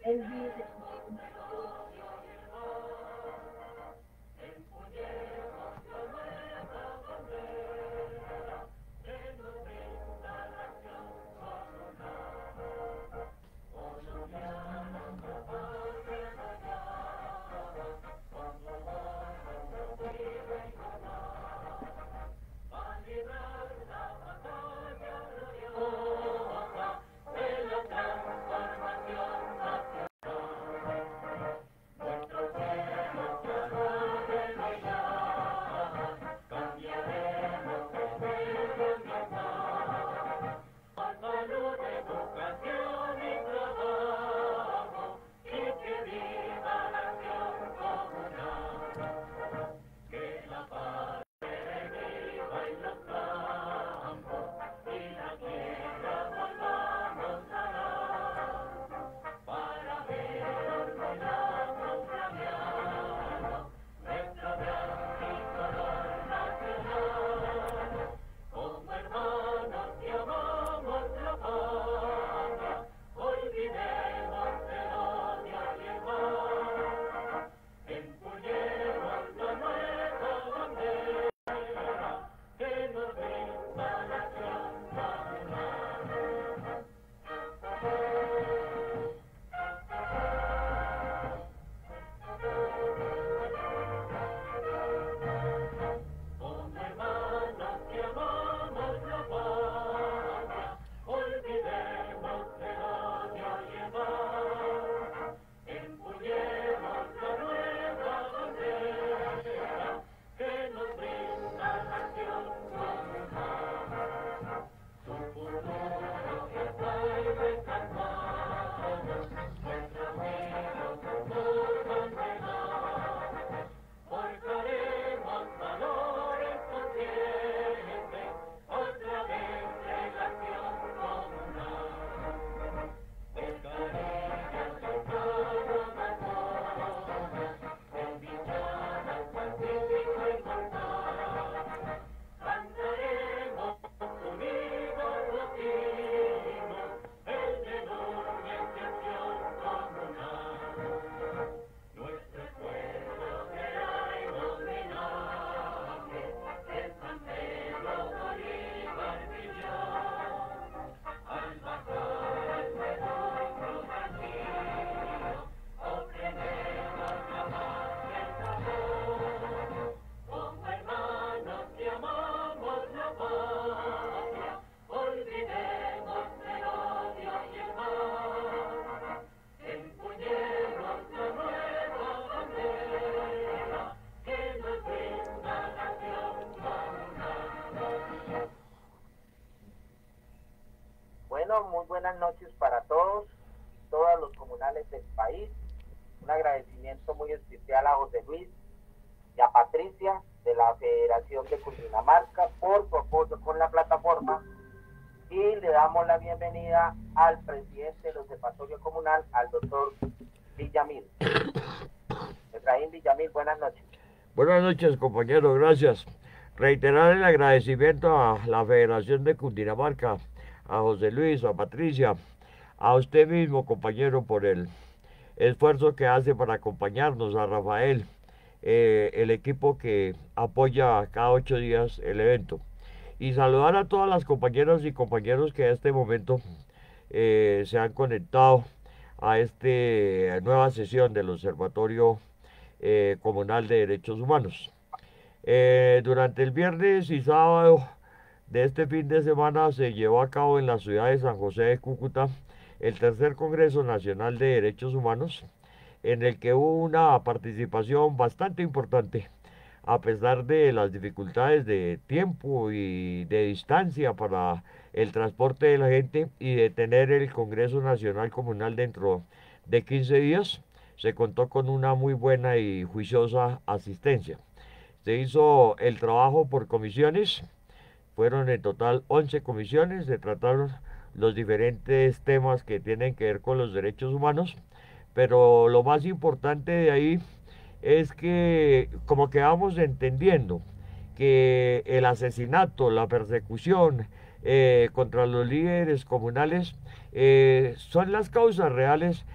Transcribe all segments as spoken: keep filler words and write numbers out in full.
Él dice, Bueno, muy buenas noches para todos, todos los comunales del país. Un agradecimiento muy especial a José Luis y a Patricia de la Federación de Cundinamarca por su apoyo con la plataforma, y le damos la bienvenida al presidente del Observatorio Comunal, al doctor Villamil. Efraín Villamil, buenas noches. Buenas noches, compañero, gracias. Reiterar el agradecimiento a la Federación de Cundinamarca, a José Luis, a Patricia, a usted mismo, compañero, por el esfuerzo que hace para acompañarnos, a Rafael, eh, el equipo que apoya cada ocho días el evento. Y saludar a todas las compañeras y compañeros que a este momento eh, se han conectado a esta nueva sesión del Observatorio eh, Comunal de Derechos Humanos. Eh, durante el viernes y sábado de este fin de semana se llevó a cabo en la ciudad de San José de Cúcuta el tercer Congreso Nacional de Derechos Humanos, en el que hubo una participación bastante importante, a pesar de las dificultades de tiempo y de distancia para el transporte de la gente y de tener el Congreso Nacional Comunal dentro de quince días. Se contó con una muy buena y juiciosa asistencia. Se hizo el trabajo por comisiones, fueron en total once comisiones, se trataron los diferentes temas que tienen que ver con los derechos humanos, pero lo más importante de ahí es que como que vamos entendiendo que el asesinato, la persecución, eh, contra los líderes comunales, eh, son las causas reales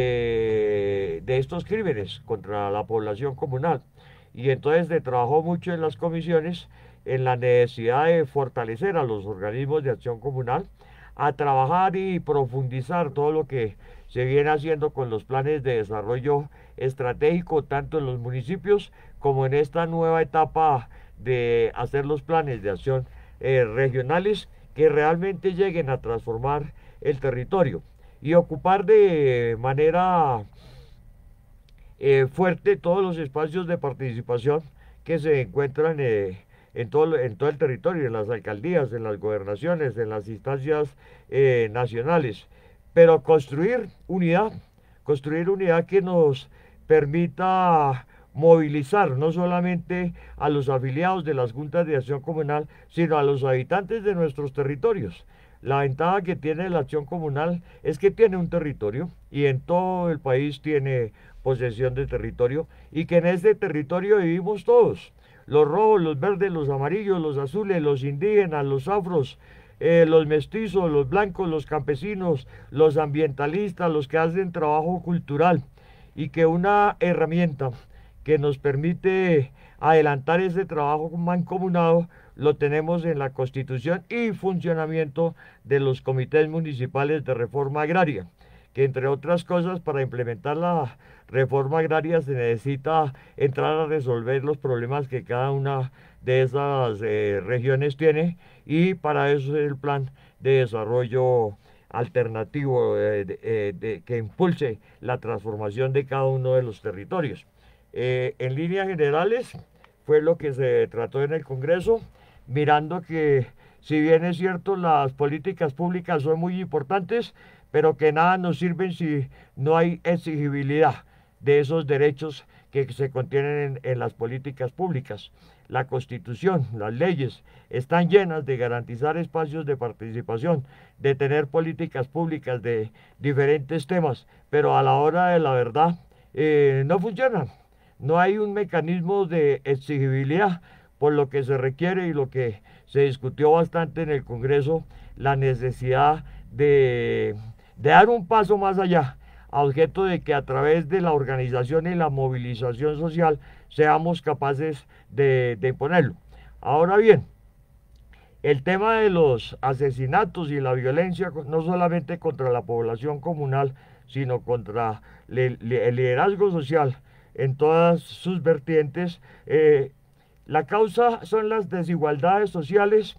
de, de estos crímenes contra la población comunal. Y entonces se trabajó mucho en las comisiones en la necesidad de fortalecer a los organismos de acción comunal, a trabajar y profundizar todo lo que se viene haciendo con los planes de desarrollo estratégico, tanto en los municipios como en esta nueva etapa de hacer los planes de acción eh, regionales que realmente lleguen a transformar el territorio y ocupar de manera eh, fuerte todos los espacios de participación que se encuentran eh, en, todo, en todo el territorio, en las alcaldías, en las gobernaciones, en las instancias eh, nacionales. Pero construir unidad, construir unidad que nos permita movilizar no solamente a los afiliados de las juntas de acción comunal, sino a los habitantes de nuestros territorios. La ventaja que tiene la acción comunal es que tiene un territorio y en todo el país tiene posesión de territorio y que en este territorio vivimos todos. Los rojos, los verdes, los amarillos, los azules, los indígenas, los afros, eh, los mestizos, los blancos, los campesinos, los ambientalistas, los que hacen trabajo cultural y que una herramienta que nos permite adelantar ese trabajo mancomunado lo tenemos en la constitución y funcionamiento de los comités municipales de reforma agraria, que entre otras cosas para implementar la reforma agraria se necesita entrar a resolver los problemas que cada una de esas eh, regiones tiene y para eso es el plan de desarrollo alternativo eh, de, eh, de, que impulse la transformación de cada uno de los territorios. Eh, en líneas generales fue lo que se trató en el Congreso, mirando que si bien es cierto las políticas públicas son muy importantes, pero que nada nos sirven si no hay exigibilidad de esos derechos que se contienen en, en las políticas públicas. La Constitución, las leyes están llenas de garantizar espacios de participación, de tener políticas públicas de diferentes temas, pero a la hora de la verdad eh, no funcionan. No hay un mecanismo de exigibilidad, por lo que se requiere y lo que se discutió bastante en el Congreso, la necesidad de, de dar un paso más allá, a objeto de que a través de la organización y la movilización social seamos capaces de, de imponerlo. Ahora bien, el tema de los asesinatos y la violencia, no solamente contra la población comunal, sino contra el liderazgo social en todas sus vertientes, eh, la causa son las desigualdades sociales,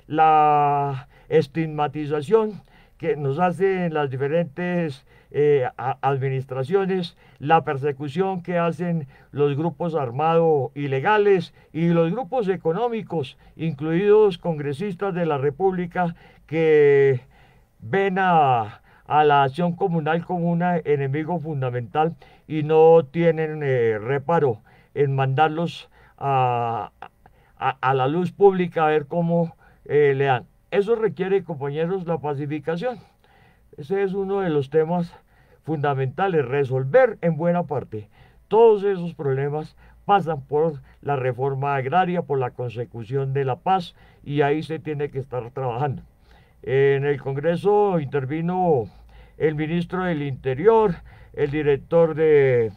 la estigmatización que nos hacen las diferentes eh, administraciones, la persecución que hacen los grupos armados ilegales y los grupos económicos, incluidos congresistas de la República, que ven a, a la acción comunal como un enemigo fundamental y no tienen eh, reparo en mandarlos a, a, a la luz pública a ver cómo eh, le dan. Eso requiere, compañeros, la pacificación. Ese es uno de los temas fundamentales, resolver en buena parte. Todos esos problemas pasan por la reforma agraria, por la consecución de la paz, y ahí se tiene que estar trabajando. En el Congreso intervino el ministro del Interior, el director de,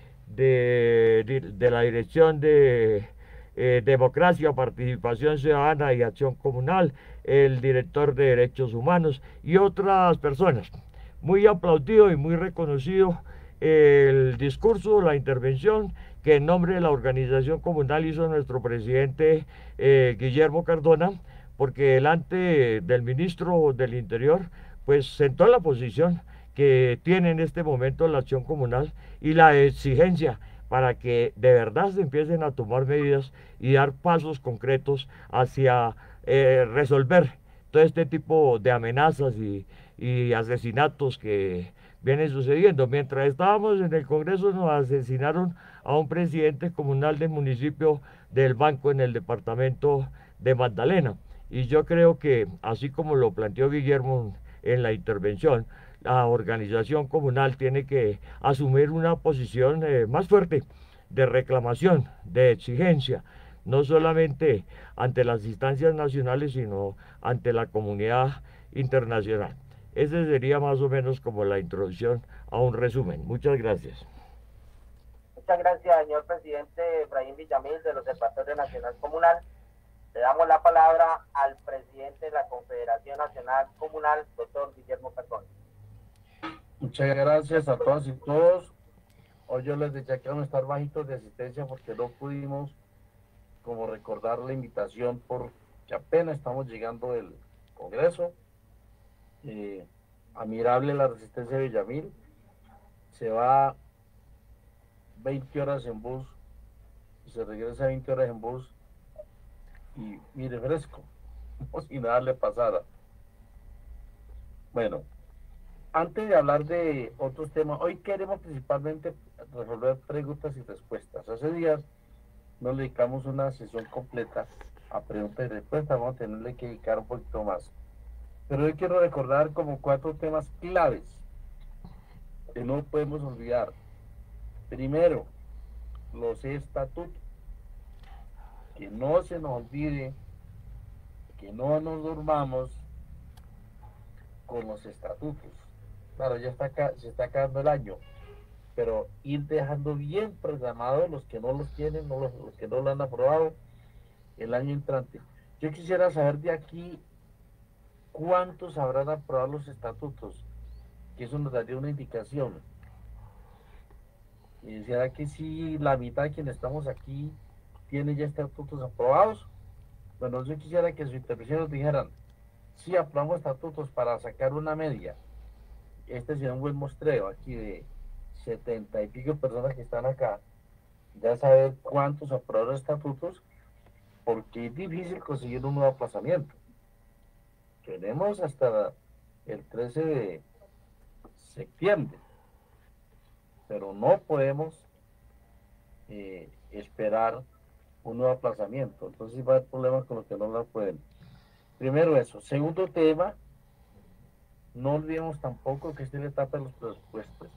de, de la Dirección de eh, Democracia, Participación Ciudadana y Acción Comunal, el director de Derechos Humanos y otras personas. Muy aplaudido y muy reconocido el discurso, la intervención que en nombre de la organización comunal hizo nuestro presidente eh, Guillermo Cardona, porque delante del ministro del Interior, pues sentó la posición que tiene en este momento la acción comunal y la exigencia para que de verdad se empiecen a tomar medidas y dar pasos concretos hacia eh, resolver todo este tipo de amenazas y, y asesinatos que vienen sucediendo. Mientras estábamos en el Congreso nos asesinaron a un presidente comunal del municipio del Banco en el departamento de Magdalena. Y yo creo que, así como lo planteó Guillermo en la intervención, la organización comunal tiene que asumir una posición eh, más fuerte de reclamación, de exigencia, no solamente ante las instancias nacionales, sino ante la comunidad internacional. Ese sería más o menos como la introducción a un resumen. Muchas gracias. Muchas gracias, señor presidente Efraín Villamil, del Observatorio Nacional Comunal. Le damos la palabra al presidente de la Confederación Nacional Comunal, doctor Guillermo Cardona. Muchas gracias a todas y todos. Hoy yo les decía que vamos a estar bajitos de asistencia porque no pudimos como recordar la invitación porque apenas estamos llegando del Congreso. Eh, admirable la resistencia de Villamil. Se va veinte horas en bus y se regresa veinte horas en bus y mire, fresco, como si nada le pasara. Bueno, antes de hablar de otros temas, hoy queremos principalmente resolver preguntas y respuestas. Hace días nos dedicamos una sesión completa a preguntas y respuestas, vamos a tenerle que dedicar un poquito más. Pero hoy quiero recordar como cuatro temas claves que no podemos olvidar. Primero, los estatutos. Que no se nos olvide, que no nos durmamos con los estatutos. Claro, ya está acá, se está acabando el año, pero ir dejando bien programados los que no los tienen, no los, los que no lo han aprobado el año entrante. Yo quisiera saber de aquí cuántos habrán aprobado los estatutos, que eso nos daría una indicación. Y será que si la mitad de quienes estamos aquí tiene ya estatutos aprobados. Bueno, yo quisiera que sus intervenciones dijeran, si aprobamos estatutos para sacar una media. Este sería un buen muestreo aquí de setenta y pico personas que están acá. Ya saber cuántos aprobaron estatutos, porque es difícil conseguir un nuevo aplazamiento. Tenemos hasta el trece de septiembre, pero no podemos eh, esperar un nuevo aplazamiento. Entonces va a haber problemas con los que no la pueden. Primero eso. Segundo tema, no olvidemos tampoco que esta es la etapa de los presupuestos.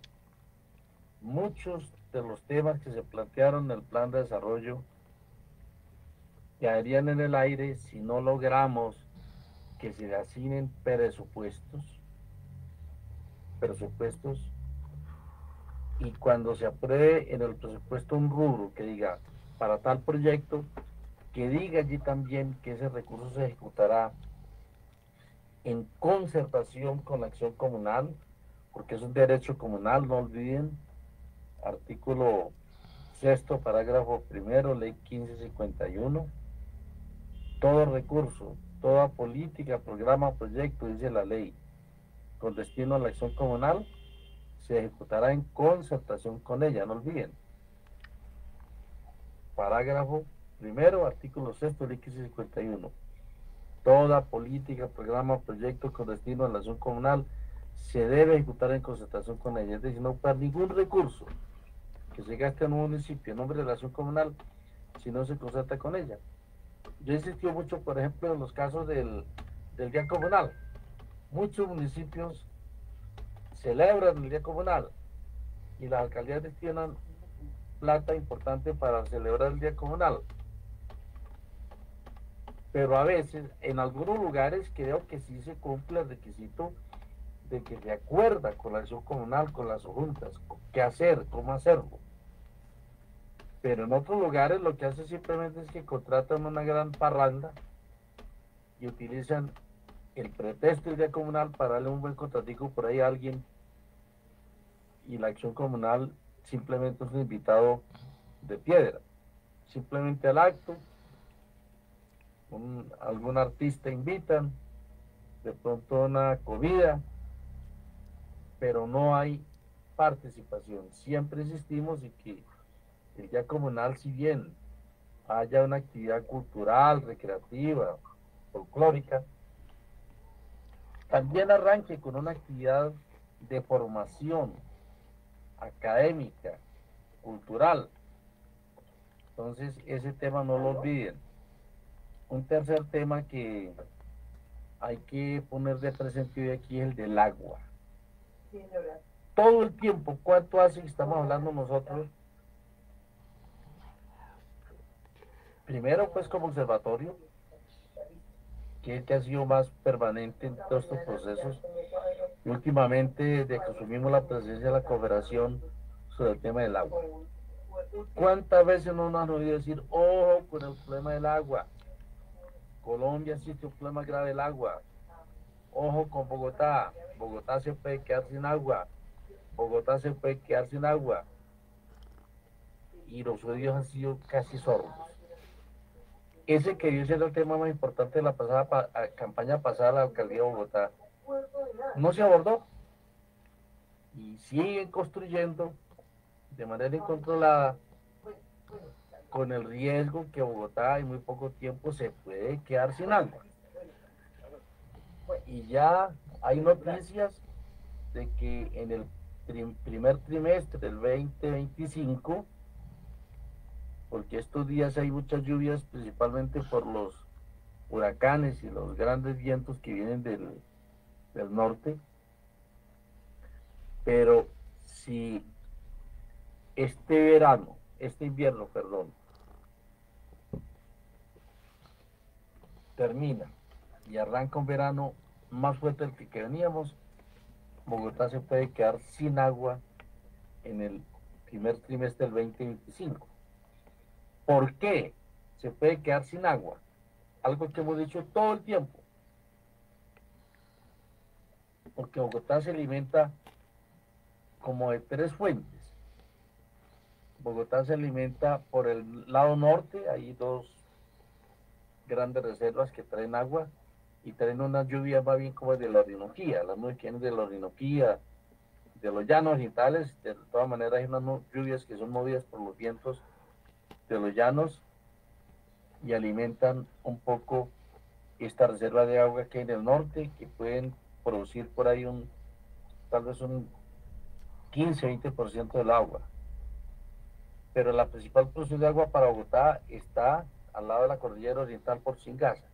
Muchos de los temas que se plantearon en el plan de desarrollo quedarían en el aire si no logramos que se le asignen presupuestos, presupuestos, y cuando se apruebe en el presupuesto un rubro que diga para tal proyecto, que diga allí también que ese recurso se ejecutará en concertación con la acción comunal, porque es un derecho comunal, no olviden, artículo sexto, parágrafo primero, ley quince cincuenta y uno, todo recurso, toda política, programa, proyecto, dice la ley, con destino a la acción comunal, se ejecutará en concertación con ella, no olviden. Parágrafo primero, artículo sexto, ley quince cincuenta y uno. Toda política, programa, proyecto con destino a la acción comunal se debe ejecutar en concertación con ella. Es decir, no para ningún recurso que se gaste en un municipio en nombre de la acción comunal si no se concerta con ella. Yo he insistido mucho, por ejemplo, en los casos del, del Día Comunal. Muchos municipios celebran el Día Comunal y las alcaldías destinan plata importante para celebrar el Día Comunal. Pero a veces, en algunos lugares, creo que sí se cumple el requisito de que se acuerda con la acción comunal, con las juntas, qué hacer, cómo hacerlo. Pero en otros lugares lo que hacen simplemente es que contratan una gran parranda y utilizan el pretexto del Día Comunal para darle un buen contratico por ahí a alguien, y la acción comunal simplemente es un invitado de piedra, simplemente al acto, un, algún artista invitan, de pronto una comida, pero no hay participación. Siempre insistimos en que el Día Comunal, si bien haya una actividad cultural, recreativa, folclórica, también arranque con una actividad de formación académica, cultural. Entonces, ese tema no lo olviden. Un tercer tema que hay que poner de presente hoy aquí es el del agua. Todo el tiempo, ¿cuánto hace que estamos hablando nosotros? primero pues como observatorio, que es el que ha sido más permanente en todos estos procesos, y últimamente desde que asumimos la presidencia de la Confederación sobre el tema del agua. ¿Cuántas veces no nos han oído decir, ojo con el problema del agua? Colombia existe un problema grave del agua. Ojo con Bogotá. Bogotá se puede quedar sin agua. Bogotá se puede quedar sin agua. Y los oídos han sido casi sordos. Ese que dio ser el tema más importante de la pasada pa campaña pasada de la alcaldía de Bogotá no se abordó. Y siguen construyendo de manera incontrolada, con el riesgo que Bogotá en muy poco tiempo se puede quedar sin agua. Y ya hay noticias de que en el tri primer trimestre del veinte veinticinco, porque estos días hay muchas lluvias principalmente por los huracanes y los grandes vientos que vienen del, del norte, pero si este verano, este invierno, perdón, termina y arranca un verano más fuerte del que veníamos, Bogotá se puede quedar sin agua en el primer trimestre del veinte veinticinco. ¿Por qué se puede quedar sin agua? Algo que hemos dicho todo el tiempo. Porque Bogotá se alimenta como de tres fuentes. Bogotá se alimenta por el lado norte, hay dos grandes reservas que traen agua y traen unas lluvias más bien como de la Orinoquía, las nubes que vienen de la Orinoquía, de los llanos orientales. De todas maneras hay unas lluvias que son movidas por los vientos de los llanos y alimentan un poco esta reserva de agua que hay en el norte, que pueden producir por ahí un tal vez un quince a veinte por ciento del agua. Pero la principal producción de agua para Bogotá está al lado de la cordillera oriental por Chingaza.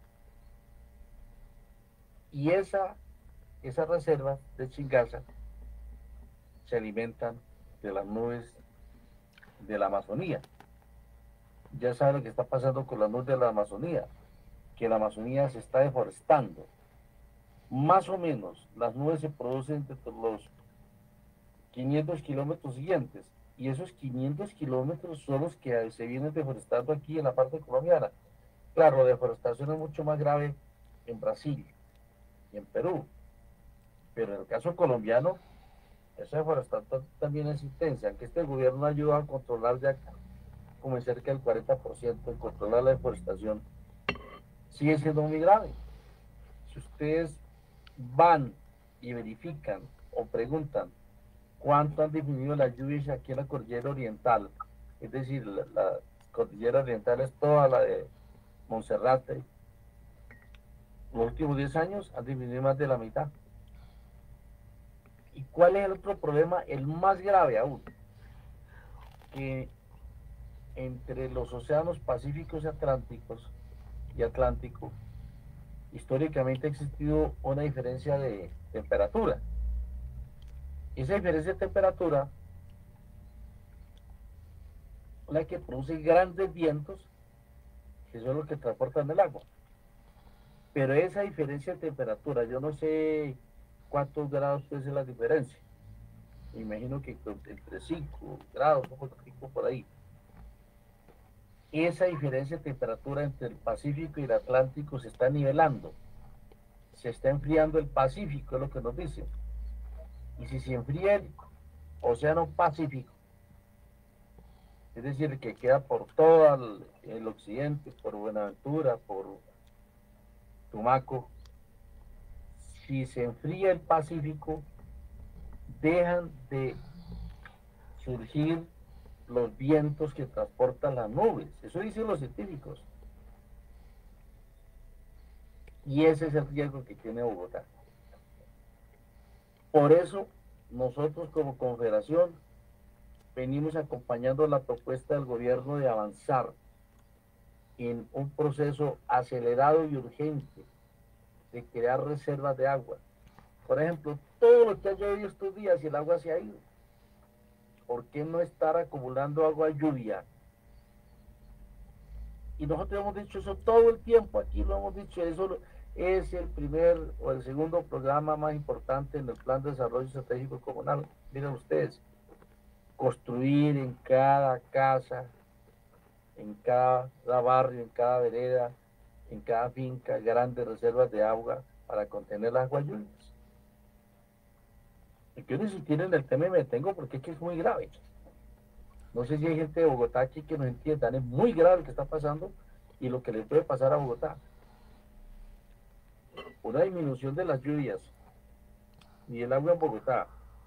Y esa, esa reserva de Chingaza se alimentan de las nubes de la Amazonía. Ya saben lo que está pasando con las nubes de la Amazonía, que la Amazonía se está deforestando. Más o menos las nubes se producen entre los quinientos kilómetros siguientes, y esos quinientos kilómetros son los que se vienen deforestando aquí en la parte colombiana. Claro, la deforestación es mucho más grave en Brasil y en Perú, pero en el caso colombiano esa deforestación también es intensa, aunque este gobierno ayuda a controlar ya como en cerca del cuarenta por ciento, en controlar la deforestación, sigue siendo muy grave. Si ustedes van y verifican o preguntan cuánto han disminuido las lluvias aquí en la cordillera oriental, es decir, la, la cordillera oriental es toda la de Monserrate, los últimos diez años han disminuido más de la mitad. ¿Y cuál es el otro problema? El más grave aún, que entre los océanos pacíficos y atlánticos y Atlántico, históricamente ha existido una diferencia de temperatura. Esa diferencia de temperatura es la que produce grandes vientos, que son los que transportan el agua. Pero esa diferencia de temperatura, yo no sé cuántos grados puede ser la diferencia. Me imagino que entre cinco grados, cinco por ahí. Esa diferencia de temperatura entre el Pacífico y el Atlántico se está nivelando. Se está enfriando el Pacífico, es lo que nos dicen. Y si se enfría el Océano Pacífico, es decir, el que queda por todo el, el occidente, por Buenaventura, por Tumaco, si se enfría el Pacífico, dejan de surgir los vientos que transportan las nubes. Eso dicen los científicos. Y ese es el riesgo que tiene Bogotá. Por eso, nosotros como Confederación venimos acompañando la propuesta del gobierno de avanzar en un proceso acelerado y urgente de crear reservas de agua. Por ejemplo, todo lo que ha llovido estos días y el agua se ha ido. ¿Por qué no estar acumulando agua lluvia Y nosotros hemos dicho eso todo el tiempo, aquí lo hemos dicho, eso es el primer o el segundo programa más importante en el Plan de Desarrollo Estratégico Comunal. Miren ustedes, construir en cada casa, en cada barrio, en cada vereda, en cada finca, grandes reservas de agua para contener las aguas lluvias. Y quiero insistir en el tema y me detengo porque es que es muy grave. No sé si hay gente de Bogotá aquí que nos entiendan, es muy grave lo que está pasando y lo que le puede pasar a Bogotá. Una disminución de las lluvias y el agua en Bogotá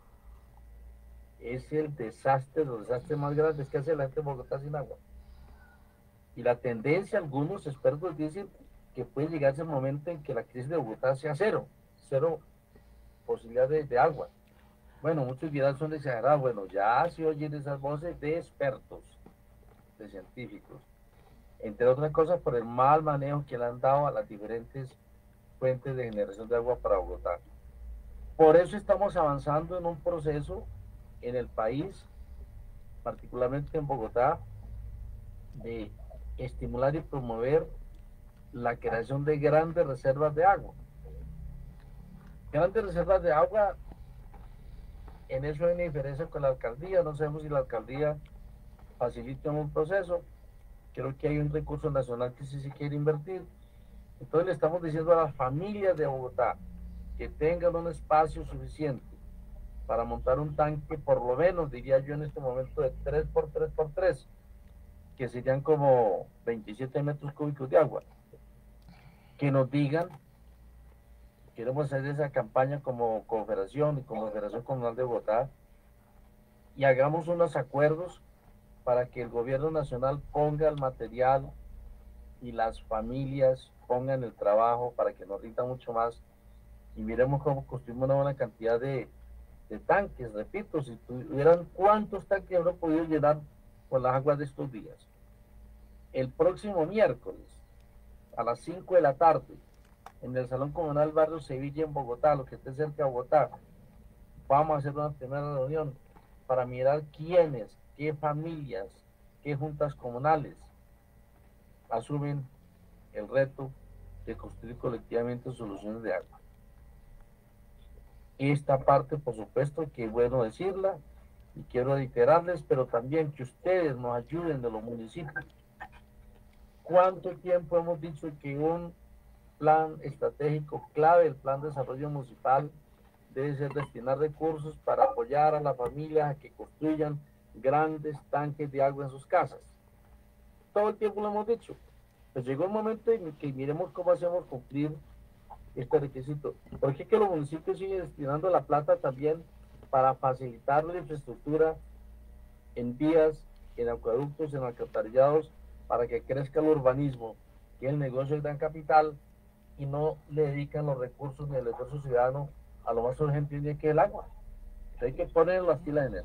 es el desastre, los desastres más grandes que hace la gente de Bogotá sin agua. Y la tendencia, algunos expertos dicen que puede llegar ese momento en que la crisis de Bogotá sea cero, cero posibilidad de, de agua. Bueno, muchos dirán son exagerados. Bueno, ya se oyen esas voces de expertos, de científicos, entre otras cosas por el mal manejo que le han dado a las diferentes fuentes de generación de agua para Bogotá. Por eso estamos avanzando en un proceso en el país, particularmente en Bogotá, de estimular y promover la creación de grandes reservas de agua. Grandes reservas de agua, en eso hay una diferencia con la alcaldía, no sabemos si la alcaldía facilita un proceso, creo que hay un recurso nacional que sí se quiere invertir, entonces le estamos diciendo a las familias de Bogotá que tengan un espacio suficiente para montar un tanque, por lo menos, diría yo en este momento, de tres por tres por tres, que serían como veintisiete metros cúbicos de agua. Que nos digan, queremos hacer esa campaña como Confederación y como Federación Comunal de Bogotá, y hagamos unos acuerdos para que el gobierno nacional ponga el material y las familias pongan el trabajo para que nos rinda mucho más, y miremos cómo construimos una buena cantidad de, de tanques. Repito, si tuvieran cuántos tanques habrán podido llenar con las aguas de estos días. El próximo miércoles a las cinco de la tarde en el Salón Comunal Barrio Sevilla en Bogotá, lo que esté cerca de Bogotá, vamos a hacer una primera reunión para mirar quiénes, qué familias, qué juntas comunales asumen el reto de construir colectivamente soluciones de agua. Esta parte, por supuesto, que es bueno decirla y quiero reiterarles, pero también que ustedes nos ayuden de los municipios. ¿Cuánto tiempo hemos dicho que un plan estratégico clave, el plan de desarrollo municipal, debe ser destinar recursos para apoyar a las familias a que construyan grandes tanques de agua en sus casas? Todo el tiempo lo hemos dicho. Pues llegó el momento en que miremos cómo hacemos cumplir este requisito. Porque es que los municipios siguen destinando la plata también para facilitar la infraestructura en vías, en acueductos, en alcantarillados, para que crezca el urbanismo, que es el negocio de gran capital, y no le dedican los recursos ni el esfuerzo ciudadano a lo más urgente que es el agua. Entonces hay que poner las pilas en él.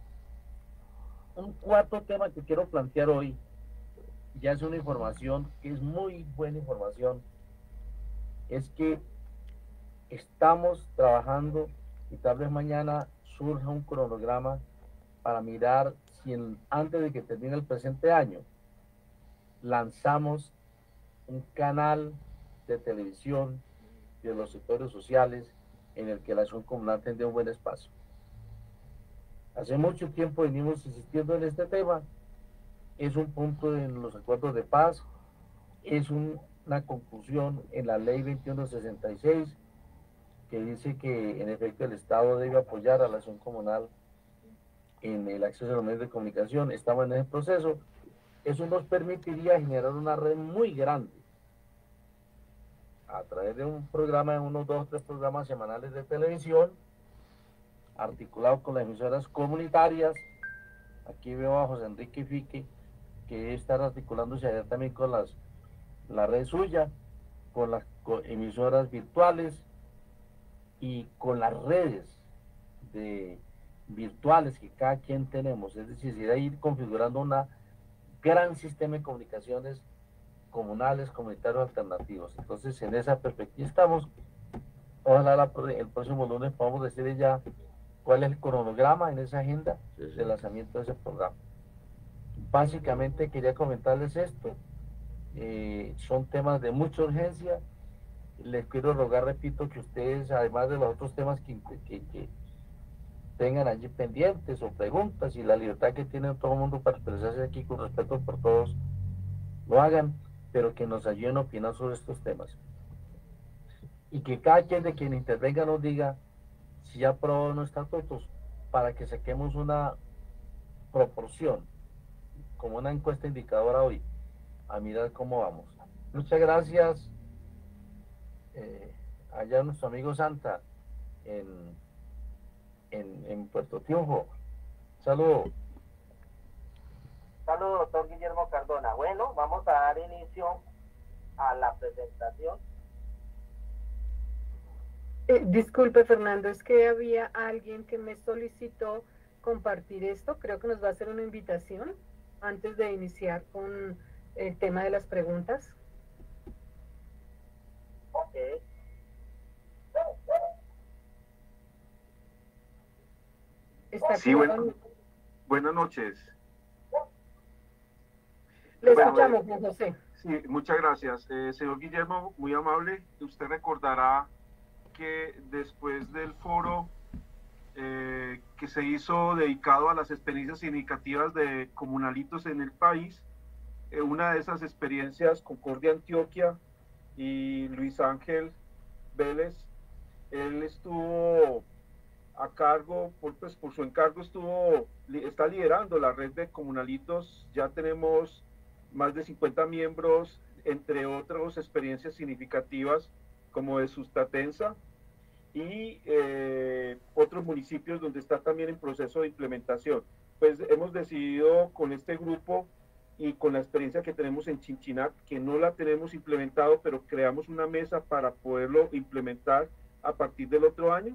Un cuarto tema que quiero plantear hoy, ya es una información que es muy buena información, es que estamos trabajando y tal vez mañana surja un cronograma para mirar si en, antes de que termine el presente año lanzamos un canal de televisión de los sectores sociales en el que la acción comunal tendría un buen espacio. Hace mucho tiempo venimos insistiendo en este tema, es un punto en los acuerdos de paz, es un, una conclusión en la ley veintiuno sesenta y seis que dice que en efecto el Estado debe apoyar a la acción comunal en el acceso a los medios de comunicación. Estamos en ese proceso. Eso nos permitiría generar una red muy grande a través de un programa, de unos dos o tres programas semanales de televisión, articulado con las emisoras comunitarias. Aquí veo a José Enrique Fique, que debe estar articulándose allá también con las, la red suya, con las emisoras virtuales y con las redes de virtuales que cada quien tenemos. Es decir, se irá a ir configurando un gran sistema de comunicaciones comunales, comunitarios alternativos. Entonces, en esa perspectiva estamos. Ojalá la, el próximo lunes podamos decirles ya cuál es el cronograma en esa agenda sí, sí. de lanzamiento de ese programa. Básicamente quería comentarles esto eh, son temas de mucha urgencia. Les quiero rogar, repito, que ustedes, además de los otros temas que, que, que tengan allí pendientes o preguntas y la libertad que tiene todo el mundo para expresarse aquí con respeto por todos, lo hagan, pero que nos ayuden a opinar sobre estos temas. Y que cada quien de quien intervenga nos diga si ya aprobó nuestros estatutos, para que saquemos una proporción, como una encuesta indicadora hoy, a mirar cómo vamos. Muchas gracias. Eh, allá nuestro amigo Santa en, en, en Puerto Triunfo. Saludos. Saludos, doctor Guillermo Cardona. Bueno, vamos a dar inicio a la presentación. Eh, disculpe, Fernando, es que había alguien que me solicitó compartir esto. Creo que nos va a hacer una invitación antes de iniciar con el tema de las preguntas. Ok. Está sí, bueno, buenas noches. Le bueno, escuchamos, Juan José. Sí, muchas gracias. Eh, señor Guillermo, muy amable. Usted recordará que después del foro eh, que se hizo dedicado a las experiencias significativas de comunalitos en el país, eh, una de esas experiencias, Concordia Antioquia y Luis Ángel Vélez, él estuvo a cargo, por, pues, por su encargo estuvo, está liderando la red de comunalitos. Ya tenemos más de cincuenta miembros, entre otras experiencias significativas como de Sustatensa y eh, otros municipios donde está también en proceso de implementación. Pues hemos decidido con este grupo y con la experiencia que tenemos en Chinchinac, que no la tenemos implementado, pero creamos una mesa para poderlo implementar a partir del otro año.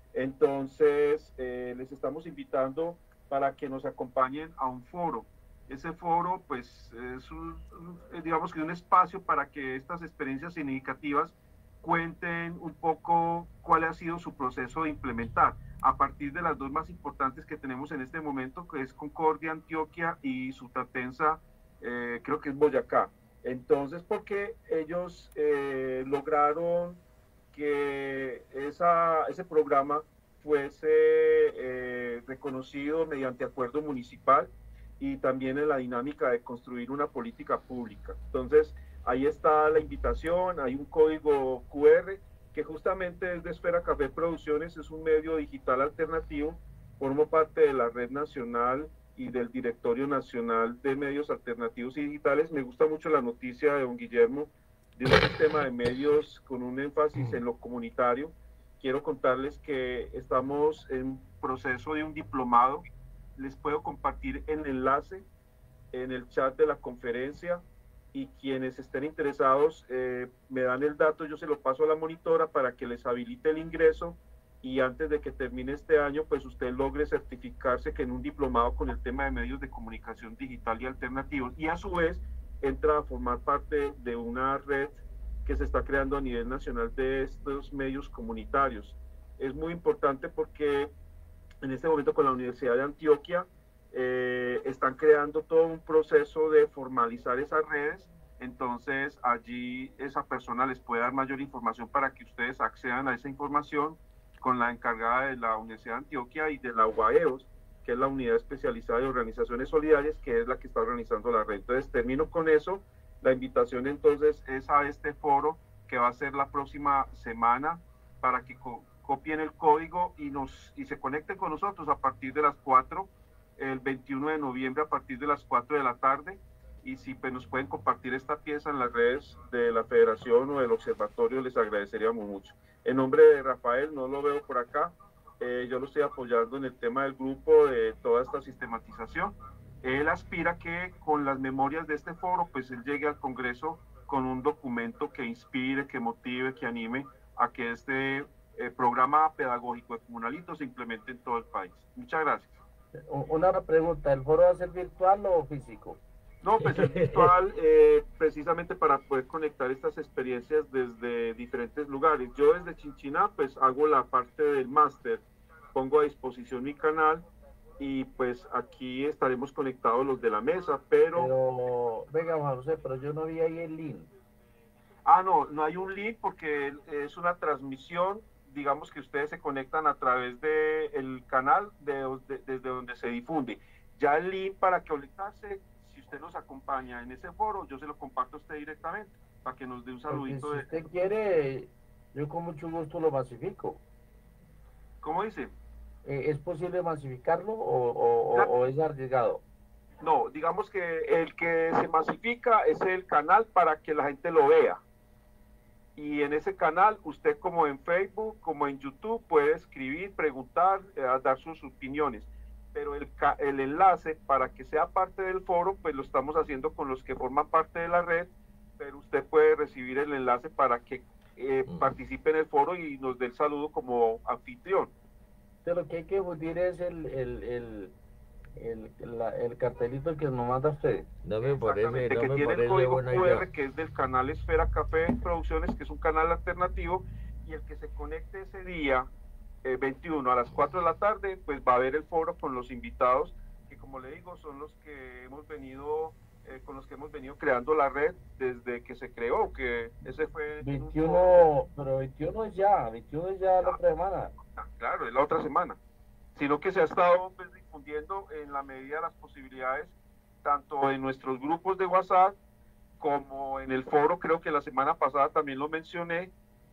Entonces, eh, les estamos invitando para que nos acompañen a un foro. Ese foro, pues, es un, digamos que un espacio para que estas experiencias significativas cuenten un poco cuál ha sido su proceso de implementar, a partir de las dos más importantes que tenemos en este momento, que es Concordia Antioquia y Sustatensa, eh, creo que es Boyacá. Entonces, porque ellos eh, lograron que esa, ese programa fuese eh, reconocido mediante acuerdo municipal y también en la dinámica de construir una política pública. Entonces, ahí está la invitación, hay un código cu erre que justamente es de Esfera Café Producciones, es un medio digital alternativo, formo parte de la red nacional y del Directorio Nacional de Medios Alternativos y Digitales. Me gusta mucho la noticia de don Guillermo de un sistema de medios con un énfasis en lo comunitario. Quiero contarles que estamos en proceso de un diplomado. Les puedo compartir el enlace en el chat de la conferencia y quienes estén interesados eh, me dan el dato, yo se lo paso a la monitora para que les habilite el ingreso y antes de que termine este año, pues usted logre certificarse que en un diplomado con el tema de medios de comunicación digital y alternativos, y a su vez entra a formar parte de una red que se está creando a nivel nacional de estos medios comunitarios. Es muy importante porque en este momento con la Universidad de Antioquia eh, están creando todo un proceso de formalizar esas redes, entonces allí esa persona les puede dar mayor información para que ustedes accedan a esa información con la encargada de la Universidad de Antioquia y de la U A E O S, que es la Unidad Especializada de Organizaciones Solidarias, que es la que está organizando la red. Entonces termino con eso. La invitación entonces es a este foro que va a ser la próxima semana para que co copien el código y, nos, y se conecten con nosotros a partir de las cuatro, el veintiuno de noviembre a partir de las cuatro de la tarde. Y si pues, nos pueden compartir esta pieza en las redes de la Federación o del Observatorio, les agradeceríamos mucho. En nombre de Rafael, no lo veo por acá, eh, yo lo estoy apoyando en el tema del grupo, de toda esta sistematización. Él aspira que con las memorias de este foro, pues él llegue al Congreso con un documento que inspire, que motive, que anime a que este eh, programa pedagógico de Comunalitos se implemente en todo el país. Muchas gracias. Una pregunta, ¿el foro va a ser virtual o físico? No, pues es virtual, eh, precisamente para poder conectar estas experiencias desde diferentes lugares. Yo desde Chinchiná, pues hago la parte del máster, pongo a disposición mi canal, y pues aquí estaremos conectados los de la mesa, pero... Pero, venga, Juan José, pero yo no vi ahí el link. Ah, no, no hay un link porque es una transmisión, digamos que ustedes se conectan a través del canal de, de, desde donde se difunde. Ya el link para conectarse, si usted nos acompaña en ese foro, yo se lo comparto a usted directamente, para que nos dé un saludito. Porque si usted de... quiere, yo con mucho gusto lo masifico. ¿Cómo dice? Eh, ¿Es posible masificarlo o, o, o, o es arriesgado? No, digamos que el que se masifica es el canal para que la gente lo vea. Y en ese canal, usted como en Facebook, como en YouTube, puede escribir, preguntar, eh, dar sus opiniones. Pero el, el enlace para que sea parte del foro, pues lo estamos haciendo con los que forman parte de la red, pero usted puede recibir el enlace para que eh, participe en el foro y nos dé el saludo como anfitrión. Pero lo que hay que difundir es el, el, el, el, la, el cartelito que nos manda usted. No me parece, no que me tiene parece el código buena Q R idea. que es del canal Esfera Café Producciones, que es un canal alternativo, y el que se conecte ese día eh, veintiuno a las cuatro de la tarde, pues va a ver el foro con los invitados, que como le digo, son los que hemos venido, eh, con los que hemos venido creando la red desde que se creó, que ese fue... veintiuno, pero veintiuno es ya, veintiuno es ya ah, la otra semana. Ah, claro, es la otra semana. Sino que se ha estado pues, difundiendo en la medida de las posibilidades, tanto en nuestros grupos de WhatsApp como en el foro. Creo que la semana pasada también lo mencioné,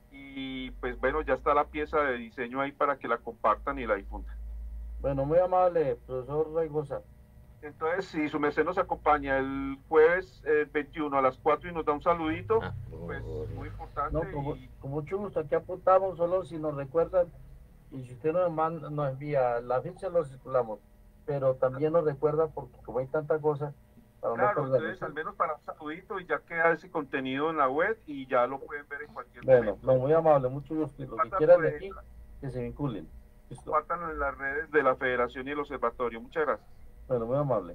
y pues bueno, ya está la pieza de diseño ahí para que la compartan y la difundan. Bueno, muy amable, profesor Raigosa. Entonces, si su merced nos acompaña el jueves eh, veintiuno a las cuatro y nos da un saludito, ah, pues muy importante. No, con, y... con mucho gusto, aquí apuntamos, solo si nos recuerdan, y si usted nos, manda, nos envía la ficha, lo circulamos, pero también nos recuerda, porque como hay tanta cosa, para claro, no entonces al menos para un saludito, y ya queda ese contenido en la web y ya lo pueden ver en cualquier bueno, momento. Bueno, no, muy amable, mucho gusto, y los que quieran de aquí, que se vinculen. Compártanlo en las redes de la Federación y el Observatorio. Muchas gracias. Bueno, muy amable.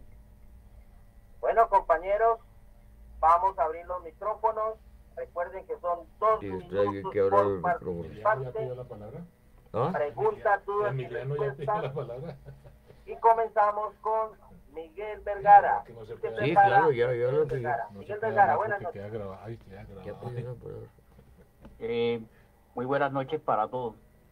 Bueno, compañeros, vamos a abrir los micrófonos. Recuerden que son dos sí, minutos que por participante. ¿Ah? Pregunta, dudas y Emiliano ya pidió la palabra. Y comenzamos con Miguel Vergara. No sí, claro, ya, ya lo pidió. No Miguel Vergara, buenas noches. noches. Queda grabado. Ay, queda grabado. Eh, muy buenas noches para todos.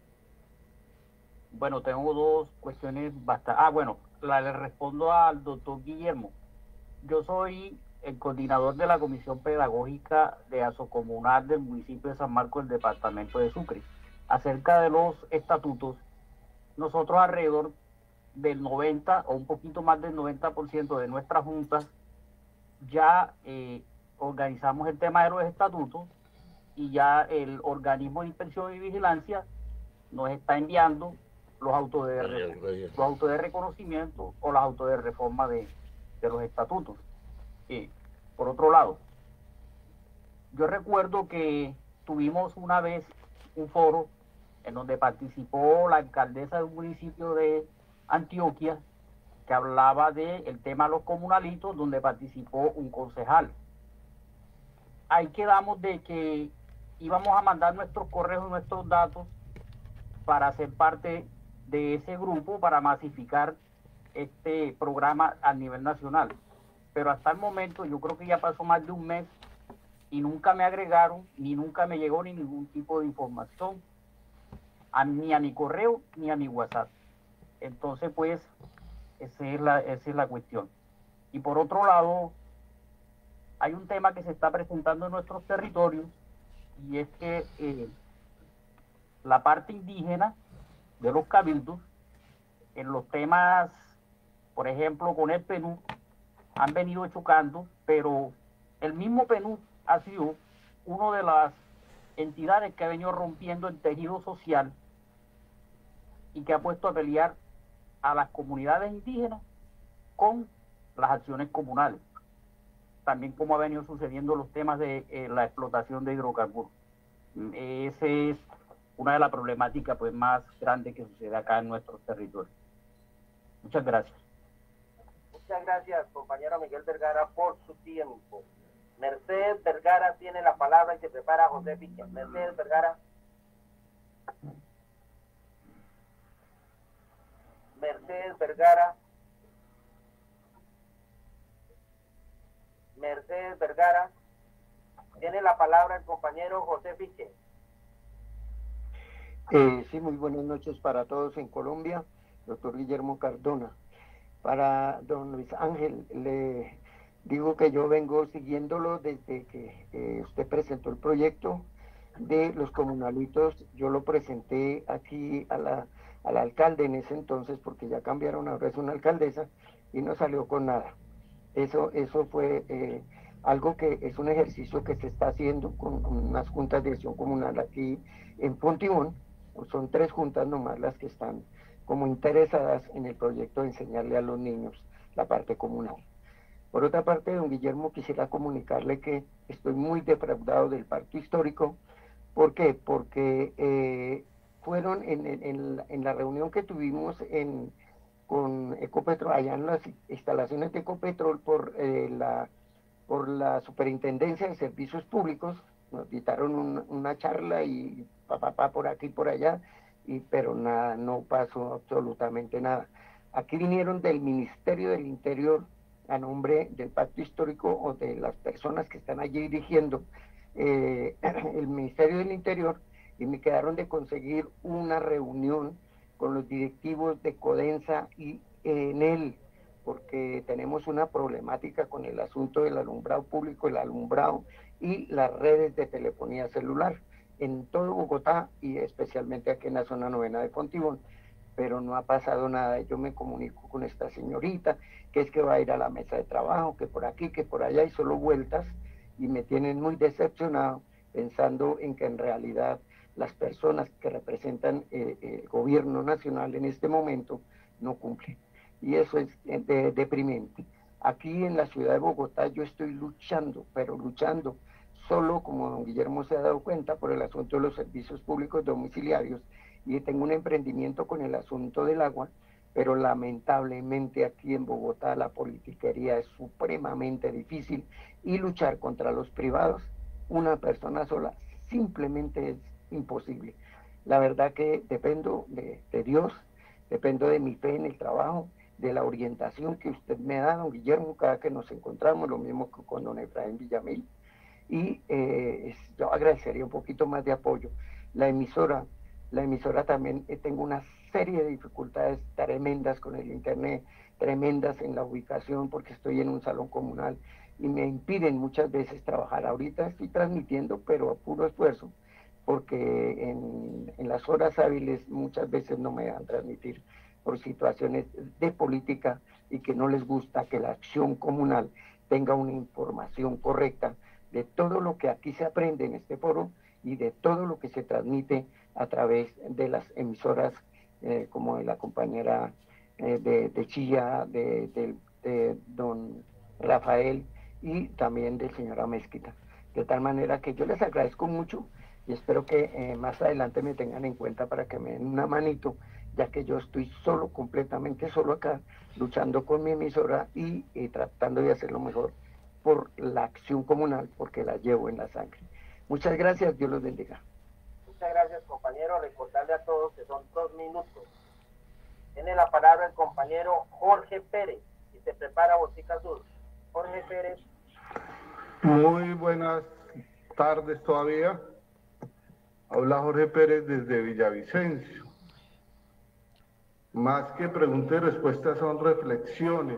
Bueno, tengo dos cuestiones bastante... Ah, bueno, la le respondo al doctor Guillermo. Yo soy el coordinador de la Comisión Pedagógica de Asocomunal del municipio de San Marcos, del departamento de Sucre. Acerca de los estatutos, nosotros alrededor del noventa o un poquito más del noventa por ciento de nuestras juntas ya eh, organizamos el tema de los estatutos, y ya el organismo de inspección y vigilancia nos está enviando los autos de, los autos de reconocimiento o los autos de reforma de, de los estatutos. Eh, por otro lado, yo recuerdo que tuvimos una vez un foro en donde participó la alcaldesa del municipio de Antioquia, que hablaba del tema de los comunalitos, donde participó un concejal. Ahí quedamos de que íbamos a mandar nuestros correos y nuestros datos para ser parte de ese grupo, para masificar este programa a nivel nacional. Pero hasta el momento, yo creo que ya pasó más de un mes y nunca me agregaron, ni nunca me llegó ni ningún tipo de información, a, ni a mi correo, ni a mi WhatsApp. Entonces, pues, esa es la, esa es la cuestión. Y por otro lado, hay un tema que se está presentando en nuestros territorios, y es que eh, la parte indígena de los cabildos, en los temas, por ejemplo, con el P N U D, han venido chocando, pero el mismo P N U D ha sido una de las entidades que ha venido rompiendo el tejido social y que ha puesto a pelear a las comunidades indígenas con las acciones comunales. También como ha venido sucediendo los temas de eh, la explotación de hidrocarburos. Esa es una de las problemáticas pues, más grandes que sucede acá en nuestros territorios. Muchas gracias. Muchas gracias, compañero Miguel Vergara, por su tiempo. Mercedes Vergara tiene la palabra y se prepara José Piquet. Mercedes Vergara. Mercedes Vergara. Mercedes Vergara. Tiene la palabra el compañero José Fiche. Eh, sí, muy buenas noches para todos en Colombia, doctor Guillermo Cardona. Para don Luis Ángel, le digo que yo vengo siguiéndolo desde que eh, usted presentó el proyecto de los comunalitos. Yo lo presenté aquí a la, al alcalde en ese entonces, porque ya cambiaron, ahora es una alcaldesa, y no salió con nada. Eso, eso fue eh, algo que es un ejercicio que se está haciendo con unas juntas de acción comunal aquí en Fontibón. Son tres juntas nomás las que están como interesadas en el proyecto de enseñarle a los niños la parte comunal. Por otra parte, don Guillermo, quisiera comunicarle que estoy muy defraudado del pacto histórico. ¿Por qué? Porque eh, fueron en, en, en, la, en la reunión que tuvimos en, con Ecopetrol, allá en las instalaciones de Ecopetrol por, eh, la, por la Superintendencia de Servicios Públicos, nos dictaron un, una charla y papá pa, pa, por aquí por allá, y, pero nada, no pasó absolutamente nada. Aquí vinieron del Ministerio del Interior a nombre del Pacto Histórico o de las personas que están allí dirigiendo eh, el Ministerio del Interior, y me quedaron de conseguir una reunión con los directivos de Codensa y eh, en él, porque tenemos una problemática con el asunto del alumbrado público, el alumbrado y las redes de telefonía celular en todo Bogotá y especialmente aquí en la zona novena de Fontibón, pero no ha pasado nada. Yo me comunico con esta señorita, que es que va a ir a la mesa de trabajo, que por aquí, que por allá, y solo vueltas, y me tienen muy decepcionado, pensando en que en realidad las personas que representan eh, el gobierno nacional en este momento no cumplen. Y eso es de, deprimente. Aquí en la ciudad de Bogotá yo estoy luchando, pero luchando, solo como don Guillermo se ha dado cuenta, por el asunto de los servicios públicos domiciliarios, y tengo un emprendimiento con el asunto del agua, pero lamentablemente aquí en Bogotá la politiquería es supremamente difícil, y luchar contra los privados, una persona sola, simplemente es imposible. La verdad que dependo de, de Dios, dependo de mi fe en el trabajo, de la orientación que usted me da, don Guillermo, cada que nos encontramos, lo mismo que con don Efraín Villamil, y eh, yo agradecería un poquito más de apoyo. La emisora, la emisora también, eh, tengo una serie de dificultades tremendas con el internet, tremendas en la ubicación, porque estoy en un salón comunal y me impiden muchas veces trabajar. Ahorita estoy transmitiendo, pero a puro esfuerzo, porque en, en las horas hábiles muchas veces no me dejan transmitir por situaciones de política y que no les gusta que la acción comunal tenga una información correcta de todo lo que aquí se aprende en este foro y de todo lo que se transmite a través de las emisoras eh, como de la compañera eh, de, de Chilla, de, de, de don Rafael y también del señor Amezquita. De tal manera que yo les agradezco mucho y espero que eh, más adelante me tengan en cuenta para que me den una manito, ya que yo estoy solo, completamente solo acá, luchando con mi emisora y, y tratando de hacer lo mejor por la acción comunal, porque la llevo en la sangre. Muchas gracias, Dios los bendiga. Muchas gracias, compañero. Recordarle a todos que son dos minutos. Tiene la palabra el compañero Jorge Pérez, y se prepara Botica Sur. Jorge Pérez. Muy buenas tardes todavía. Habla Jorge Pérez desde Villavicencio. Más que preguntas y respuestas son reflexiones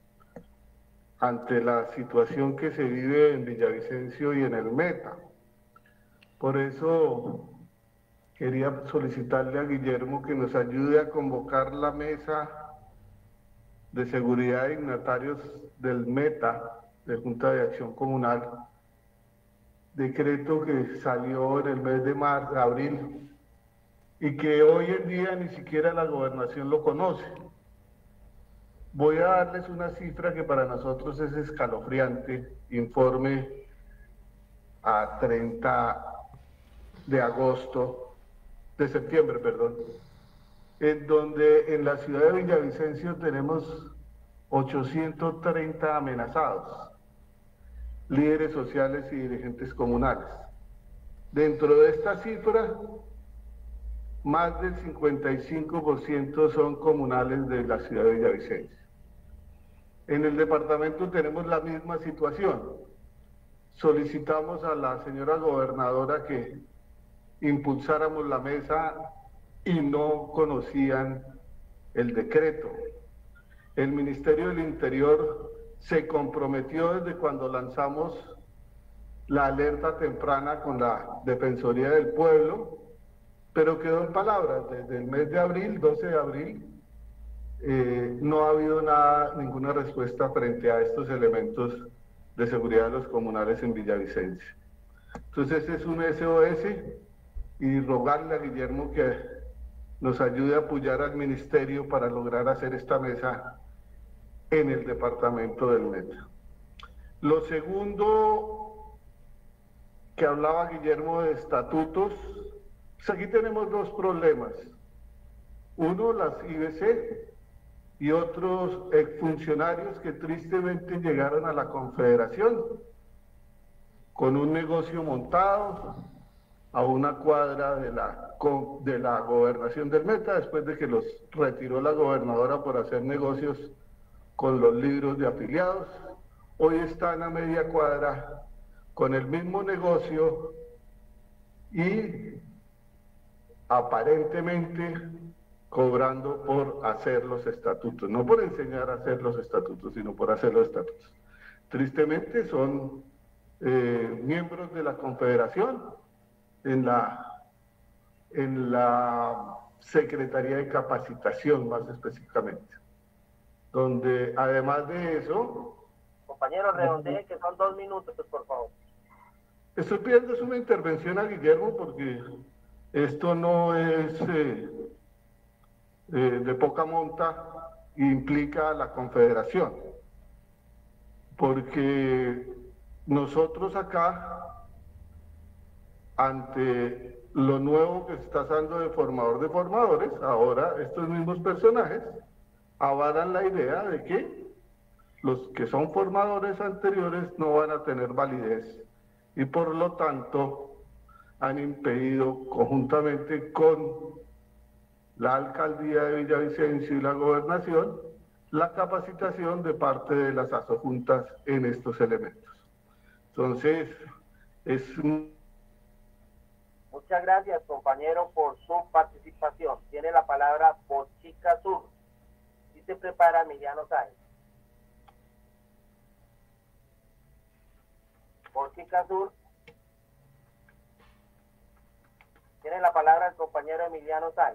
ante la situación que se vive en Villavicencio y en el Meta. Por eso quería solicitarle a Guillermo que nos ayude a convocar la mesa de seguridad de dignatarios del Meta, de Junta de Acción Comunal, decreto que salió en el mes de marzo, abril, y que hoy en día ni siquiera la gobernación lo conoce. Voy a darles una cifra que para nosotros es escalofriante, informe a treinta de agosto, de septiembre, perdón, en donde en la ciudad de Villavicencio tenemos ochocientos treinta amenazados, líderes sociales y dirigentes comunales. Dentro de esta cifra más del cincuenta y cinco por ciento son comunales de la ciudad de Villavicencio. En el departamento tenemos la misma situación. Solicitamos a la señora gobernadora que impulsáramos la mesa y no conocían el decreto. El Ministerio del Interior se comprometió desde cuando lanzamos la alerta temprana con la Defensoría del Pueblo, pero quedó en palabras. Desde el mes de abril, doce de abril, eh, no ha habido nada, ninguna respuesta frente a estos elementos de seguridad de los comunales en Villavicencio. Entonces es un S O S y rogarle a Guillermo que nos ayude a apoyar al ministerio para lograr hacer esta mesa en el departamento del Meta. Lo segundo que hablaba Guillermo de estatutos, pues aquí tenemos dos problemas. Uno, las I B C y otros exfuncionarios que tristemente llegaron a la Confederación con un negocio montado a una cuadra de la, de la gobernación del Meta, después de que los retiró la gobernadora por hacer negocios con los libros de afiliados. Hoy están a media cuadra con el mismo negocio y aparentemente cobrando por hacer los estatutos, no por enseñar a hacer los estatutos, sino por hacer los estatutos. Tristemente son eh, miembros de la Confederación en la, en la Secretaría de Capacitación más específicamente, donde además de eso... Compañero, redondee que son dos minutos, por favor. Estoy pidiendo una intervención a Guillermo porque esto no es eh, eh, de poca monta, implica a la Confederación, porque nosotros acá, ante lo nuevo que se está dando de formador de formadores, ahora estos mismos personajes avalan la idea de que los que son formadores anteriores no van a tener validez y por lo tanto han impedido conjuntamente con la alcaldía de Villavicencio y la gobernación la capacitación de parte de las asojuntas en estos elementos. Entonces, es un... Muchas gracias, compañero, por su participación. Tiene la palabra Bochica Sur. Y se prepara Emiliano Sáenz. Bochica Sur. Tiene la palabra el compañero Emiliano Sáenz.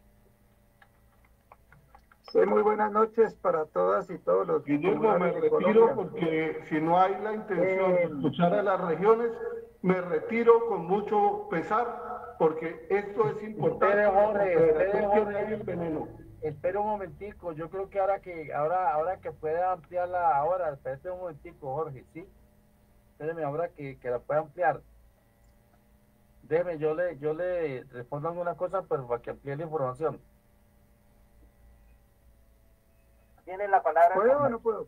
Sí, muy buenas noches para todas y todos los... Guillermo, me retiro porque si no hay la intención de escuchar a las regiones, me retiro con mucho pesar porque esto es importante. Espere, Jorge, espere, Jorge. El veneno. Espera un momentico, yo creo que ahora que ahora ahora que pueda ampliar la hora, espérate un momentico, Jorge, ¿sí? Espéreme ahora que, que la pueda ampliar. Déjeme, yo le, yo le respondo alguna cosa, pero para que amplíe la información. Tiene la palabra. ¿Puedo o no puedo?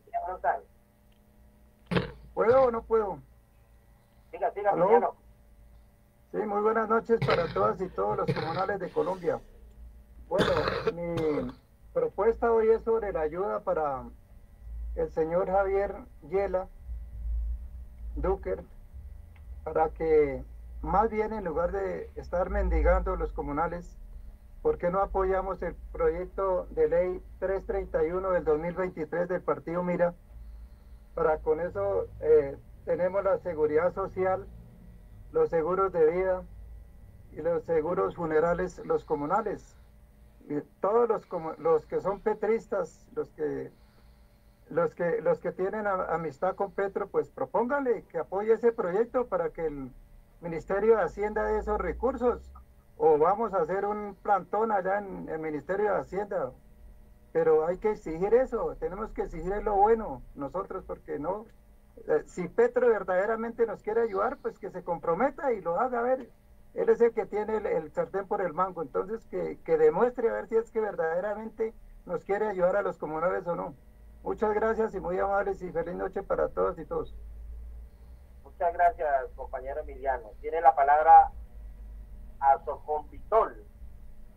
¿Puedo o no puedo? Siga, siga, Emiliano. Sí, muy buenas noches para todas y todos los comunales de Colombia. Bueno, mi propuesta hoy es sobre la ayuda para el señor Javier Yela Ducker, para que más bien en lugar de estar mendigando los comunales, ¿por qué no apoyamos el proyecto de ley trescientos treinta y uno del dos mil veintitrés del Partido Mira? Para con eso eh, tenemos la seguridad social, los seguros de vida y los seguros funerales, los comunales. Y todos los, los que son petristas, los que los que los que tienen a, amistad con Petro, pues propónganle que apoye ese proyecto para que el Ministerio de Hacienda dé esos recursos, o vamos a hacer un plantón allá en el Ministerio de Hacienda. Pero hay que exigir eso, tenemos que exigir lo bueno nosotros, porque no, eh, si Petro verdaderamente nos quiere ayudar, pues que se comprometa y lo haga. A ver, él es el que tiene el, el sartén por el mango, entonces que, que demuestre a ver si es que verdaderamente nos quiere ayudar a los comunales o no. Muchas gracias y muy amables y feliz noche para todos y todos. Muchas gracias, compañero Emiliano. Tiene la palabra Azoconvitol.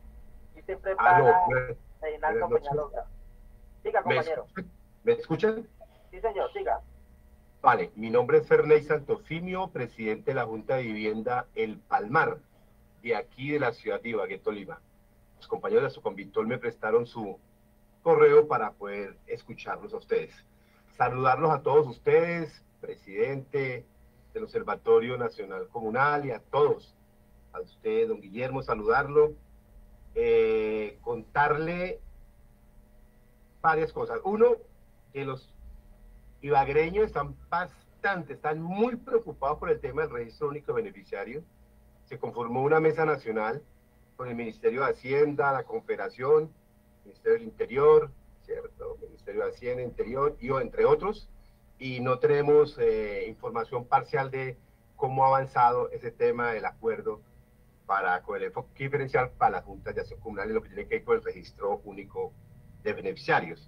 se prepara Aló, buenas- Reinaldo buenas noches. Peñalosa. Siga, ¿Me compañero. escuchan? ¿Me escuchan? Sí, señor, siga. Vale, mi nombre es Ferney Santofimio, presidente de la Junta de Vivienda El Palmar, de aquí de la ciudad de Ibagué, Tolima. Los compañeros de su convictor me prestaron su correo para poder escucharlos a ustedes. Saludarlos a todos ustedes, presidente del Observatorio Nacional Comunal, y a todos, a usted, don Guillermo, saludarlo, eh, contarle varias cosas. Uno, que los ibagreños están bastante, están muy preocupados por el tema del registro único de beneficiarios. Se conformó una mesa nacional con el Ministerio de Hacienda, la Confederación, Ministerio del Interior, ¿cierto? Ministerio de Hacienda, Interior, y entre otros, y no tenemos eh, información parcial de cómo ha avanzado ese tema del acuerdo para, con el enfoque diferencial para las juntas de acción comunal y lo que tiene que ver con el registro único de beneficiarios.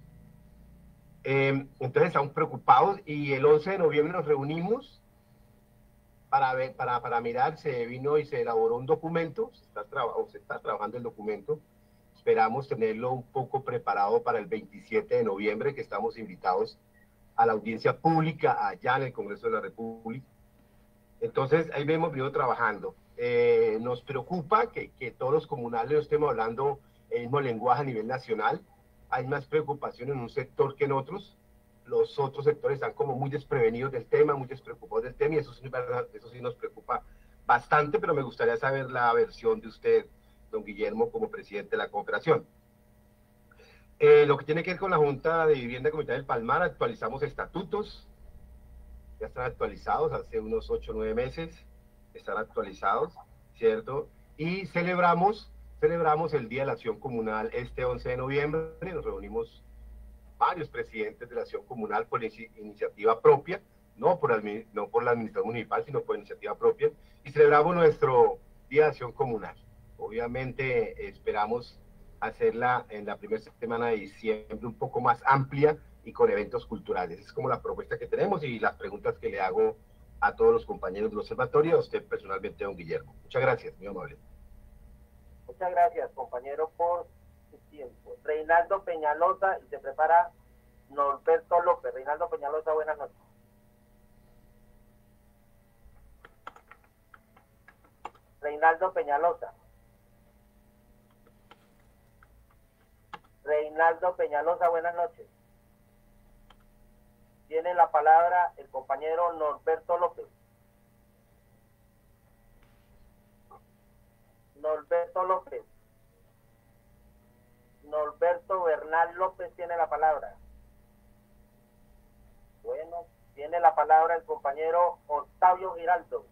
Eh, entonces estamos preocupados y el once de noviembre nos reunimos para, ver, para, para mirar, se vino y se elaboró un documento, se está, o se está trabajando el documento, esperamos tenerlo un poco preparado para el veintisiete de noviembre, que estamos invitados a la audiencia pública allá en el Congreso de la República. Entonces ahí hemos venido trabajando. Eh, nos preocupa que, que todos los comunales estemos hablando el mismo lenguaje a nivel nacional. Hay más preocupación en un sector que en otros. Los otros sectores están como muy desprevenidos del tema, muy despreocupados del tema, y eso sí, eso sí nos preocupa bastante, pero me gustaría saber la versión de usted, don Guillermo, como presidente de la Confederación. Eh, lo que tiene que ver con la Junta de Vivienda Comunitaria del Palmar, actualizamos estatutos, ya están actualizados hace unos ocho o nueve meses, están actualizados, ¿cierto? Y celebramos, celebramos el Día de la Acción Comunal este once de noviembre, nos reunimos varios presidentes de la Acción Comunal por iniciativa propia, no por, el, no por la administración municipal, sino por iniciativa propia, y celebramos nuestro Día de Acción Comunal. Obviamente esperamos hacerla en la primera semana de diciembre un poco más amplia y con eventos culturales. Es como la propuesta que tenemos y las preguntas que le hago a todos los compañeros del observatorio, a usted personalmente, don Guillermo. Muchas gracias, muy amable. Muchas gracias, compañero, por su tiempo. Reinaldo Peñalosa, y se prepara Norberto López. Reinaldo Peñalosa, buenas noches. Reinaldo Peñalosa. Reinaldo Peñalosa, buenas noches. Tiene la palabra el compañero Norberto López. Norberto López. Norberto Bernal López tiene la palabra. Bueno, tiene la palabra el compañero Octavio Giraldo.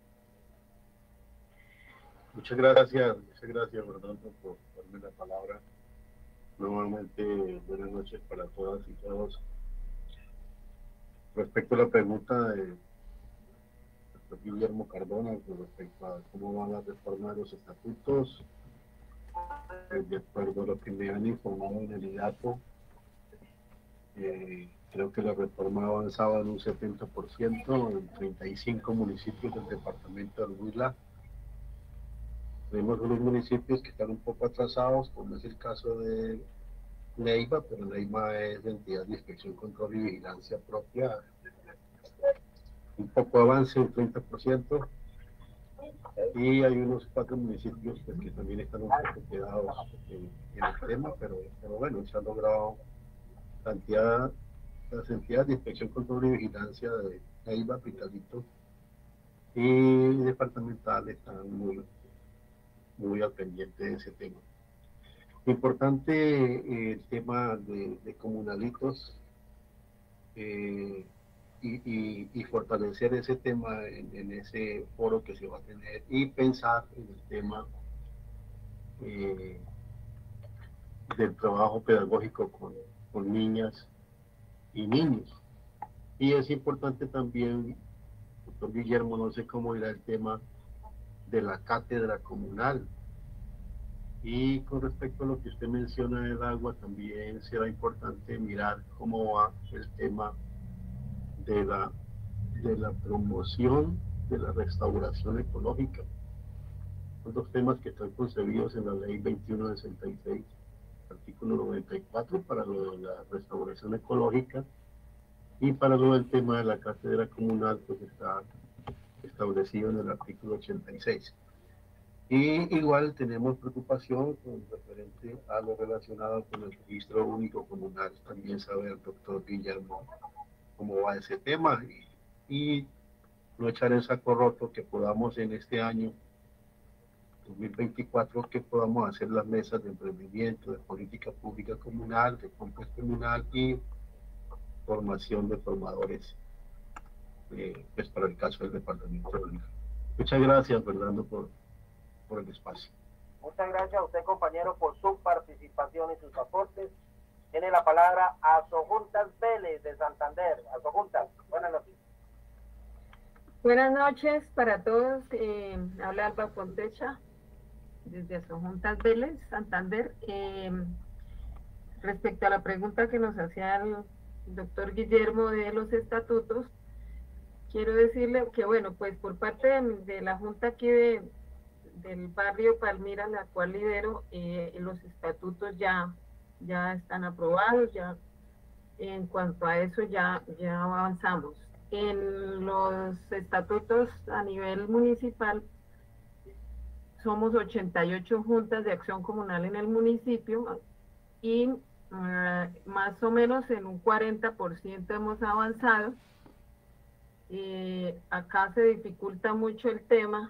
Muchas gracias, muchas gracias, Fernando, por darme la palabra. Nuevamente, buenas noches para todas y todos. Respecto a la pregunta de doctor Guillermo Cardona, con respecto a cómo van las reformas de los estatutos, eh, de acuerdo a lo que me han informado en el I D A T O, eh, creo que la reforma ha avanzado en un setenta por ciento en treinta y cinco municipios del departamento del Huila. Tenemos unos municipios que están un poco atrasados, como es el caso de Neiva, pero Neiva es entidad de inspección, control y vigilancia propia. Un poco avance, un treinta por ciento. Y hay unos cuatro municipios pues, que también están un poco quedados en, en el tema, pero, pero bueno, se han logrado cantidad, las entidades de inspección, control y vigilancia de Neiva, Pitalito y departamental están muy muy al pendiente de ese tema. Importante eh, el tema de, de comunalitos eh, y, y, y fortalecer ese tema en, en ese foro que se va a tener y pensar en el tema eh, del trabajo pedagógico con, con niñas y niños. Y es importante también, doctor Guillermo, no sé cómo irá el tema de la cátedra comunal. Y con respecto a lo que usted menciona del agua, también será importante mirar cómo va el tema de la, de la promoción de la restauración ecológica. Son dos temas que están concebidos en la ley veintiuno sesenta y seis, artículo noventa y cuatro, para lo de la restauración ecológica, y para lo del tema de la cátedra comunal, pues está establecido en el artículo ochenta y seis. Y igual tenemos preocupación con referente a lo relacionado con el registro único comunal. También sabe el doctor Guillermo cómo va ese tema, y, y no echar el saco roto, que podamos en este año dos mil veinticuatro, que podamos hacer las mesas de emprendimiento, de política pública comunal, de compra comunal y formación de formadores, eh, pues para el caso del departamento de Bolívar. Muchas gracias, Fernando, por, por el espacio. Muchas gracias a usted, compañero, por su participación y sus aportes. Tiene la palabra Asojuntas Vélez de Santander. Asojuntas, buenas noches. Buenas noches para todos. Eh, habla Alba Pontecha desde Asojuntas Vélez, Santander. Eh, respecto a la pregunta que nos hacía el doctor Guillermo de los estatutos, quiero decirle que, bueno, pues por parte de, de la Junta aquí de, del barrio Palmira, la cual lidero, eh, los estatutos ya, ya están aprobados, ya en cuanto a eso ya, ya avanzamos. En los estatutos a nivel municipal somos ochenta y ocho juntas de acción comunal en el municipio y uh, más o menos en un cuarenta por ciento hemos avanzado. Eh, acá se dificulta mucho el tema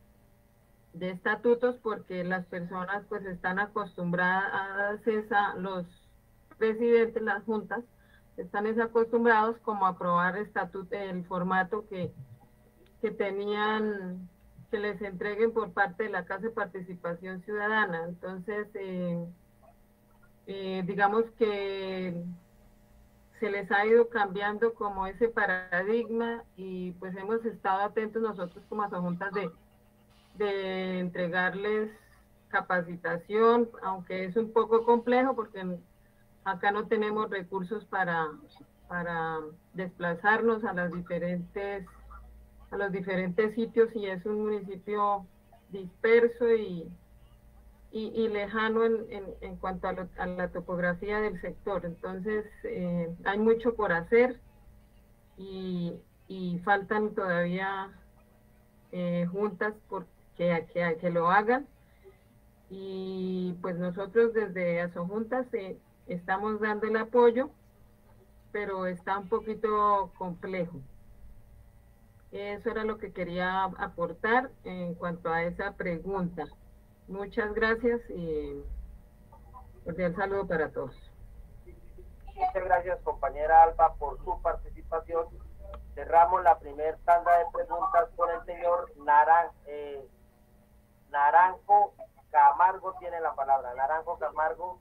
de estatutos porque las personas pues están acostumbradas a los presidentes, las juntas, están acostumbrados como a aprobar estatuto, el formato que, que tenían, que les entreguen por parte de la Casa de Participación Ciudadana. Entonces, eh, eh, digamos que se les ha ido cambiando como ese paradigma y pues hemos estado atentos nosotros como asojuntas de, de entregarles capacitación, aunque es un poco complejo porque acá no tenemos recursos para, para desplazarnos a las diferentes, a los diferentes sitios y es un municipio disperso y, y, y lejano en, en, en cuanto a, lo, a la topografía del sector. Entonces eh, hay mucho por hacer y, y faltan todavía eh, juntas por que, que, que lo hagan. Y pues nosotros desde Asojuntas eh, estamos dando el apoyo, pero está un poquito complejo. Eso era lo que quería aportar en cuanto a esa pregunta. Muchas gracias y cordial saludo para todos. Muchas gracias, compañera Alba, por su participación. Cerramos la primera tanda de preguntas con el señor Naran, eh, Naranjo Camargo. Tiene la palabra. Naranjo Camargo.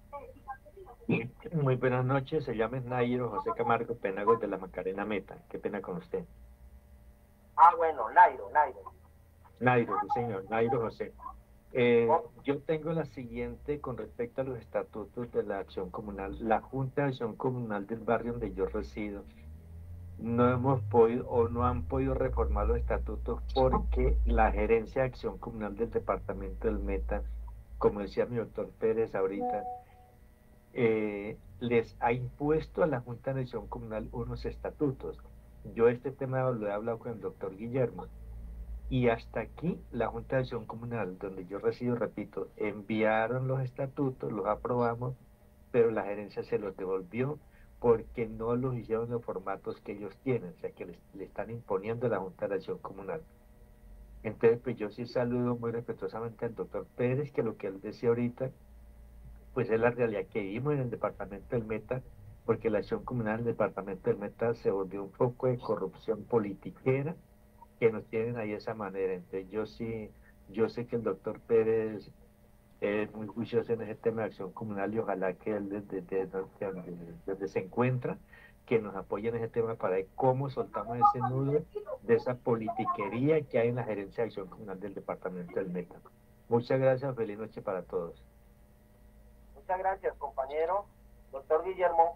Muy buenas noches, se llama Nairo José Camargo Penagos de la Macarena Meta. Qué pena con usted. Ah, bueno, Nairo, Nairo. Nairo, sí señor, Nairo José. Eh, yo tengo la siguiente con respecto a los estatutos de la acción comunal. La Junta de Acción Comunal del barrio donde yo resido no hemos podido o no han podido reformar los estatutos porque la gerencia de acción comunal del departamento del Meta, como decía mi doctor Pérez ahorita, eh, les ha impuesto a la Junta de Acción Comunal unos estatutos. Yo este tema lo he hablado con el doctor Guillermo y hasta aquí la Junta de Acción Comunal donde yo resido, repito, enviaron los estatutos, los aprobamos, pero la gerencia se los devolvió porque no los hicieron en los formatos que ellos tienen, o sea que les, le están imponiendo a la Junta de Acción Comunal. Entonces pues yo sí saludo muy respetuosamente al doctor Pérez, que lo que él decía ahorita pues es la realidad que vivimos en el departamento del Meta, porque la acción comunal del departamento del Meta se volvió un foco de corrupción politiquera que nos tienen ahí de esa manera. Entonces yo sí, yo sé que el doctor Pérez es muy juicioso en ese tema de acción comunal y ojalá que él desde, desde, desde, desde se encuentra, que nos apoye en ese tema para ver cómo soltamos ese nudo de esa politiquería que hay en la gerencia de acción comunal del departamento del Meta. Muchas gracias, feliz noche para todos. Muchas gracias, compañero. Doctor Guillermo.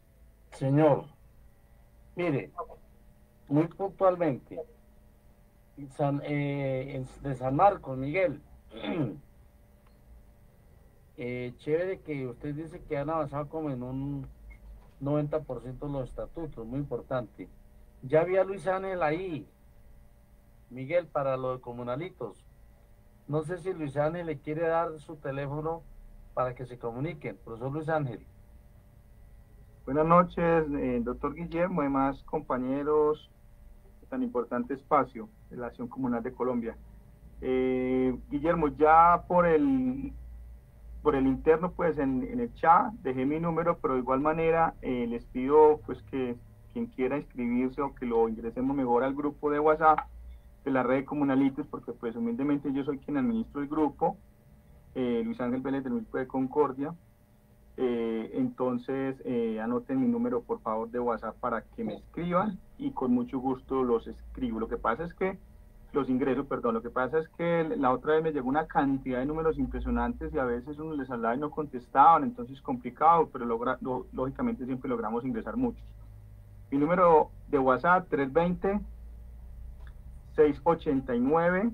Señor, mire, muy puntualmente, San, eh, en- de San Marcos, Miguel. Eh, chévere que usted dice que han avanzado como en un noventa por ciento los estatutos, muy importante. Ya había Luis Ángel ahí, Miguel, para los comunalitos. No sé si Luis Ángel le quiere dar su teléfono para que se comuniquen. Profesor Luis Ángel. Buenas noches, eh, doctor Guillermo, además compañeros de tan importante espacio de la Acción Comunal de Colombia. Eh, Guillermo, ya por el por el interno, pues en, en el chat dejé mi número, pero de igual manera eh, les pido pues que quien quiera inscribirse o que lo ingresemos mejor al grupo de WhatsApp de la red de comunalitos, porque pues humildemente yo soy quien administro el grupo, eh, Luis Ángel Vélez del Grupo de Concordia. Eh, entonces eh, anoten mi número por favor de WhatsApp para que me escriban y con mucho gusto los escribo. Lo que pasa es que los ingresos, perdón, lo que pasa es que la otra vez me llegó una cantidad de números impresionantes y a veces uno les hablaba y no contestaban, entonces complicado, pero logra, lo, lógicamente siempre logramos ingresar muchos. Mi número de WhatsApp tres dos cero, seis ocho nueve,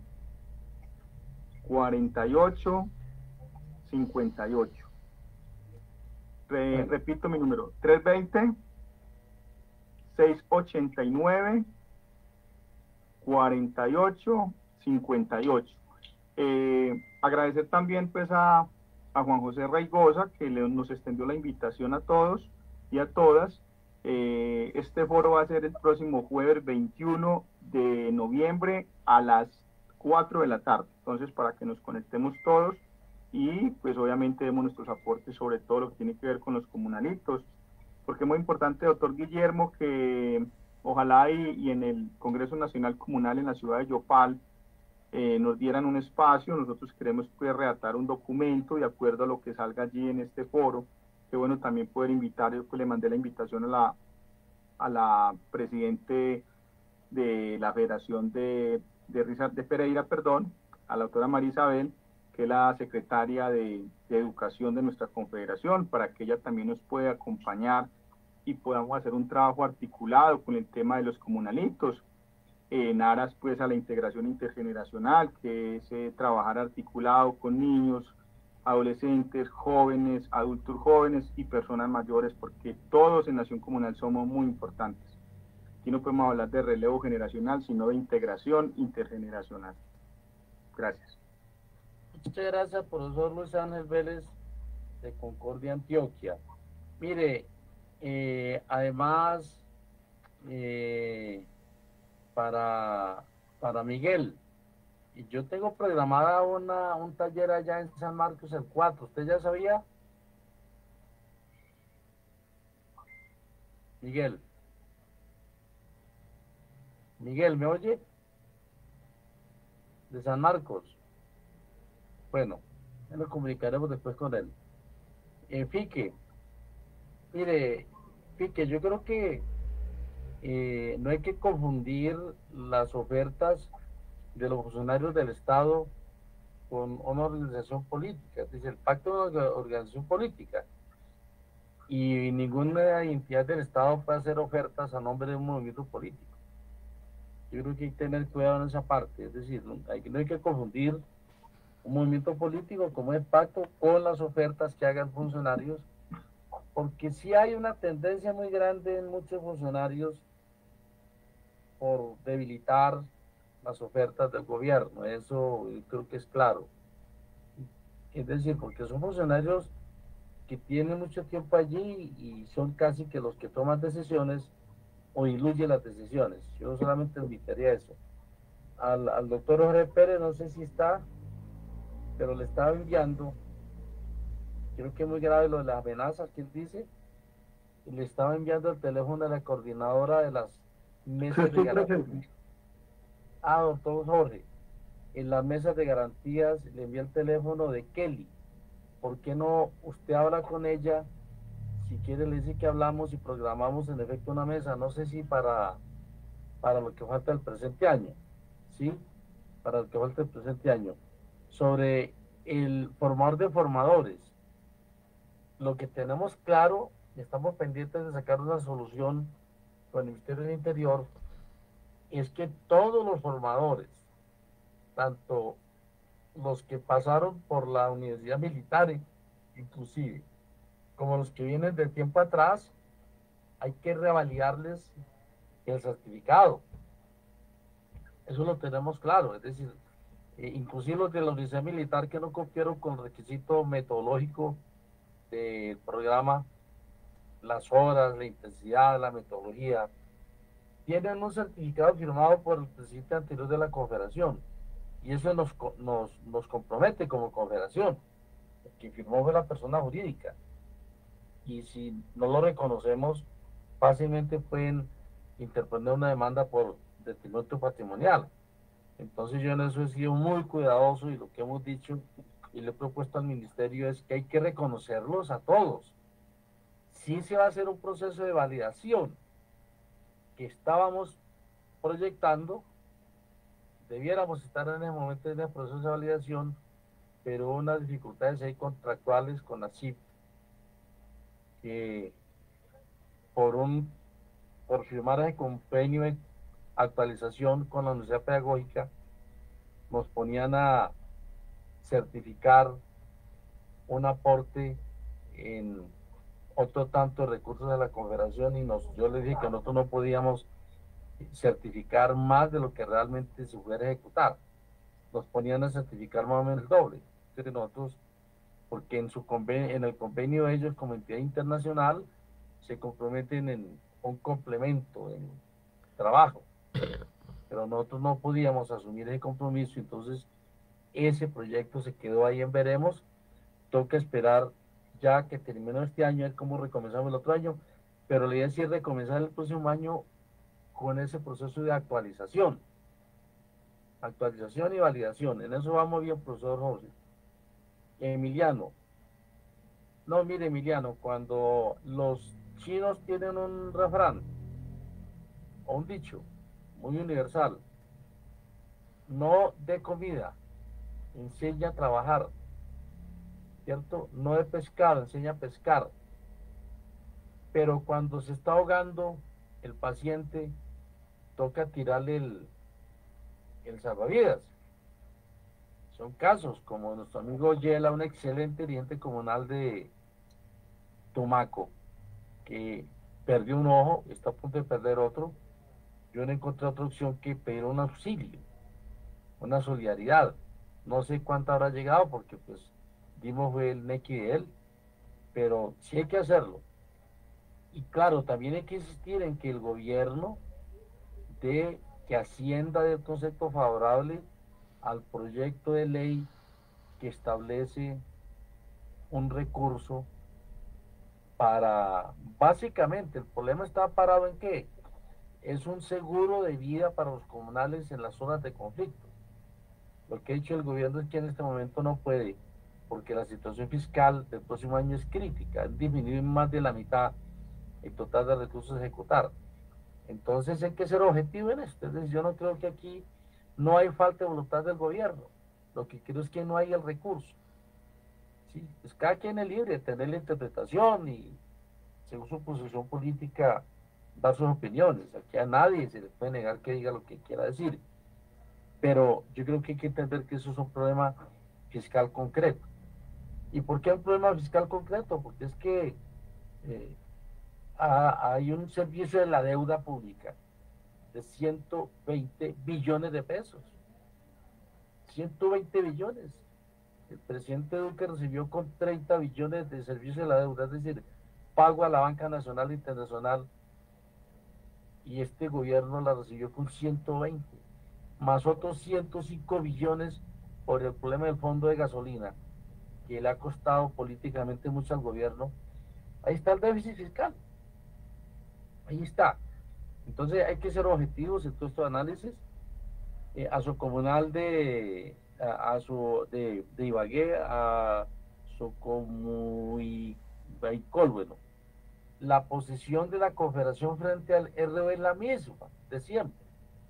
cuatro ocho cinco ocho. Re, repito mi número, tres dos cero, seis ocho nueve, cuatro ocho cinco ocho. Eh, agradecer también pues a, a Juan José Raigosa que le, nos extendió la invitación a todos y a todas. Eh, este foro va a ser el próximo jueves veintiuno de noviembre a las cuatro de la tarde. Entonces, para que nos conectemos todos y pues obviamente demos nuestros aportes sobre todo lo que tiene que ver con los comunalitos, porque es muy importante, doctor Guillermo, que ojalá y, y en el Congreso Nacional Comunal en la ciudad de Yopal eh, nos dieran un espacio. Nosotros queremos pues, redactar un documento de acuerdo a lo que salga allí en este foro. Que bueno también poder invitar, yo pues, le mandé la invitación a la, a la presidente de la Federación de, de, Risa, de Pereira, perdón, a la doctora María Isabel, que es la secretaria de, de Educación de nuestra confederación, para que ella también nos pueda acompañar y podamos hacer un trabajo articulado con el tema de los comunalitos, en aras pues a la integración intergeneracional, que es eh, trabajar articulado con niños, adolescentes, jóvenes, adultos jóvenes y personas mayores, porque todos en Acción Comunal somos muy importantes. Aquí no podemos hablar de relevo generacional, sino de integración intergeneracional. Gracias. Muchas gracias, profesor Luis Ángel Vélez de Concordia, Antioquia. Mire, eh, además, eh, para, para Miguel, y yo tengo programada una, un taller allá en San Marcos el cuatro. ¿Usted ya sabía? Miguel. Miguel, ¿me oye? De San Marcos. Bueno, ya nos comunicaremos después con él. Eh, Fique. Mire, Fique, yo creo que eh, no hay que confundir las ofertas de los funcionarios del Estado con una organización política. Es decir, el pacto de una organización política. Y ninguna entidad del Estado puede hacer ofertas a nombre de un movimiento político. Yo creo que hay que tener cuidado en esa parte. Es decir, no hay, no hay que confundir un movimiento político como el pacto con las ofertas que hagan funcionarios, porque sí hay una tendencia muy grande en muchos funcionarios por debilitar las ofertas del gobierno. Eso creo que es claro. Es decir, porque son funcionarios que tienen mucho tiempo allí y son casi que los que toman decisiones o diluyen las decisiones. Yo solamente invitaría eso. Al, al doctor Jorge Pérez, no sé si está, pero le estaba enviando, creo que es muy grave lo de las amenazas que él dice, y le estaba enviando el teléfono de la coordinadora de las mesas de garantías. Ah, doctor Jorge, en las mesas de garantías le envié el teléfono de Kelly. ¿Por qué no usted habla con ella? Si quiere le dice que hablamos y programamos en efecto una mesa, no sé si para, para lo que falta el presente año, ¿sí? Para lo que falta el presente año. Sobre el formador de formadores. Lo que tenemos claro, y estamos pendientes de sacar una solución con el Ministerio del Interior, es que todos los formadores, tanto los que pasaron por la universidad militar, inclusive, como los que vienen de tiempo atrás, hay que revalidarles el certificado. Eso lo tenemos claro, es decir, eh, inclusive los de la universidad militar que no cumplieron con el requisito metodológico del programa, las horas, la intensidad, la metodología, tienen un certificado firmado por el presidente anterior de la Confederación, y eso nos, nos, nos compromete como Confederación. El que firmó fue la persona jurídica, y si no lo reconocemos, fácilmente pueden interponer una demanda por detrimento patrimonial. Entonces yo en eso he sido muy cuidadoso, y lo que hemos dicho y le he propuesto al ministerio es que hay que reconocerlos a todos. Sí se va a hacer un proceso de validación que estábamos proyectando, debiéramos estar en el momento en el proceso de validación, pero unas dificultades ahí contractuales con la C I P, que por un por firmar ese convenio de actualización con la Universidad Pedagógica nos ponían a certificar un aporte en otro tanto de recursos de la Confederación, y nos, yo les dije que nosotros no podíamos certificar más de lo que realmente se pudiera ejecutar. Nos ponían a certificar más o menos el doble. Entonces nosotros, porque en, su convenio, en el convenio de ellos como entidad internacional se comprometen en un complemento en trabajo, pero nosotros no podíamos asumir ese compromiso. Entonces ese proyecto se quedó ahí en veremos. Toca esperar ya que terminó este año, a ver cómo recomenzamos el otro año, pero la idea es recomenzar el próximo año con ese proceso de actualización, actualización y validación. En eso vamos bien, profesor José. Emiliano, no, mire Emiliano, cuando los chinos tienen un refrán o un dicho muy universal: no de comida, enseña a trabajar, ¿cierto? No de pescar, enseña a pescar. Pero cuando se está ahogando el paciente, toca tirarle el, el salvavidas. Son casos como nuestro amigo Yela, un excelente dirigente comunal de Tumaco, que perdió un ojo, está a punto de perder otro. Yo no encontré otra opción que pedir un auxilio, una solidaridad. No sé cuánto habrá llegado, porque pues dimos fue el nequi de él, pero sí hay que hacerlo. Y claro, también hay que insistir en que el gobierno de que Hacienda dé el concepto favorable al proyecto de ley que establece un recurso para, básicamente, el problema está parado en que es un seguro de vida para los comunales en las zonas de conflicto. Lo que ha dicho el gobierno es que en este momento no puede, porque la situación fiscal del próximo año es crítica, han disminuido en más de la mitad el total de recursos a ejecutar. Entonces hay que ser objetivo en esto. Es decir, yo no creo que aquí no hay falta de voluntad del gobierno, lo que creo es que no hay el recurso. ¿Sí? Pues cada quien es libre de tener la interpretación y, según su posición política, dar sus opiniones. Aquí a nadie se le puede negar que diga lo que quiera decir, pero yo creo que hay que entender que eso es un problema fiscal concreto. ¿Y por qué un problema fiscal concreto? Porque es que eh, a, hay un servicio de la deuda pública de ciento veinte billones de pesos. ciento veinte billones. El presidente Duque recibió con treinta billones de servicio de la deuda, es decir, pago a la banca nacional e internacional, y este gobierno la recibió con ciento veinte, más otros ciento cinco billones por el problema del fondo de gasolina, que le ha costado políticamente mucho al gobierno. Ahí está el déficit fiscal. Ahí está. Entonces hay que ser objetivos en todo este análisis. Eh, a su comunal de, a, a su, de, de Ibagué, a su comunal, bueno, la posición de la Confederación frente al R O es la misma de siempre.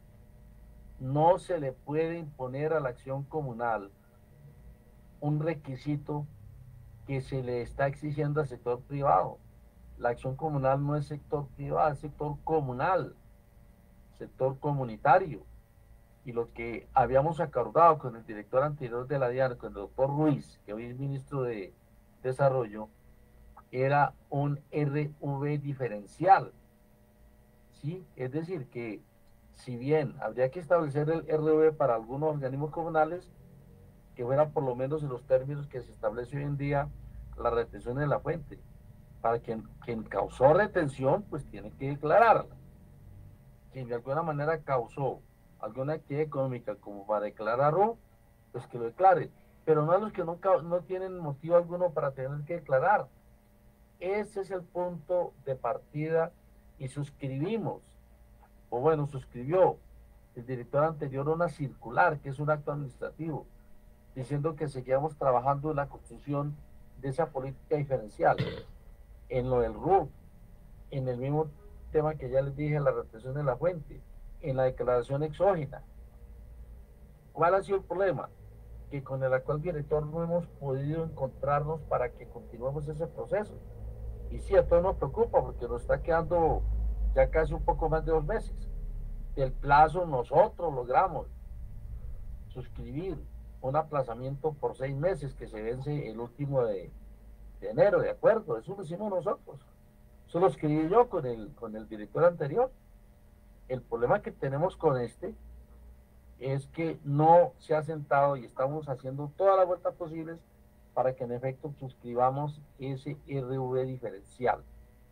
No se le puede imponer a la acción comunal un requisito que se le está exigiendo al sector privado. La acción comunal no es sector privado, es sector comunal. sector comunitario. Y lo que habíamos acordado con el director anterior de la DIAN, con el doctor Ruiz, que hoy es ministro de Desarrollo, era un R V diferencial. ¿Sí? Es decir, que si bien habría que establecer el R V para algunos organismos comunales, que fuera por lo menos en los términos que se establece hoy en día la retención de la fuente. Para quien, quien causó retención, pues tiene que declararla. Quien de alguna manera causó alguna actividad económica como para declararlo, pues que lo declare. Pero no a los que no, no tienen motivo alguno para tener que declarar. Ese es el punto de partida y suscribimos, o bueno, suscribió el director anterior una circular, que es un acto administrativo, diciendo que seguíamos trabajando en la construcción de esa política diferencial, en lo del R U F, en el mismo tema que ya les dije, la retención de la fuente, en la declaración exógena. ¿Cuál ha sido el problema? Que con el actual director no hemos podido encontrarnos para que continuemos ese proceso. Y sí, a todos nos preocupa porque nos está quedando ya casi un poco más de dos meses. Del plazo nosotros logramos suscribir un aplazamiento por seis meses que se vence el último de, de enero, ¿de acuerdo? Eso lo hicimos nosotros. Eso lo escribí yo con el, con el director anterior. El problema que tenemos con este es que no se ha sentado y estamos haciendo todas las vueltas posibles para que en efecto suscribamos ese R V diferencial.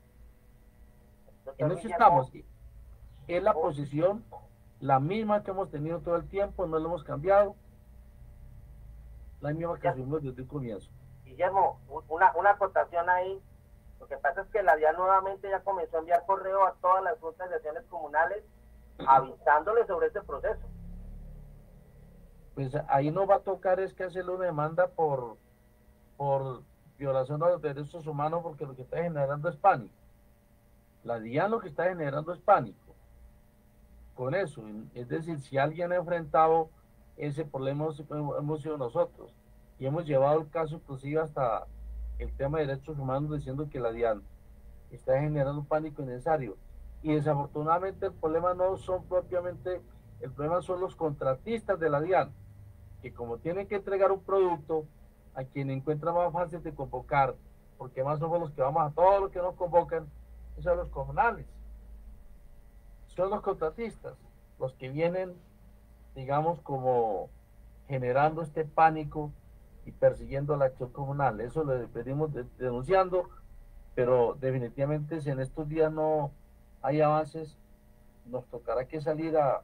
En eso estamos. Es la posición la misma que hemos tenido todo el tiempo, no la hemos cambiado. La misma que asumimos desde el comienzo. Guillermo, una, una acotación ahí. Lo que pasa es que la DIAN nuevamente ya comenzó a enviar correo a todas las juntas de acciones comunales avisándoles sobre este proceso. Pues ahí nos va a tocar es que hacerle una demanda por, por violación a los derechos humanos, porque lo que está generando es pánico. La DIAN lo que está generando es pánico. Con eso, es decir, si alguien ha enfrentado ese problema, hemos sido nosotros. Y hemos llevado el caso inclusive hasta el tema de derechos humanos, diciendo que la DIAN está generando un pánico innecesario. Y desafortunadamente el problema no son propiamente, el problema son los contratistas de la DIAN, que como tienen que entregar un producto a quien encuentra más fácil de convocar, porque más somos los que vamos a todos los que nos convocan, son los comunales, son los contratistas, los que vienen, digamos, como generando este pánico y persiguiendo la acción comunal. Eso lo pedimos de, denunciando, pero definitivamente si en estos días no hay avances, nos tocará que salir a,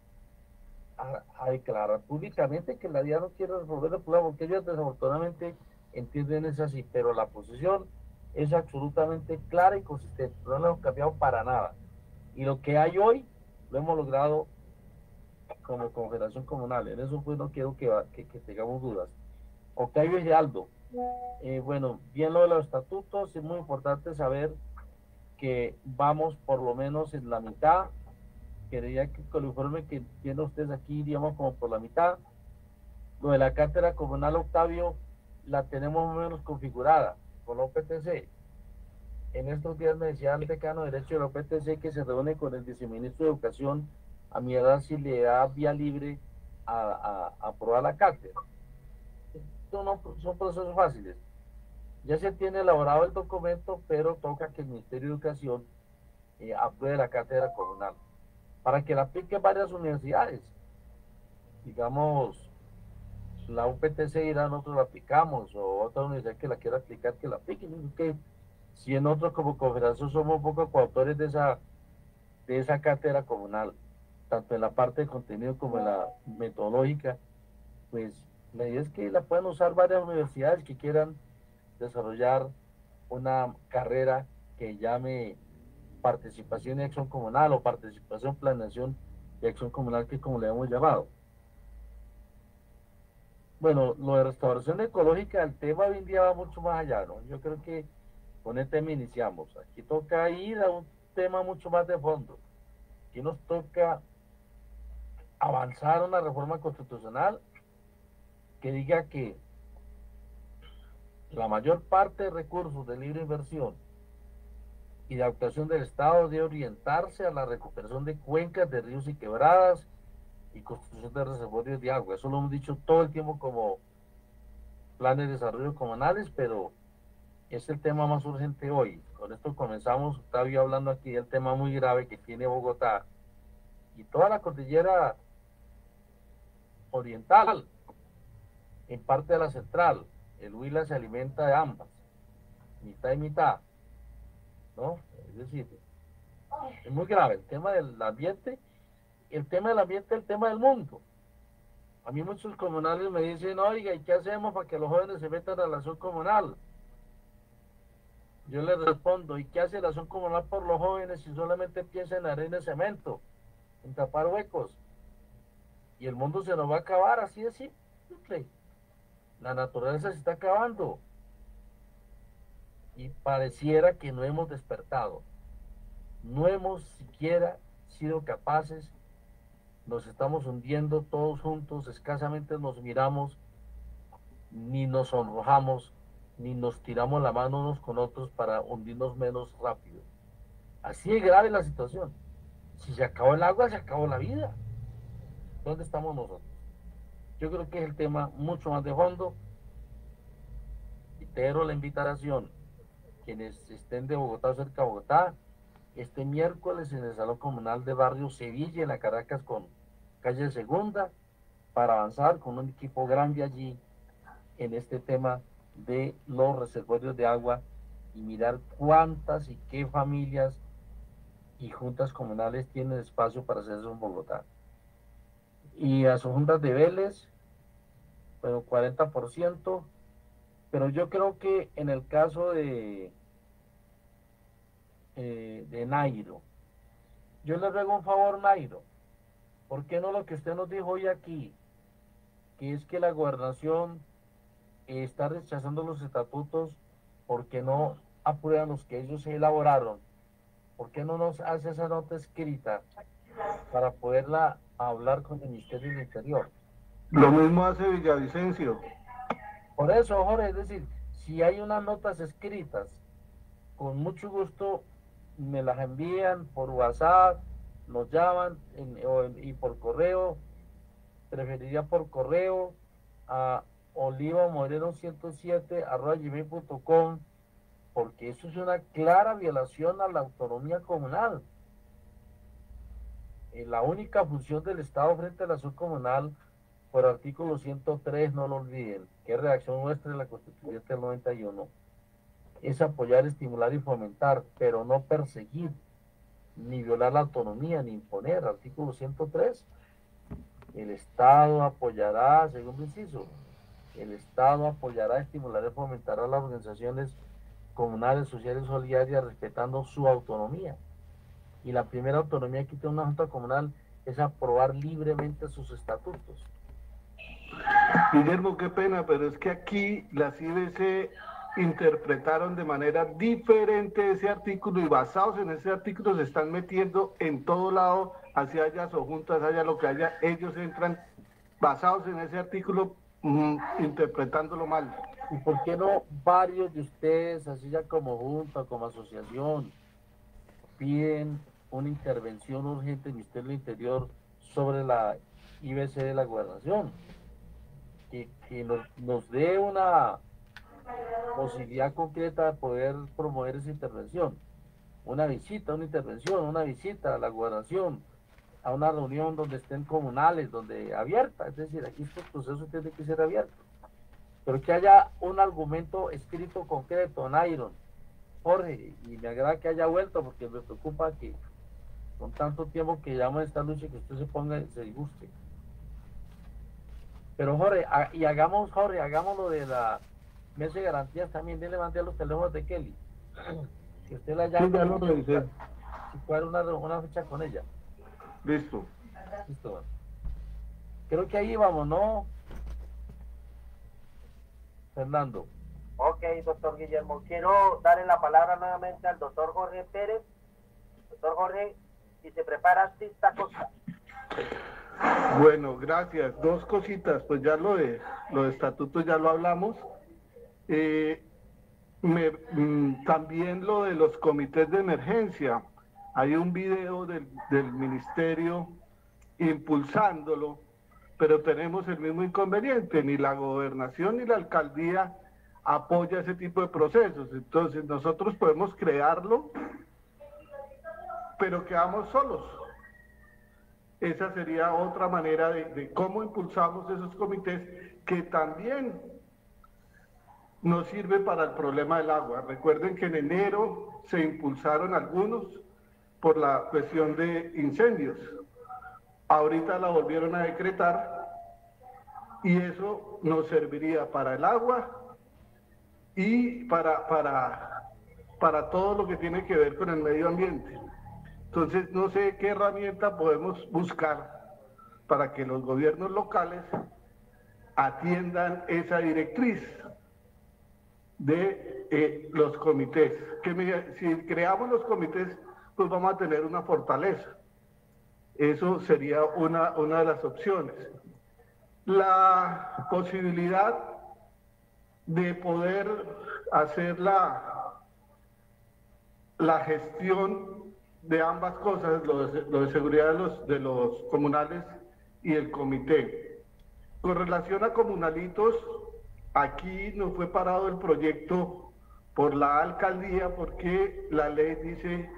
a, a declarar públicamente que la DIAN no quiere resolver el problema, porque ellos desafortunadamente entienden es así, pero la posición es absolutamente clara y consistente, no lo hemos cambiado para nada. Y lo que hay hoy lo hemos logrado como Confederación Comunal. En eso pues no quiero que, que, que tengamos dudas. Octavio Giraldo, eh, bueno, bien lo de los estatutos, es muy importante saber que vamos por lo menos en la mitad. Quería que con el informe que tienen ustedes aquí iríamos como por la mitad. Lo de la cátedra comunal, Octavio, la tenemos más o menos configurada con la O P T C. En estos días me decía el decano de Derecho de la O P T C que se reúne con el viceministro de Educación a mirar si le da vía libre a, a, a aprobar la cátedra. Esto no son procesos fáciles. Ya se tiene elaborado el documento, pero toca que el Ministerio de Educación eh, apruebe la cátedra comunal para que la apliquen varias universidades. Digamos, la U P T C irá, nosotros la aplicamos, o otra universidad que la quiera aplicar, que la apliquen. Que si en otros como Confederación somos un poco coautores de esa, de esa cátedra comunal, tanto en la parte de contenido como en la metodológica, pues la idea es que la puedan usar varias universidades que quieran desarrollar una carrera que llame participación y acción comunal, o participación, planeación y acción comunal, que es como le hemos llamado. Bueno, lo de restauración ecológica, el tema hoy en día va mucho más allá, ¿no? Yo creo que con este tema iniciamos. Aquí toca ir a un tema mucho más de fondo. Aquí nos toca avanzar una reforma constitucional que diga que la mayor parte de recursos de libre inversión y de actuación del Estado de orientarse a la recuperación de cuencas de ríos y quebradas y construcción de reservorios de agua. Eso lo hemos dicho todo el tiempo como planes de desarrollo comunales, pero es el tema más urgente hoy. Con esto comenzamos, Octavio, hablando aquí del tema muy grave que tiene Bogotá y toda la cordillera oriental, en parte de la central. El Huila se alimenta de ambas, mitad y mitad, ¿no? Es decir, es muy grave el tema del ambiente. El tema del ambiente es el tema del mundo. A mí muchos comunales me dicen, oiga, ¿y qué hacemos para que los jóvenes se metan a la acción comunal? Yo les respondo, ¿y qué hace la acción comunal por los jóvenes si solamente piensa en arena y cemento, en tapar huecos? Y el mundo se nos va a acabar, así de simple. La naturaleza se está acabando. Y pareciera que no hemos despertado. No hemos siquiera sido capaces. Nos estamos hundiendo todos juntos, escasamente nos miramos, ni nos sonrojamos, ni nos tiramos la mano unos con otros para hundirnos menos rápido. Así de grave la situación. Si se acabó el agua, se acabó la vida. ¿Dónde estamos nosotros? Yo creo que es el tema mucho más de fondo. Reitero la invitación. Quienes estén de Bogotá o cerca de Bogotá, este miércoles en el Salón Comunal de Barrio Sevilla, en la Caracas con calle Segunda, para avanzar con un equipo grande allí en este tema de los reservorios de agua y mirar cuántas y qué familias y juntas comunales tienen espacio para hacer eso en Bogotá. Y a sus juntas de Vélez, bueno, cuarenta por ciento, pero yo creo que en el caso de, eh, de Nairo, yo le ruego un favor, Nairo, ¿por qué no lo que usted nos dijo hoy aquí, que es que la gobernación eh, está rechazando los estatutos porque no aprueban los que ellos elaboraron? ¿Por qué no nos hace esa nota escrita para poderla hablar con el Ministerio del Interior? Lo mismo hace Villavicencio. Por eso, Jorge, es decir, si hay unas notas escritas, con mucho gusto me las envían por WhatsApp, nos llaman en, o en, y por correo, preferiría por correo a olivamoreno ciento siete arroba gmail punto com, porque eso es una clara violación a la autonomía comunal. Eh, la única función del Estado frente a la acción comunal, por artículo ciento tres, no lo olviden, que es redacción nuestra de la Constitución del noventa y uno, es apoyar, estimular y fomentar, pero no perseguir, ni violar la autonomía, ni imponer. Artículo ciento tres, el Estado apoyará, segundo inciso, el Estado apoyará, estimulará y fomentará las organizaciones comunales, sociales, solidarias, respetando su autonomía. Y la primera autonomía que tiene una junta comunal es aprobar libremente sus estatutos. Guillermo, qué pena, pero es que aquí las I B C interpretaron de manera diferente ese artículo y basados en ese artículo se están metiendo en todo lado, hacia allá o juntas, haya lo que haya, ellos entran basados en ese artículo, mmm, interpretándolo mal. ¿Y por qué no varios de ustedes, así ya como junta, como asociación, piden una intervención urgente del Ministerio del Interior sobre la I B C de la gobernación? Que, que nos, nos dé una posibilidad concreta de poder promover esa intervención. Una visita, una intervención, una visita a la gobernación, a una reunión donde estén comunales, donde abierta, es decir, aquí este proceso tiene que ser abierto. Pero que haya un argumento escrito concreto, Nairon, Jorge, y me agrada que haya vuelto porque me preocupa que con tanto tiempo que llevamos esta lucha que usted se ponga, se disguste. Pero Jorge, a, y hagamos, Jorge, hagamos lo de la mesa de garantías también, denle mandé a los teléfonos de Kelly. Que usted la llame. Sí, ya lo revisé. Si puede una, una fecha con ella. Listo. Listo. Bueno. Creo que ahí vamos, ¿no? Fernando. Ok, doctor Guillermo. Quiero darle la palabra nuevamente al doctor Jorge Pérez. Doctor Jorge, si se prepara, Sista Costa. Bueno, gracias. Dos cositas, pues ya lo de los estatutos ya lo hablamos. Eh, Me, mm, también lo de los comités de emergencia. Hay un video del, del ministerio impulsándolo, pero tenemos el mismo inconveniente, ni la gobernación ni la alcaldía apoya ese tipo de procesos. Entonces nosotros podemos crearlo, pero quedamos solos. Esa sería otra manera de, de cómo impulsamos esos comités, que también nos sirve para el problema del agua. Recuerden que en enero se impulsaron algunos por la cuestión de incendios. Ahorita la volvieron a decretar y eso nos serviría para el agua y para, para, para todo lo que tiene que ver con el medio ambiente. Entonces, no sé qué herramienta podemos buscar para que los gobiernos locales atiendan esa directriz de eh, los comités. Que me, si creamos los comités, pues vamos a tener una fortaleza. Eso sería una, una de las opciones. La posibilidad de poder hacer la, la gestión de ambas cosas, lo de, lo de seguridad de los, de los comunales y el comité. Con relación a comunalitos, aquí no fue parado el proyecto por la alcaldía porque la ley dice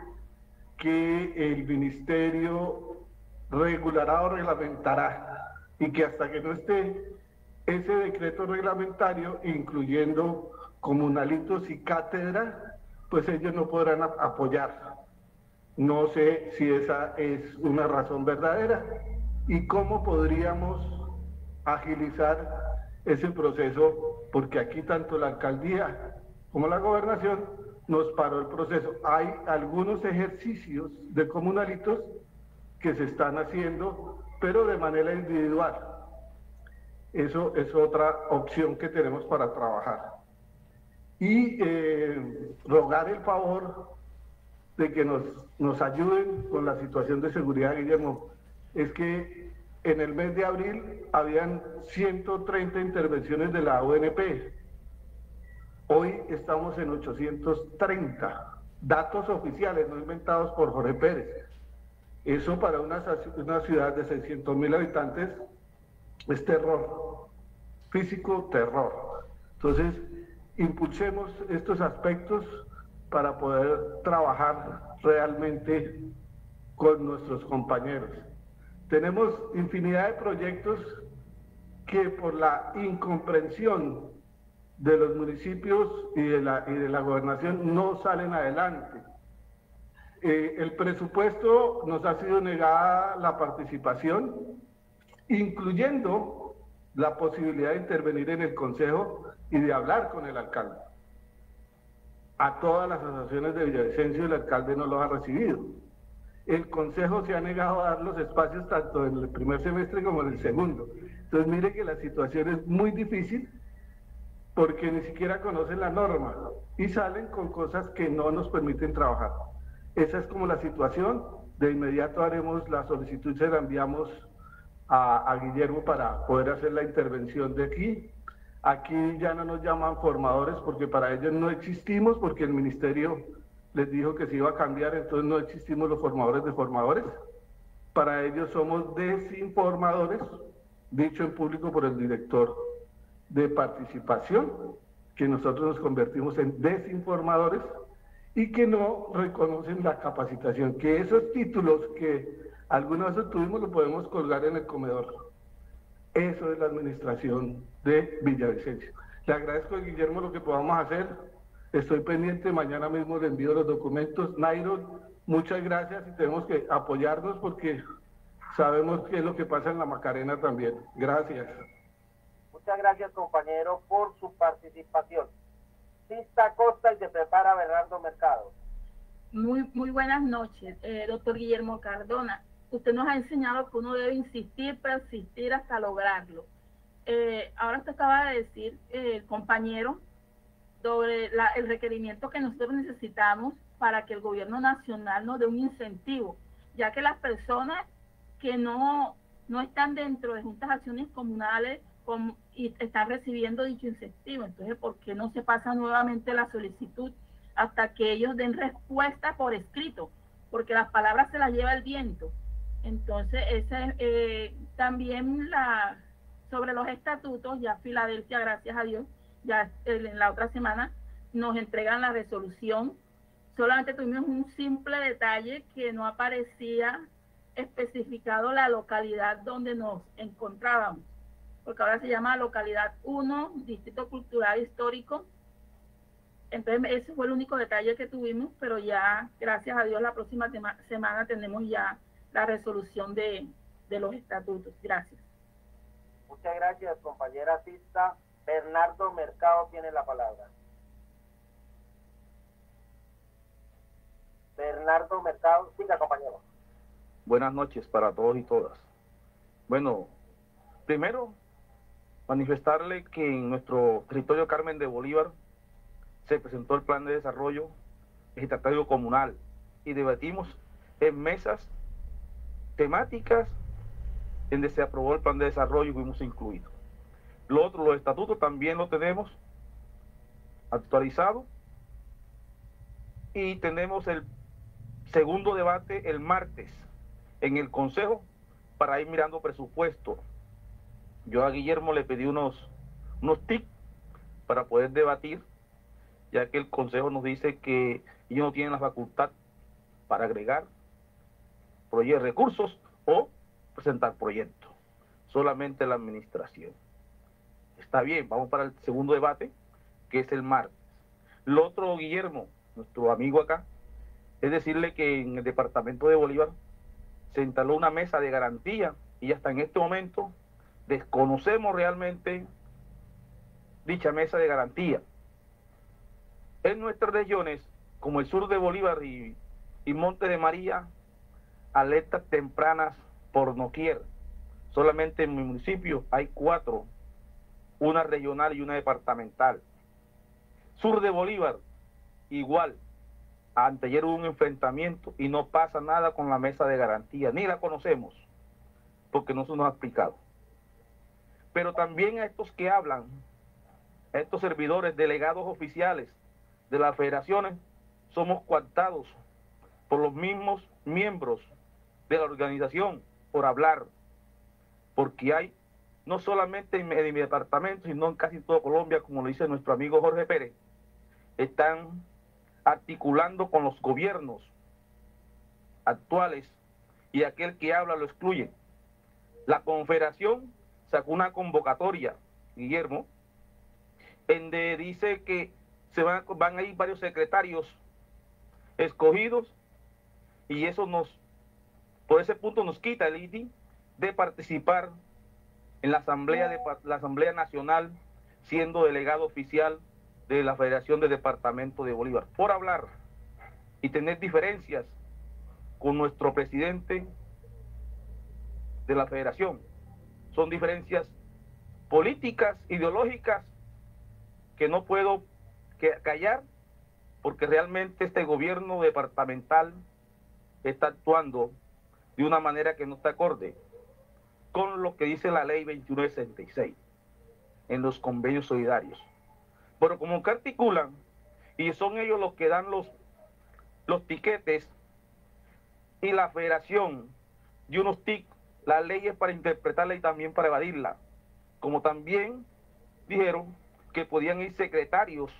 que el ministerio regulará o reglamentará y que hasta que no esté ese decreto reglamentario, incluyendo comunalitos y cátedra, pues ellos no podrán apoyar. No sé si esa es una razón verdadera y cómo podríamos agilizar ese proceso, porque aquí tanto la alcaldía como la gobernación nos paró el proceso. Hay algunos ejercicios de comunalitos que se están haciendo, pero de manera individual. Eso es otra opción que tenemos para trabajar. Y eh, rogar el favor de que nos, nos ayuden con la situación de seguridad, Guillermo. Es que en el mes de abril habían ciento treinta intervenciones de la O N P. Hoy estamos en ochocientos treinta. Datos oficiales, no inventados por Jorge Pérez. Eso para una, una ciudad de seiscientos mil habitantes es terror. Físico, terror. Entonces, impulsemos estos aspectos para poder trabajar realmente con nuestros compañeros. Tenemos infinidad de proyectos que por la incomprensión de los municipios y de la, y de la gobernación no salen adelante. Eh, el presupuesto nos ha sido negada la participación, incluyendo la posibilidad de intervenir en el consejo y de hablar con el alcalde. A todas las asociaciones de Villavicencio el alcalde no los ha recibido. El consejo se ha negado a dar los espacios tanto en el primer semestre como en el segundo. Entonces mire que la situación es muy difícil porque ni siquiera conocen la norma y salen con cosas que no nos permiten trabajar. Esa es como la situación. De inmediato haremos la solicitud, se la enviamos a, a Guillermo para poder hacer la intervención de aquí. Aquí ya no nos llaman formadores porque para ellos no existimos, porque el ministerio les dijo que se iba a cambiar, entonces no existimos los formadores de formadores. Para ellos somos desinformadores, dicho en público por el director de participación, que nosotros nos convertimos en desinformadores y que no reconocen la capacitación, que esos títulos que alguna vez tuvimos los podemos colgar en el comedor. Eso es la administración de Villavicencio. Le agradezco a Guillermo lo que podamos hacer. Estoy pendiente, mañana mismo le envío los documentos. Nairo, muchas gracias y tenemos que apoyarnos porque sabemos qué es lo que pasa en la Macarena también. Gracias. Muchas gracias, compañero, por su participación. Sista Costa y se prepara Bernardo Mercado. Muy, muy buenas noches, eh, doctor Guillermo Cardona. Usted nos ha enseñado que uno debe insistir, persistir hasta lograrlo. Eh, ahora usted acaba de decir, eh, el compañero, sobre la, el requerimiento que nosotros necesitamos para que el gobierno nacional nos dé un incentivo, ya que las personas que no, no están dentro de juntas de acciones comunales con, y están recibiendo dicho incentivo. Entonces, ¿por qué no se pasa nuevamente la solicitud hasta que ellos den respuesta por escrito? Porque las palabras se las lleva el viento. Entonces, ese, eh, también la, sobre los estatutos, ya Filadelfia, gracias a Dios, ya en la otra semana nos entregan la resolución. Solamente tuvimos un simple detalle que no aparecía especificado la localidad donde nos encontrábamos, porque ahora se llama localidad uno, Distrito Cultural Histórico. Entonces ese fue el único detalle que tuvimos, pero ya, gracias a Dios, la próxima semana tenemos ya la resolución de, de los estatutos. Gracias. Muchas gracias, compañera Sista. Bernardo Mercado tiene la palabra. Bernardo Mercado, siga, compañero. Buenas noches para todos y todas. Bueno, primero, manifestarle que en nuestro territorio Carmen de Bolívar se presentó el plan de desarrollo estatutario comunal y debatimos en mesas temáticas donde se aprobó el plan de desarrollo y fuimos incluidos. Lo otro, los estatutos también lo tenemos actualizado y tenemos el segundo debate el martes en el Consejo para ir mirando presupuesto. Yo a Guillermo le pedí unos, unos tips para poder debatir, ya que el Consejo nos dice que ellos no tienen la facultad para agregar proyectos, recursos o presentar proyectos, solamente la administración. Está bien, vamos para el segundo debate, que es el martes. Lo otro, Guillermo, nuestro amigo acá, es decirle que en el departamento de Bolívar se instaló una mesa de garantía y hasta en este momento desconocemos realmente dicha mesa de garantía. En nuestras regiones, como el sur de Bolívar y, y Monte de María, alertas tempranas por doquier. Solamente en mi municipio hay cuatro, una regional y una departamental. Sur de Bolívar, igual. Anteayer hubo un enfrentamiento y no pasa nada con la mesa de garantía, ni la conocemos, porque no se nos ha explicado. Pero también a estos que hablan, a estos servidores, delegados oficiales de las federaciones, somos coartados por los mismos miembros de la organización por hablar, porque hay, no solamente en mi, en mi departamento, sino en casi toda Colombia, como lo dice nuestro amigo Jorge Pérez, están articulando con los gobiernos actuales y aquel que habla lo excluye. La Confederación sacó una convocatoria, Guillermo, en donde dice que se van, van a ir varios secretarios escogidos y eso nos, por ese punto nos quita el I D I de participar en la Asamblea, de, la Asamblea Nacional siendo delegado oficial de la Federación de Departamento de Bolívar, por hablar y tener diferencias con nuestro presidente de la Federación. Son diferencias políticas, ideológicas, que no puedo que callar, porque realmente este gobierno departamental está actuando de una manera que no está acorde con lo que dice la ley veintiuno sesenta y seis en los convenios solidarios. Pero como que articulan, y son ellos los que dan los, los tiquetes, y la federación y unos tic, las leyes para interpretarla y también para evadirla. Como también dijeron que podían ir secretarios.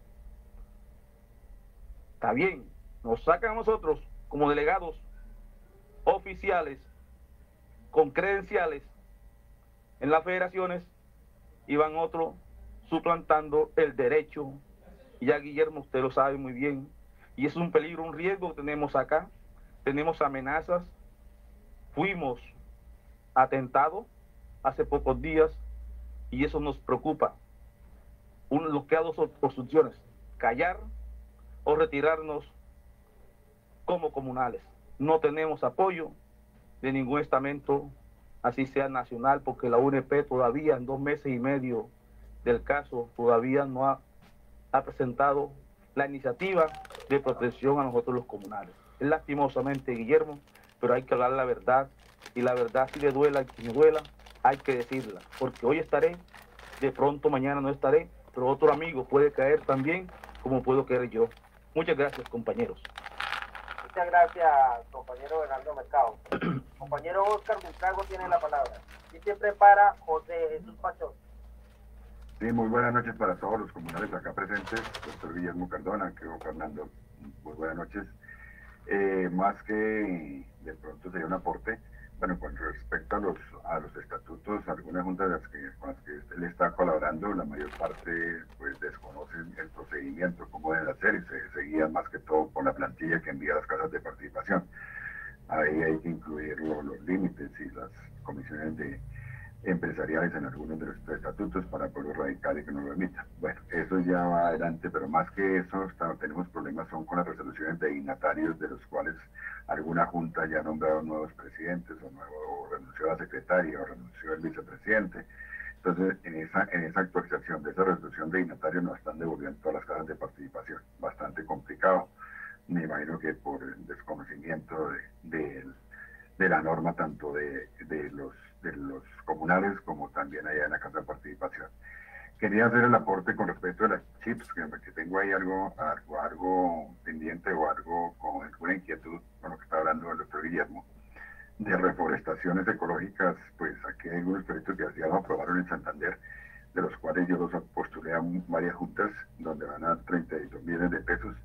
Está bien, nos sacan a nosotros como delegados oficiales con credenciales en las federaciones y van otros suplantando el derecho. Y ya Guillermo, usted lo sabe muy bien, y es un peligro, un riesgo que tenemos acá. Tenemos amenazas, fuimos atentados hace pocos días y eso nos preocupa. Uno, nos queda dos opciones: callar o retirarnos como comunales. No tenemos apoyo de ningún estamento, así sea nacional, porque la U N P todavía en dos meses y medio del caso todavía no ha, ha presentado la iniciativa de protección a nosotros los comunales. Es lastimosamente, Guillermo, pero hay que hablar la verdad, y la verdad, si le duela a quien duela, hay que decirla, porque hoy estaré, de pronto mañana no estaré, pero otro amigo puede caer también, como puedo caer yo. Muchas gracias, compañeros. Muchas gracias, compañero Bernardo Mercado. Compañero Oscar Buitrago tiene la palabra. Y se prepara José Jesús Pachón. Sí, muy buenas noches para todos los comunales acá presentes, doctor Guillermo Cardona, creo Fernando, muy buenas noches. Eh, más que de pronto sería un aporte, bueno, con respecto a los a los estatutos, algunas juntas de las que, con las que él está colaborando, la mayor parte pues desconocen el procedimiento, cómo deben hacer, y se seguían más que todo por la plantilla que envía a las casas de participación. Ahí hay que incluir lo, los límites y las comisiones de empresariales en algunos de los estatutos para pueblo radical y que no lo emita. Bueno, eso ya va adelante, pero más que eso, está, tenemos problemas son con las resoluciones de dignatarios, de los cuales alguna junta ya ha nombrado nuevos presidentes, o, nuevo, o renunció la secretaria, o renunció el vicepresidente. Entonces, en esa, en esa actualización de esa resolución de dignatarios nos están devolviendo todas las casas de participación. Bastante complicado. Me imagino que por el desconocimiento de, de, de la norma, tanto de, de los de los comunales como también allá en la casa de participación. Quería hacer el aporte con respecto a las chips, que, que tengo ahí algo, algo, algo pendiente o algo con alguna inquietud con lo que está hablando el doctor Guillermo, de reforestaciones ecológicas. Pues aquí hay algunos proyectos que ya lo aprobaron en Santander, de los cuales yo los postulé a varias juntas, donde van a dar treinta y dos millones de pesos,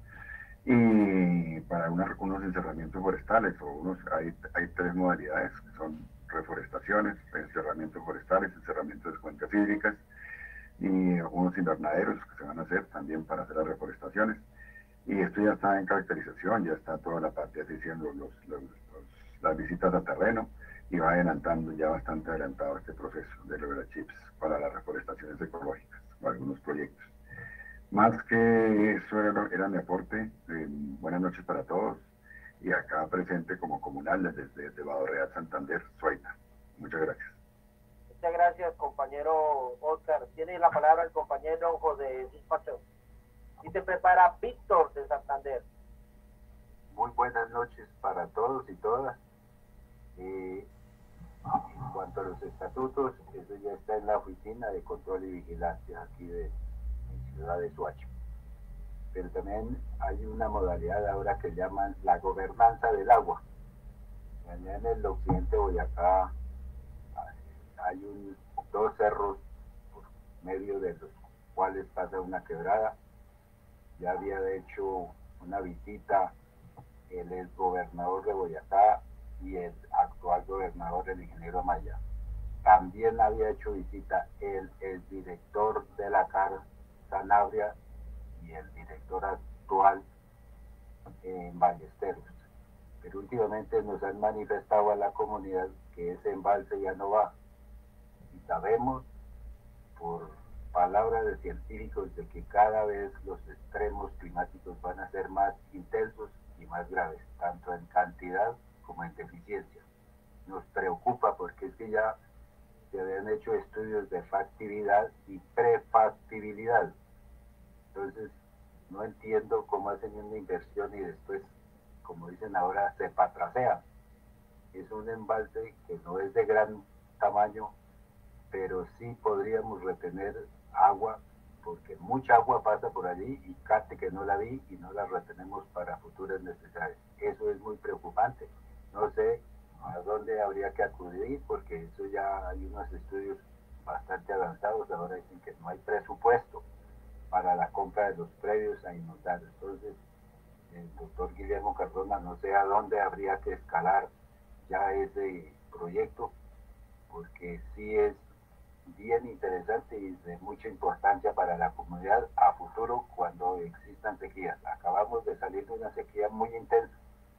y para una, unos encerramientos forestales, o unos, hay, hay tres modalidades, que son reforestaciones, encerramientos forestales, encerramientos de cuencas hídricas, y unos invernaderos que se van a hacer también para hacer las reforestaciones. Y esto ya está en caracterización, ya está toda la parte diciendo los, los, los, las visitas a terreno, y va adelantando ya bastante adelantado este proceso de lo de las chips para las reforestaciones ecológicas, o algunos proyectos. Más que eso era, era mi aporte. Eh, buenas noches para todos. Y acá presente como comunal desde, desde Vado Real, Santander, Suaita. Muchas gracias. Muchas gracias, compañero Oscar. Tiene la palabra el compañero José Jesús Pachón. Y se prepara Víctor de Santander. Muy buenas noches para todos y todas. Eh, en cuanto a los estatutos, eso ya está en la Oficina de Control y Vigilancia aquí de en Ciudad de Suacho. Pero también hay una modalidad ahora que llaman la gobernanza del agua. Allá en el occidente de Boyacá hay un, dos cerros por medio de los cuales pasa una quebrada. Ya había hecho una visita el ex gobernador de Boyacá y el actual gobernador, el ingeniero Amaya. También había hecho visita el, el director de la C A R, Sanabria, y el director actual en Ballesteros. Pero últimamente nos han manifestado a la comunidad que ese embalse ya no va. Y sabemos, por palabras de científicos, de que cada vez los extremos climáticos van a ser más intensos y más graves, tanto en cantidad como en deficiencia. Nos preocupa porque es que ya se habían hecho estudios de factibilidad y prefactibilidad. Entonces, no entiendo cómo hacen una inversión y después, como dicen ahora, se patrasea. Es un embalse que no es de gran tamaño, pero sí podríamos retener agua, porque mucha agua pasa por allí y casi que no la vi y no la retenemos para futuras necesidades. Eso es muy preocupante. No sé a dónde habría que acudir, porque eso ya hay unos estudios bastante avanzados. Ahora dicen que no hay presupuesto para la compra de los predios a inundar. Entonces, el doctor Guillermo Cardona, no sé a dónde habría que escalar ya ese proyecto, porque sí es bien interesante y de mucha importancia para la comunidad a futuro cuando existan sequías. Acabamos de salir de una sequía muy intensa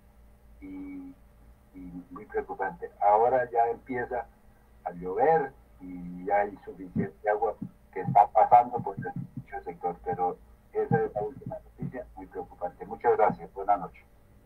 y, y muy preocupante. Ahora ya empieza a llover y ya hay suficiente agua que está pasando por el sector, pero esa es la última noticia, muy preocupante. Muchas gracias, buenas noches.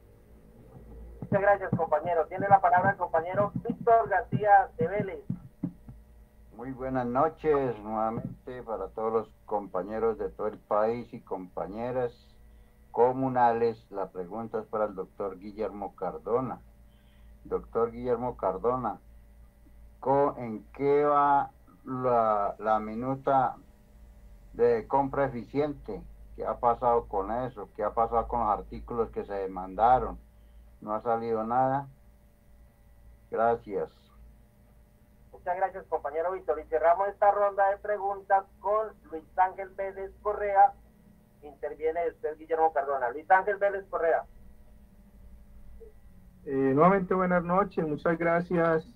Muchas gracias, compañero. Tiene la palabra el compañero Víctor García de Vélez. Muy buenas noches nuevamente para todos los compañeros de todo el país y compañeras comunales. La pregunta es para el doctor Guillermo Cardona. Doctor Guillermo Cardona, co- en qué va la, la minuta de compra eficiente, qué ha pasado con eso, qué ha pasado con los artículos que se demandaron, no ha salido nada. Gracias. Muchas gracias, compañero Víctor. Y cerramos esta ronda de preguntas con Luis Ángel Vélez Correa. Interviene usted, Guillermo Cardona. Luis Ángel Vélez Correa. Eh, nuevamente buenas noches, muchas gracias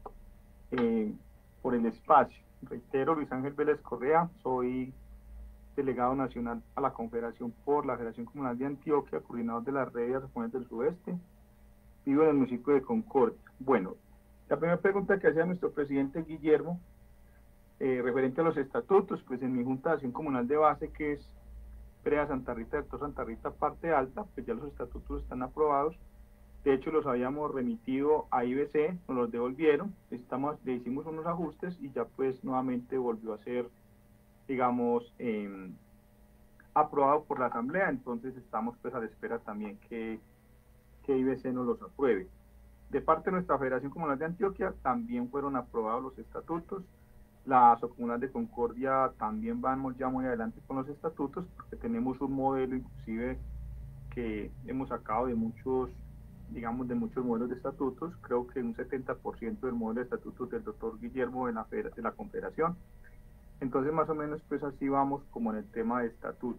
eh, por el espacio. Reitero, Luis Ángel Vélez Correa, soy delegado nacional a la Confederación por la Federación Comunal de Antioquia, coordinador de la red de Asociaciones del Sudeste, vivo en el municipio de Concordia. Bueno, la primera pregunta que hacía nuestro presidente Guillermo, eh, referente a los estatutos, pues en mi Junta de Acción Comunal de Base, que es Perea Santa Rita, Sector Santa Rita, parte alta, pues ya los estatutos están aprobados. De hecho, los habíamos remitido a I B C, nos los devolvieron, estamos, le hicimos unos ajustes y ya pues nuevamente volvió a ser, digamos, eh, aprobado por la Asamblea. Entonces estamos pues a la espera también que, que I B C nos los apruebe. De parte de nuestra Federación Comunal de Antioquia también fueron aprobados los estatutos. La Asocomunal de Concordia también vamos ya muy adelante con los estatutos, porque tenemos un modelo inclusive que hemos sacado de muchos, digamos, de muchos modelos de estatutos. Creo que un setenta por ciento del modelo de estatutos del doctor Guillermo de la, de la Confederación. Entonces más o menos pues así vamos como en el tema de estatutos.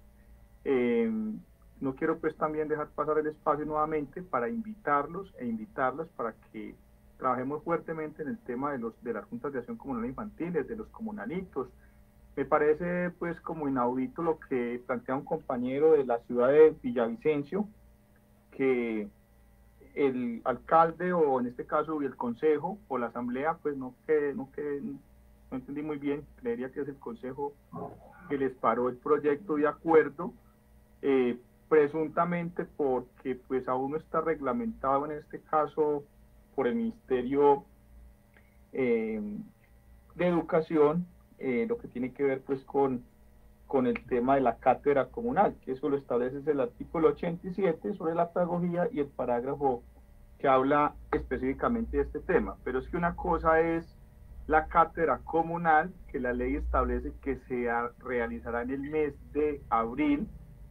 Eh, no quiero pues también dejar pasar el espacio nuevamente para invitarlos e invitarlas para que trabajemos fuertemente en el tema de, los, de las juntas de acción comunal infantiles, de los comunalitos. Me parece pues como inaudito lo que plantea un compañero de la ciudad de Villavicencio, que el alcalde o en este caso el consejo o la asamblea, pues no que no que no entendí muy bien, creería que es el consejo que les paró el proyecto de acuerdo, eh, presuntamente porque pues aún no está reglamentado en este caso por el Ministerio eh, de Educación, eh, lo que tiene que ver pues con, con el tema de la cátedra comunal, que eso lo establece el artículo ochenta y siete sobre la pedagogía y el parágrafo que habla específicamente de este tema. Pero es que una cosa es la cátedra comunal, que la ley establece que se realizará en el mes de abril,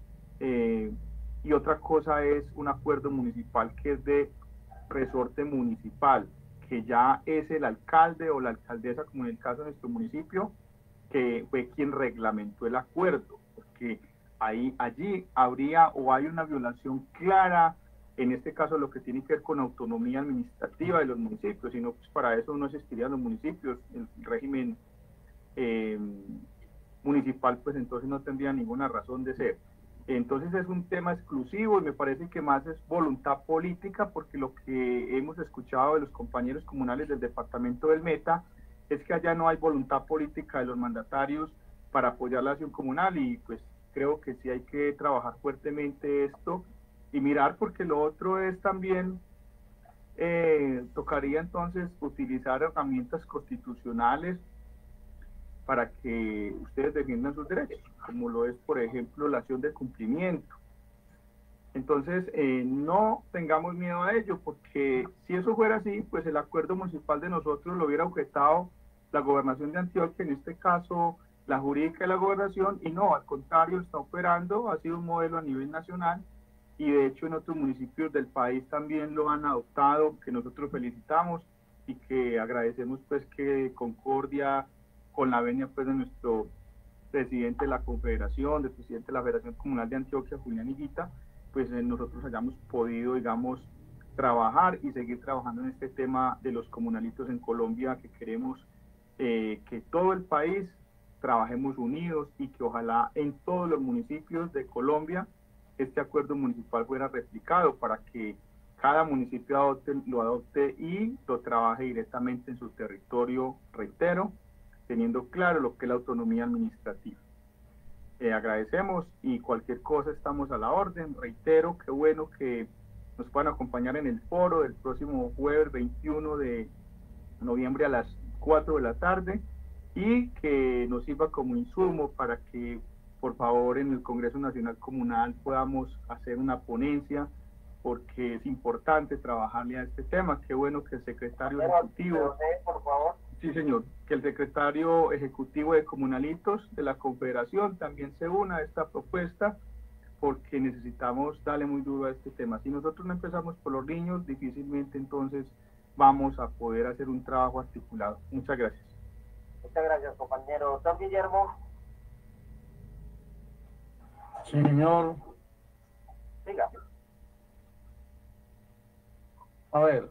eh, y otra cosa es un acuerdo municipal que es de resorte municipal, que ya es el alcalde o la alcaldesa, como en el caso de nuestro municipio, que fue quien reglamentó el acuerdo, porque ahí, allí habría o hay una violación clara, en este caso lo que tiene que ver con autonomía administrativa de los municipios, sino pues para eso no existirían los municipios, el régimen eh, municipal pues entonces no tendría ninguna razón de ser. Entonces es un tema exclusivo y me parece que más es voluntad política, porque lo que hemos escuchado de los compañeros comunales del departamento del Meta es que allá no hay voluntad política de los mandatarios para apoyar la acción comunal, y pues creo que sí hay que trabajar fuertemente esto y mirar, porque lo otro es también, eh, tocaría entonces utilizar herramientas constitucionales para que ustedes defiendan sus derechos, como lo es, por ejemplo, la acción de cumplimiento. Entonces, eh, no tengamos miedo a ello, porque si eso fuera así, pues el acuerdo municipal de nosotros lo hubiera objetado la gobernación de Antioquia, en este caso la jurídica de la gobernación, y no, al contrario, está operando, ha sido un modelo a nivel nacional, y de hecho en otros municipios del país también lo han adoptado, que nosotros felicitamos y que agradecemos pues que Concordia, con la venia pues de nuestro presidente de la Confederación, del presidente de la Federación Comunal de Antioquia, Julián Higuita, pues eh, nosotros hayamos podido, digamos, trabajar y seguir trabajando en este tema de los comunalitos en Colombia, que queremos eh, que todo el país trabajemos unidos y que ojalá en todos los municipios de Colombia este acuerdo municipal fuera replicado para que cada municipio adopte, lo adopte y lo trabaje directamente en su territorio, reitero, teniendo claro lo que es la autonomía administrativa. Eh, agradecemos y cualquier cosa estamos a la orden. Reitero, qué bueno que nos puedan acompañar en el foro del próximo jueves veintiuno de noviembre a las cuatro de la tarde y que nos sirva como insumo para que por favor en el Congreso Nacional Comunal podamos hacer una ponencia porque es importante trabajarle a este tema. Qué bueno que el secretario Pero, ejecutivo... pero, eh, por favor. Sí, señor, que el secretario ejecutivo de Comunalitos de la Confederación también se una a esta propuesta, porque necesitamos darle muy duro a este tema. Si nosotros no empezamos por los niños, difícilmente entonces vamos a poder hacer un trabajo articulado. Muchas gracias. Muchas gracias, compañero. Doctor Guillermo. Señor. Siga. A ver.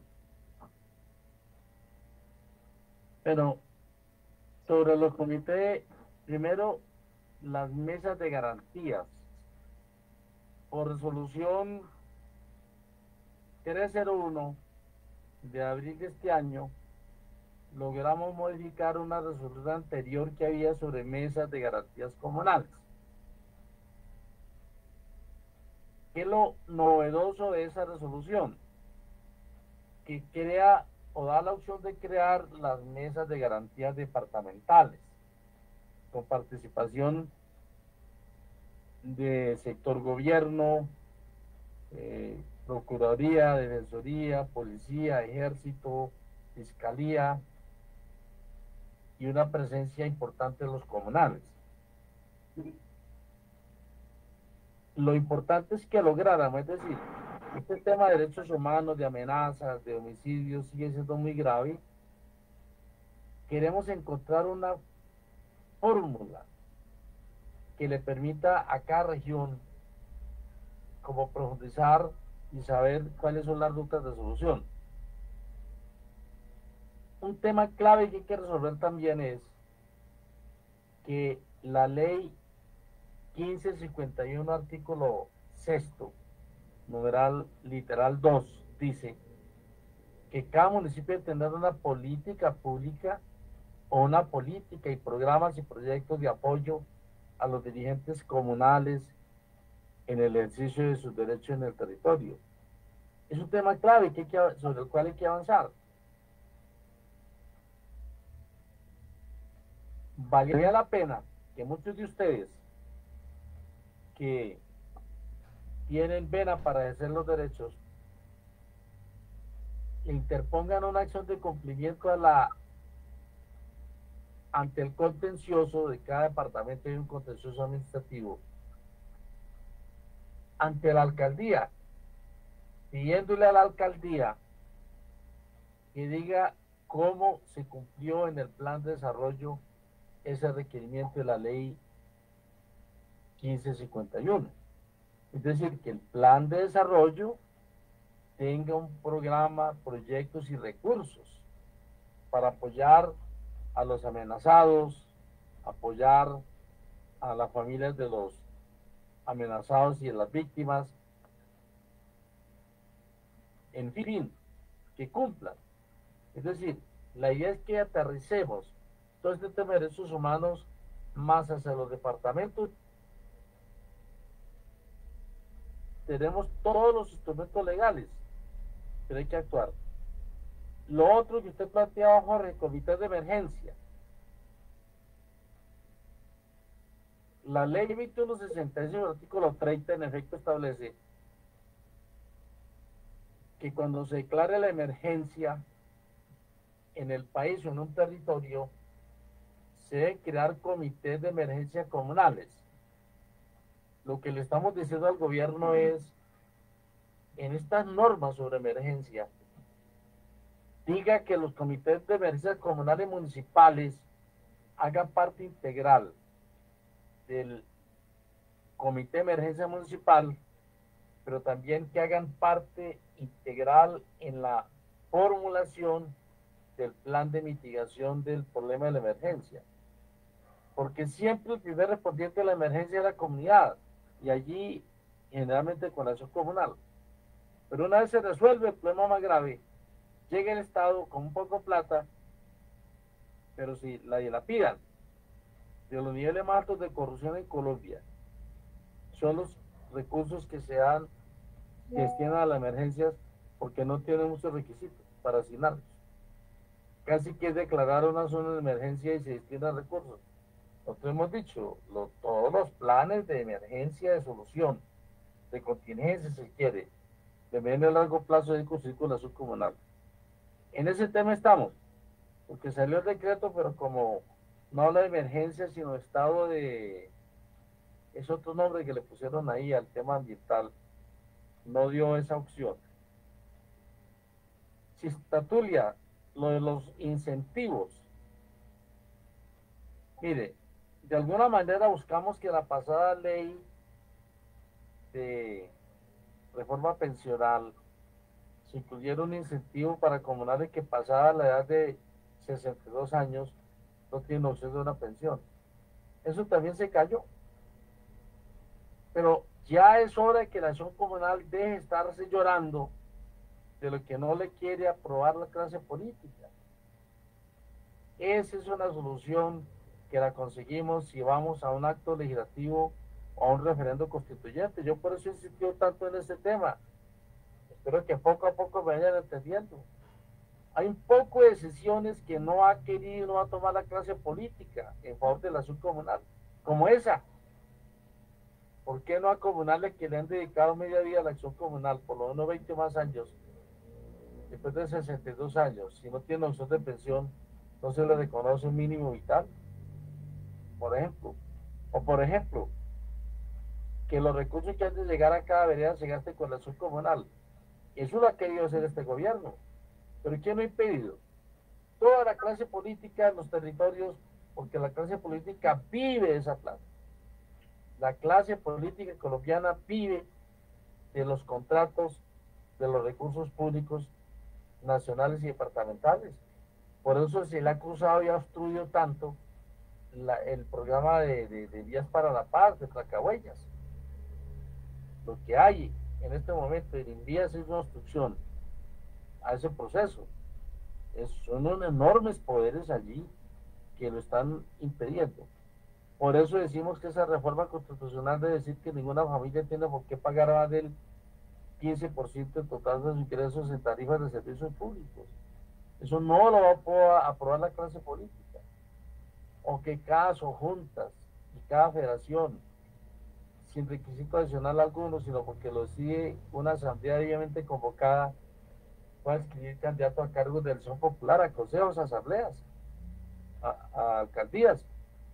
Pero sobre los comités, primero, las mesas de garantías. Por resolución trescientos uno de abril de este año, logramos modificar una resolución anterior que había sobre mesas de garantías comunales. ¿Qué es lo novedoso de esa resolución? Que crea o da la opción de crear las mesas de garantías departamentales con participación de sector gobierno, eh, procuraduría, defensoría, policía, ejército, fiscalía y una presencia importante de los comunales. Lo importante es que lográramos, es decir, este tema de derechos humanos, de amenazas, de homicidios sigue siendo muy grave. Queremos encontrar una fórmula que le permita a cada región como profundizar y saber cuáles son las rutas de solución. Un tema clave que hay que resolver también es que la ley quince cincuenta y uno, artículo sexto, numeral literal dos, dice que cada municipio debe tener una política pública o una política y programas y proyectos de apoyo a los dirigentes comunales en el ejercicio de sus derechos en el territorio. Es un tema clave que hay que, sobre el cual hay que avanzar. Valdría la pena que muchos de ustedes que tienen vena para ejercer los derechos interpongan una acción de cumplimiento a la ante el contencioso de cada departamento. Hay un contencioso administrativo ante la alcaldía, pidiéndole a la alcaldía que diga cómo se cumplió en el plan de desarrollo ese requerimiento de la ley quince cincuenta y uno. Es decir, que el plan de desarrollo tenga un programa, proyectos y recursos para apoyar a los amenazados, apoyar a las familias de los amenazados y de las víctimas, en fin, que cumplan. Es decir, la idea es que aterricemos todo este tema de derechos humanos más hacia los departamentos. Tenemos todos los instrumentos legales, pero hay que actuar. Lo otro que usted planteaba, Jorge, comités de emergencia. La ley veintiuno sesenta y seis, artículo treinta, en efecto establece que cuando se declare la emergencia en el país o en un territorio, se deben crear comités de emergencia comunales. Lo que le estamos diciendo al gobierno es, en estas normas sobre emergencia, diga que los comités de emergencia comunales municipales hagan parte integral del comité de emergencia municipal, pero también que hagan parte integral en la formulación del plan de mitigación del problema de la emergencia. Porque siempre el primer respondiente de la emergencia es la comunidad, y allí generalmente con la acción comunal. Pero una vez se resuelve el problema más grave, llega el Estado con un poco de plata, pero si la dilapidan. De los niveles más altos de corrupción en Colombia son los recursos que se dan, que destinan a las emergencias, porque no tienen muchos requisitos para asignarlos. Casi que es declarar una zona de emergencia y se destinan recursos. Nosotros hemos dicho, lo, todos los planes de emergencia, de solución, de contingencia, si quiere, de mediano y largo plazo de construir con la subcomunal. En ese tema estamos, porque salió el decreto, pero como no habla de emergencia, sino estado de, es otro nombre que le pusieron ahí al tema ambiental, no dio esa opción. Si Tatulia, lo de los incentivos, mire, de alguna manera buscamos que la pasada ley de reforma pensional se incluyera un incentivo para comunales que pasada la edad de sesenta y dos años no tienen opción de una pensión. Eso también se cayó. Pero ya es hora de que la acción comunal deje de estarse llorando de lo que no le quiere aprobar la clase política. Esa es una solución que la conseguimos si vamos a un acto legislativo o a un referendo constituyente. Yo por eso he insistido tanto en este tema. Espero que poco a poco me vayan entendiendo. Hay un poco de decisiones que no ha querido, no va a tomar la clase política en favor de la acción comunal, como esa. ¿Por qué no a comunales que le han dedicado media vida a la acción comunal, por lo menos veinte más años, después de sesenta y dos años, si no tiene opción de pensión, no se le reconoce un mínimo vital? Por ejemplo. O por ejemplo, que los recursos que han de llegar a cada vereda se gasten con la acción comunal. Eso lo ha querido hacer este gobierno. ¿Pero quién lo ha impedido? Toda la clase política en los territorios, porque la clase política vive esa plata. La clase política colombiana vive de los contratos de los recursos públicos nacionales y departamentales. Por eso se le ha cruzado y ha obstruido tanto la, el programa de, de, de Vías para la Paz, de Tlacahuellas. Lo que hay en este momento en Vías es una obstrucción a ese proceso. Es, son unos enormes poderes allí que lo están impidiendo. Por eso decimos que esa reforma constitucional de decir que ninguna familia tiene por qué pagar más del quince por ciento en total de sus ingresos en tarifas de servicios públicos. Eso no lo va a poder aprobar la clase política. O que cada juntas y cada federación, sin requisito adicional alguno, sino porque lo decide una asamblea debidamente convocada, pueda escribir candidato a cargos de elección popular, a consejos, a asambleas, a, a alcaldías.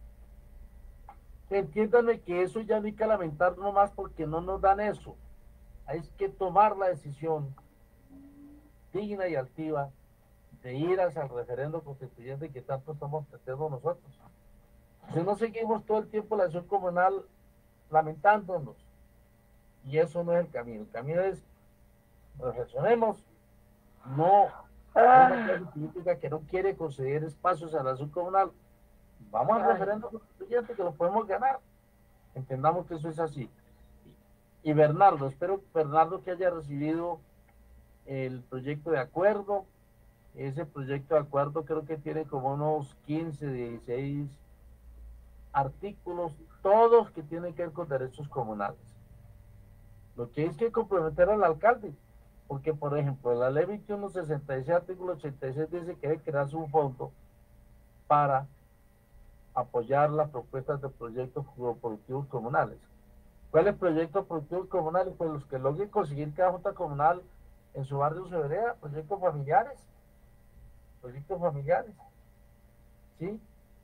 Entiéndanme que eso ya no hay que lamentar nomás porque no nos dan eso. Hay que tomar la decisión digna y altiva de ir hacia el referendo constituyente que tanto estamos pretendo nosotros. Si no seguimos todo el tiempo la acción comunal lamentándonos, y eso no es el camino. El camino es reflexionemos, no una clase política que no quiere conceder espacios a la acción comunal. Vamos al referendo constituyente que lo podemos ganar. Entendamos que eso es así. Y Bernardo, espero Bernardo que haya recibido el proyecto de acuerdo. Ese proyecto de acuerdo creo que tiene como unos quince, dieciséis artículos, todos que tienen que ver con derechos comunales. Lo que hay es que comprometer al alcalde, porque por ejemplo la ley veintiuno sesenta y seis, artículo ochenta y seis dice que debe crearse un fondo para apoyar las propuestas de proyectos productivos comunales. ¿Cuáles proyectos productivos comunales? Pues los que logren conseguir cada junta comunal en su barrio o su vereda, proyectos familiares, proyectos familiares, ¿sí?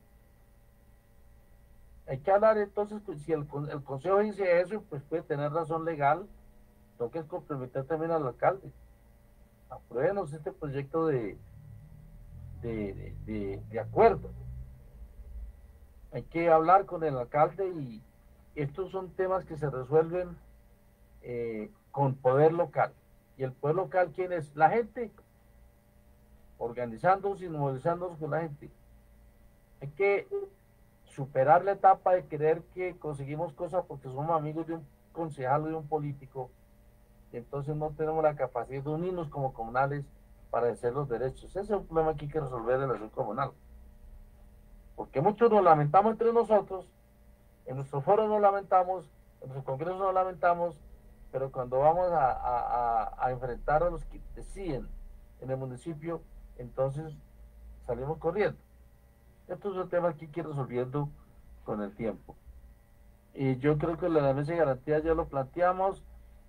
Hay que hablar entonces, pues, si el, el consejo dice eso, pues puede tener razón legal, toca es comprometer también al alcalde. Apruébenos este proyecto de, de, de, de, de acuerdo. Hay que hablar con el alcalde y estos son temas que se resuelven eh, con poder local. ¿Y el poder local quién es? La gente, organizándose y movilizándonos con la gente. Hay que superar la etapa de creer que conseguimos cosas porque somos amigos de un concejal o de un político, y entonces no tenemos la capacidad de unirnos como comunales para ejercer los derechos. Ese es un problema que hay que resolver en la acción comunal. Porque muchos nos lamentamos entre nosotros, en nuestro foro nos lamentamos, en nuestro congreso nos lamentamos, pero cuando vamos a, a, a, a enfrentar a los que deciden en el municipio, entonces salimos corriendo. Estos son temas que hay que ir resolviendo con el tiempo. Y yo creo que la mesa de garantía ya lo planteamos,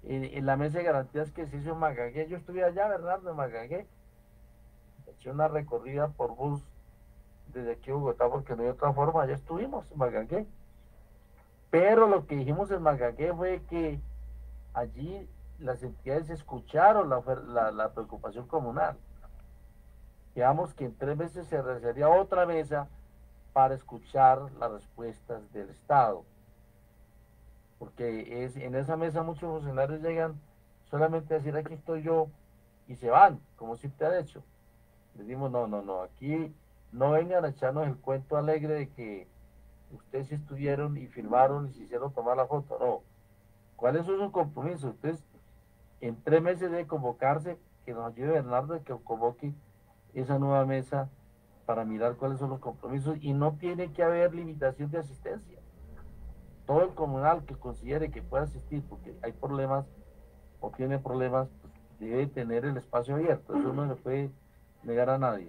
en, en la mesa de garantías que se hizo en Magagué. Yo estuve allá, Bernardo, en Magagué. Eché una recorrida por bus desde aquí a Bogotá porque no hay otra forma. Allá estuvimos en Magagué. Pero lo que dijimos en Magagué fue que allí las entidades escucharon la, la, la preocupación comunal. Digamos que en tres meses se realizaría otra mesa para escuchar las respuestas del Estado. Porque es, en esa mesa muchos funcionarios llegan solamente a decir aquí estoy yo y se van, como siempre han hecho. Les dimos no, no, no, aquí no vengan a echarnos el cuento alegre de que ustedes estuvieron y firmaron y se hicieron tomar la foto, no. ¿Cuáles son sus compromisos? Ustedes en tres meses deben convocarse, que nos ayude Bernardo, que convoque esa nueva mesa para mirar cuáles son los compromisos y no tiene que haber limitación de asistencia. Todo el comunal que considere que pueda asistir porque hay problemas o tiene problemas, pues debe tener el espacio abierto, eso no le puede negar a nadie.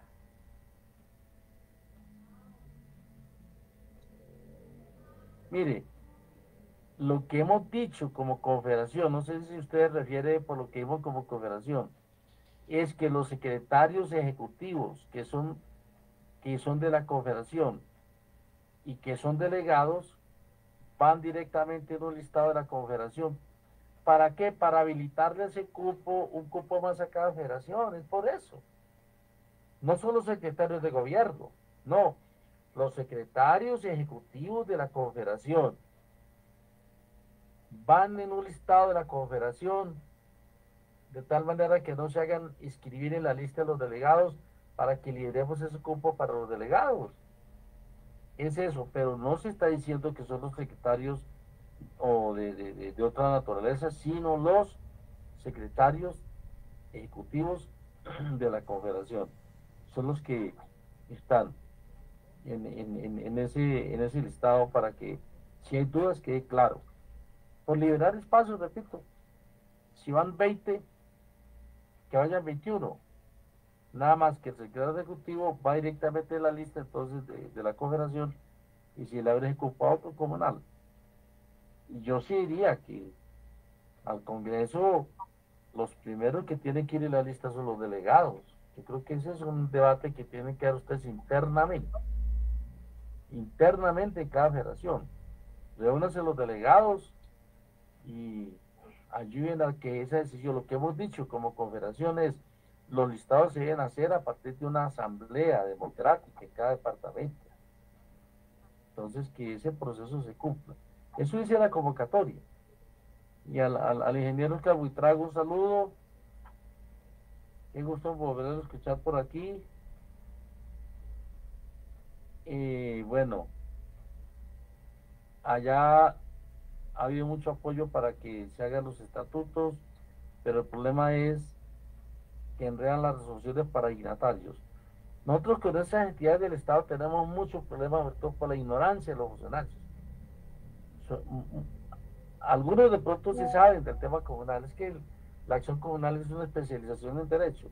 Mire, lo que hemos dicho como confederación, no sé si usted refiere por lo que vimos como confederación, es que los secretarios ejecutivos que son, que son de la confederación y que son delegados van directamente en un listado de la confederación. ¿Para qué? Para habilitarle ese cupo, un cupo más a cada federación, es por eso. No son los secretarios de gobierno, no, los secretarios ejecutivos de la confederación van en un listado de la confederación de tal manera que no se hagan inscribir en la lista de los delegados para que lideremos ese cupo para los delegados. Es eso, pero no se está diciendo que son los secretarios o de, de, de, de otra naturaleza, sino los secretarios ejecutivos de la confederación. Son los que están en, en, en, ese, en ese listado para que, si hay dudas, quede claro. Por liberar espacios, repito, si van veinte, que vayan veintiuno. Nada más que el secretario ejecutivo va directamente de la lista entonces de, de la confederación y si le habrá ocupado otro comunal. Y yo sí diría que al Congreso los primeros que tienen que ir en la lista son los delegados. Yo creo que ese es un debate que tienen que dar ustedes internamente. Internamente en cada federación. Reúnanse los delegados y ayuden a que esa decisión, lo que hemos dicho como confederación es, los listados se deben hacer a partir de una asamblea democrática en cada departamento. Entonces, que ese proceso se cumpla. Eso dice la convocatoria. Y al, al, al ingeniero Oscar Buitrago, un saludo. Qué gusto volver a escuchar por aquí. Y bueno, allá ha habido mucho apoyo para que se hagan los estatutos, pero el problema es que enredan las resoluciones para dignatarios. Nosotros con esas entidades del Estado tenemos muchos problemas, sobre todo por la ignorancia de los funcionarios. So, algunos de pronto sí saben del tema comunal, es que la acción comunal es una especialización en derecho.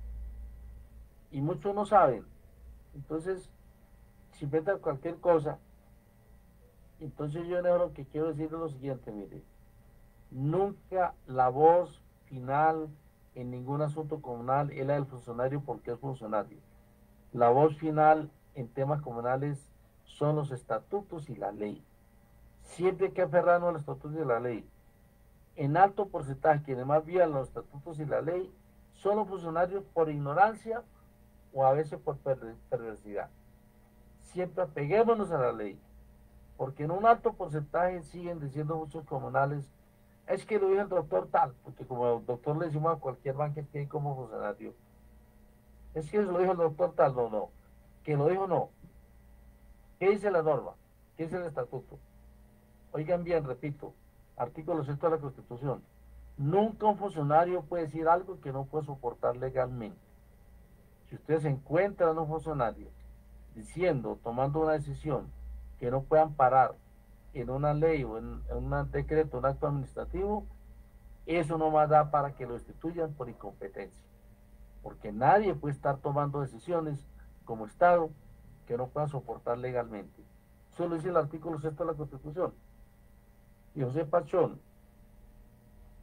Y muchos no saben. Entonces, si inventan cualquier cosa, entonces yo lo que quiero decir es lo siguiente, mire, nunca la voz final en ningún asunto comunal es la del funcionario porque es funcionario. La voz final en temas comunales son los estatutos y la ley. Siempre hay que aferrarnos a los estatutos y la ley. En alto porcentaje, quienes más violan los estatutos y la ley son los funcionarios por ignorancia o a veces por perversidad. Siempre apeguémonos a la ley, porque en un alto porcentaje siguen diciendo muchos comunales, es que lo dijo el doctor tal, porque como el doctor le decimos a cualquier banquete que hay como funcionario, es que lo dijo el doctor tal, no, no, que lo dijo no. ¿Qué dice la norma? ¿Qué dice el estatuto? Oigan bien, repito, artículo sexto de la Constitución, nunca un funcionario puede decir algo que no puede soportar legalmente. Si ustedes encuentran a un funcionario diciendo, tomando una decisión que no puedan parar en una ley o en, en un decreto, un acto administrativo, eso no más da para que lo destituyan por incompetencia. Porque nadie puede estar tomando decisiones como Estado que no puedan soportar legalmente. Eso lo dice el artículo sexto de la Constitución. Y José Pachón,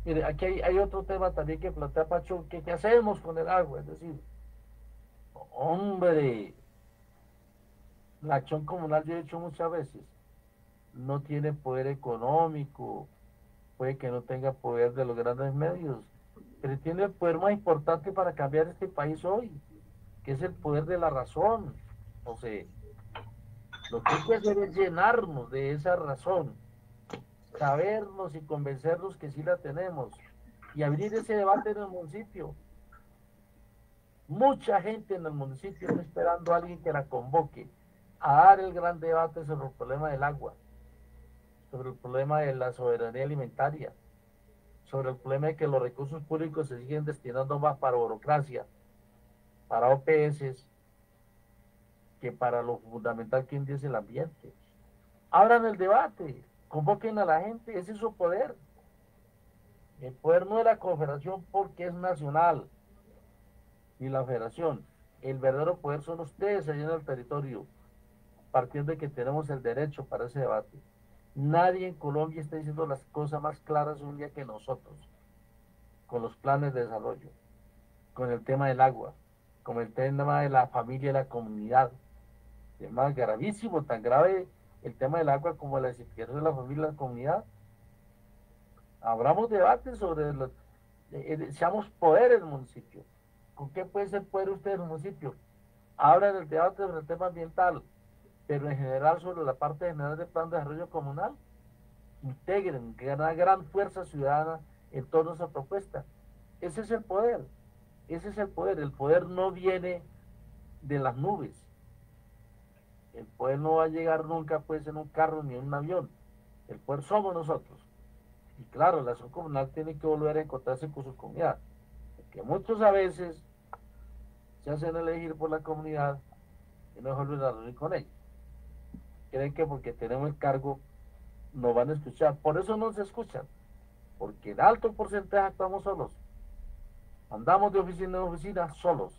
Mire, aquí hay, hay otro tema también que plantea Pacho, que qué hacemos con el agua, es decir, hombre, la acción comunal, yo he dicho muchas veces, no tiene poder económico, puede que no tenga poder de los grandes medios, pero tiene el poder más importante para cambiar este país hoy, que es el poder de la razón. O sea, lo que hay que hacer es llenarnos de esa razón, sabernos y convencernos que sí la tenemos, y abrir ese debate en el municipio. Mucha gente en el municipio está esperando a alguien que la convoque a dar el gran debate sobre el problema del agua, sobre el problema de la soberanía alimentaria, sobre el problema de que los recursos públicos se siguen destinando más para burocracia, para O P S, que para lo fundamental que es el ambiente. Abran el debate, convoquen a la gente, ese es su poder. El poder no de la confederación porque es nacional, ni la federación. El verdadero poder son ustedes allá en el territorio, partiendo de que tenemos el derecho para ese debate. Nadie en Colombia está diciendo las cosas más claras un día que nosotros, con los planes de desarrollo, con el tema del agua, con el tema de la familia y la comunidad. Tema gravísimo, tan grave el tema del agua como la desintegración de la familia y la comunidad. Abramos debates sobre los, eh, seamos poder en el municipio. ¿Con qué puede ser poder usted en el municipio? Abran el debate sobre el tema ambiental, pero en general sobre la parte general del plan de desarrollo comunal. Integren una gran fuerza ciudadana en torno a esa propuesta. Ese es el poder. Ese es el poder. El poder no viene de las nubes. El poder no va a llegar nunca pues en un carro ni en un avión. El poder somos nosotros. Y claro, la acción comunal tiene que volver a encontrarse con su comunidad. Porque muchos a veces se hacen elegir por la comunidad y no vuelven a reunir con ellos. Creen que porque tenemos el cargo nos van a escuchar. Por eso no se escuchan. Porque en alto porcentaje actuamos solos. Andamos de oficina en oficina solos.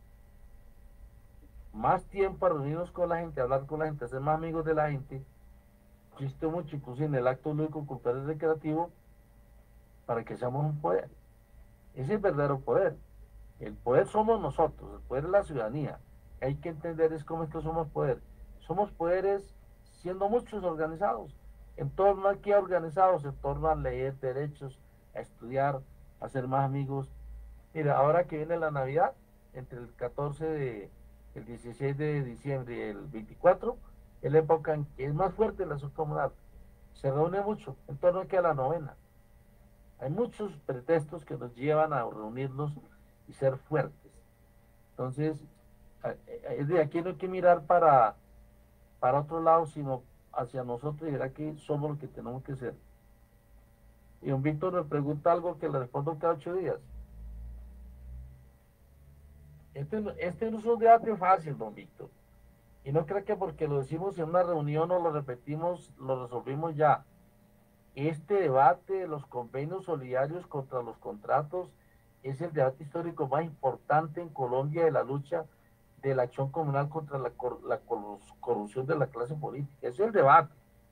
Más tiempo para reunirnos con la gente, hablar con la gente, ser más amigos de la gente. Existe mucho, inclusive en el acto lúdico, cultural y recreativo, para que seamos un poder. Ese es el verdadero poder. El poder somos nosotros, el poder es la ciudadanía. Hay que entender es cómo es que somos poder. Somos poderes siendo muchos organizados, en torno a qué organizados, en torno a leer derechos, a estudiar, a ser más amigos. Mira, ahora que viene la Navidad, entre el catorce de, el dieciséis de diciembre y el veinticuatro, es la época en que es más fuerte la acción comunal. Se reúne mucho, en torno a que a la novena. Hay muchos pretextos que nos llevan a reunirnos y ser fuertes. Entonces, es de aquí no hay que mirar para, para otro lado, sino hacia nosotros y verá que somos lo que tenemos que ser. Y don Víctor me pregunta algo que le respondo cada ocho días. Este, este no es un debate fácil, don Víctor. Y no creo que porque lo decimos en una reunión o lo repetimos, lo resolvimos ya. Este debate de los convenios solidarios contra los contratos es el debate histórico más importante en Colombia de la lucha de la acción comunal contra la, cor la corrupción de la clase política. Ese es el debate.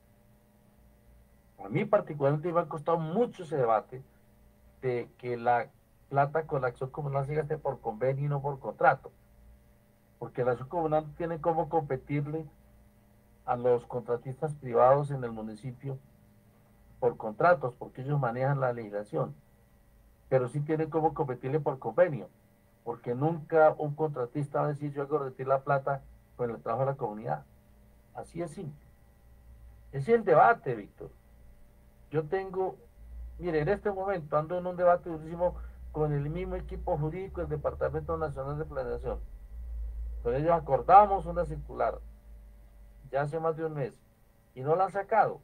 A mí particularmente me ha costado mucho ese debate de que la plata con la acción comunal se gaste por convenio y no por contrato. Porque la acción comunal tiene cómo competirle a los contratistas privados en el municipio por contratos, porque ellos manejan la legislación. Pero sí tiene cómo competirle por convenio, porque nunca un contratista va a decir yo hago retirar la plata con el trabajo de la comunidad. Así es simple. Ese es el debate, Víctor. Yo tengo, mire, en este momento ando en un debate durísimo con el mismo equipo jurídico del Departamento Nacional de Planeación. Con ellos acordamos una circular ya hace más de un mes y no la han sacado.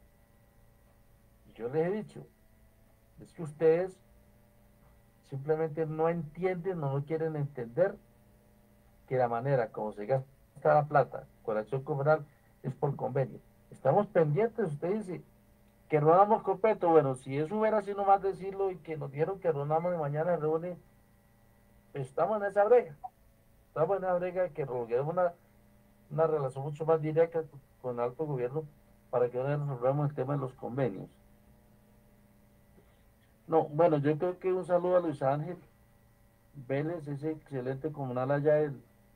Y yo les he dicho, es que ustedes simplemente no entienden o no quieren entender que la manera como se gasta la plata con la acción comunal es por convenio. Estamos pendientes, usted dice que reunamos completo. Bueno, si eso hubiera sido nomás decirlo y que nos dijeron que reunamos y mañana se reúne, pues estamos en esa brega. Estamos en esa brega que logremos una, una relación mucho más directa con el alto gobierno para que ahora resolvamos el tema de los convenios. No, bueno, yo creo que un saludo a Luis Ángel Vélez, ese excelente comunal allá del-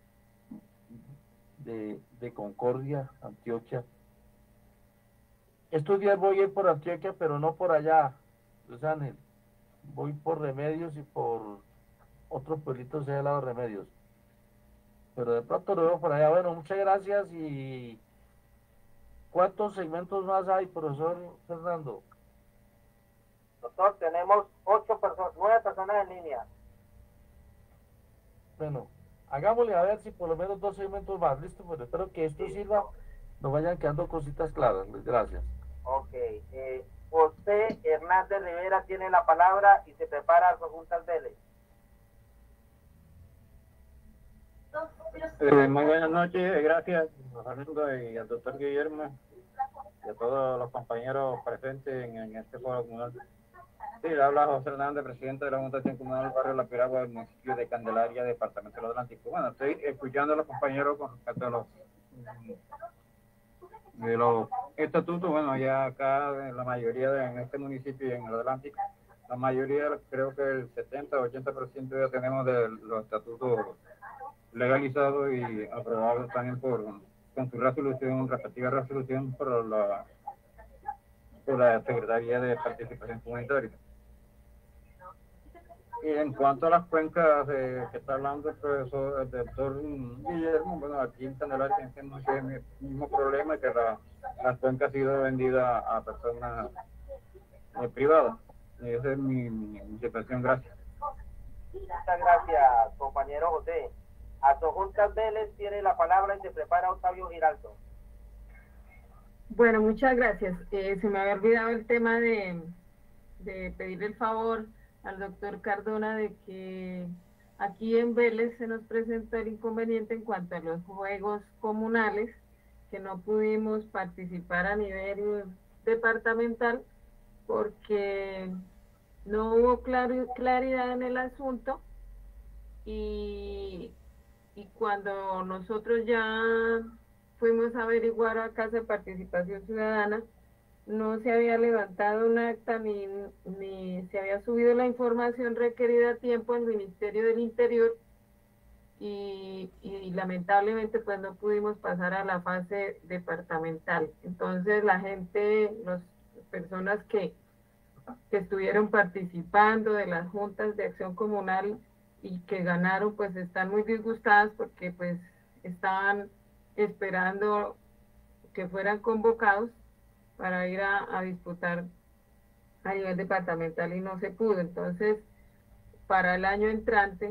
de, de Concordia, Antioquia. Estos días voy a ir por Antioquia, pero no por allá, Luis Ángel. Voy por Remedios y por otros pueblitos allá al lado de Remedios. Pero de pronto lo veo por allá. Bueno, muchas gracias. Y ¿cuántos segmentos más hay, profesor Fernando? Doctor, tenemos ocho personas, nueve personas en línea. Bueno, hagámosle a ver si por lo menos dos segmentos más. Listo, pues espero que esto sirva. Nos vayan quedando cositas claras. Gracias. Ok. Eh, José Hernández Rivera tiene la palabra y se prepara a su junta Vélez. Eh, muy buenas noches, gracias a Fernando y al doctor Guillermo y a todos los compañeros presentes en, en este foro comunal. Sí, le habla José Hernández, presidente de la Junta de Acción Comunal del barrio La Piragua del municipio de Candelaria, departamento del Atlántico. Bueno, estoy escuchando a los compañeros con respecto a los, de los estatutos. Bueno, ya acá en la mayoría de, en este municipio y en el Atlántico, la mayoría, creo que el setenta o ochenta por ciento ya tenemos de los estatutos legalizados y aprobados también por con su resolución, respectiva resolución por la por la Secretaría de Participación Comunitaria. Y en cuanto a las cuencas eh, que está hablando el profesor, el doctor Guillermo, bueno, aquí en Candelaria tenemos el mismo problema, que la, las cuencas han sido vendidas a personas eh, privadas. Y esa es mi, mi, mi situación. Gracias. Muchas gracias, compañero José. A su junta Vélez tiene la palabra y se prepara Octavio Giraldo. Bueno, muchas gracias. Eh, se me había olvidado el tema de, de pedirle el favor al doctor Cardona de que aquí en Vélez se nos presentó el inconveniente en cuanto a los juegos comunales, que no pudimos participar a nivel departamental porque no hubo clar- claridad en el asunto y, y cuando nosotros ya fuimos a averiguar a Casa de Participación Ciudadana, no se había levantado un acta ni, ni se había subido la información requerida a tiempo al Ministerio del Interior y, y lamentablemente pues no pudimos pasar a la fase departamental. Entonces la gente, las personas que, que estuvieron participando de las juntas de acción comunal y que ganaron pues están muy disgustadas porque pues estaban esperando que fueran convocados para ir a, a disputar a nivel departamental y no se pudo. Entonces, para el año entrante,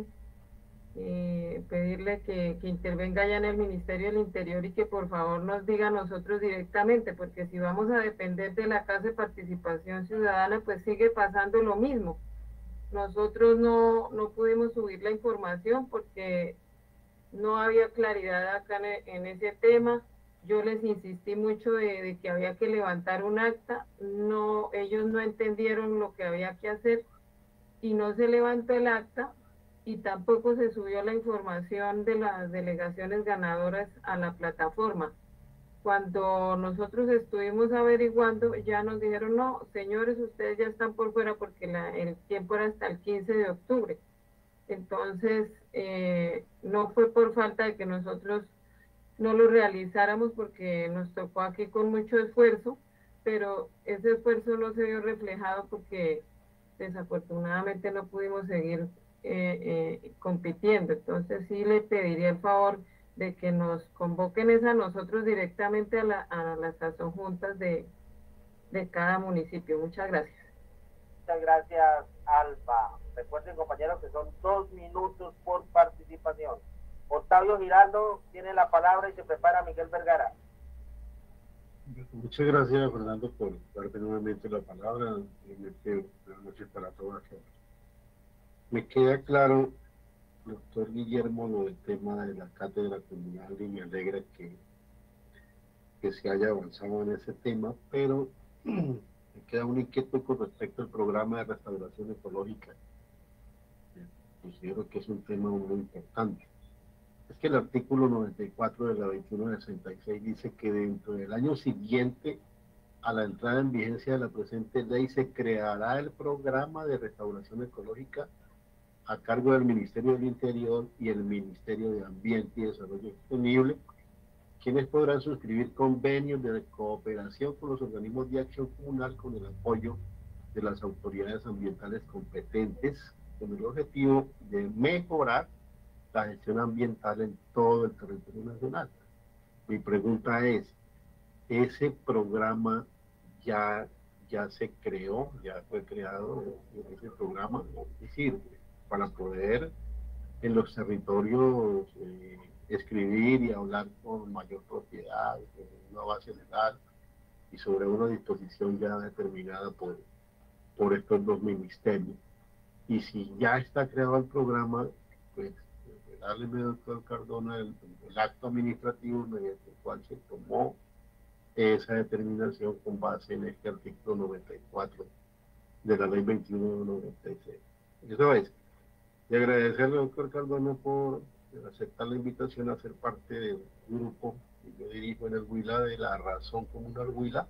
eh, pedirle que, que intervenga ya en el Ministerio del Interior y que por favor nos diga a nosotros directamente, porque si vamos a depender de la Casa de Participación Ciudadana, pues sigue pasando lo mismo. Nosotros no, no pudimos subir la información porque no había claridad acá en, en ese tema. Yo les insistí mucho de, de que había que levantar un acta, no, ellos no entendieron lo que había que hacer y no se levantó el acta y tampoco se subió la información de las delegaciones ganadoras a la plataforma. Cuando nosotros estuvimos averiguando, ya nos dijeron, no, señores, ustedes ya están por fuera porque la, el tiempo era hasta el quince de octubre. Entonces, eh, no fue por falta de que nosotros no lo realizáramos porque nos tocó aquí con mucho esfuerzo, pero ese esfuerzo no se vio reflejado porque desafortunadamente no pudimos seguir eh, eh, compitiendo. Entonces sí le pediría el favor de que nos convoquen es a nosotros directamente a, la, a las juntas de, de cada municipio. Muchas gracias. Muchas gracias, Alba. Recuerden, compañeros, que son dos minutos por participación. Octavio Giraldo tiene la palabra y se prepara Miguel Vergara. Muchas gracias, Fernando, por darte nuevamente la palabra. Buenas noches para todos. Me queda claro, doctor Guillermo, lo del tema de la cátedra comunal y me alegra que, que se haya avanzado en ese tema, pero me queda un inquieto con respecto al programa de restauración ecológica. Considero que es un tema muy importante. Es que el artículo noventa y cuatro de la veintiuno sesenta y seis dice que dentro del año siguiente a la entrada en vigencia de la presente ley, se creará el programa de restauración ecológica a cargo del Ministerio del Interior y el Ministerio de Ambiente y Desarrollo Sostenible, quienes podrán suscribir convenios de cooperación con los organismos de acción comunal con el apoyo de las autoridades ambientales competentes, con el objetivo de mejorar la gestión ambiental en todo el territorio nacional. Mi pregunta es, ¿ese programa ya, ya se creó, ya fue creado ese programa? Es decir, para poder en los territorios eh, escribir y hablar con mayor propiedad, con una base legal y sobre una disposición ya determinada por, por estos dos ministerios. Y si ya está creado el programa, pues darle, doctor Cardona, el, el acto administrativo mediante el cual se tomó esa determinación con base en este artículo noventa y cuatro de la ley veintiuno de noventa y seis. Eso es. Y agradecerle, doctor Cardona, por aceptar la invitación a ser parte del grupo que yo dirijo en el Huila de la Razón Comunal Huila,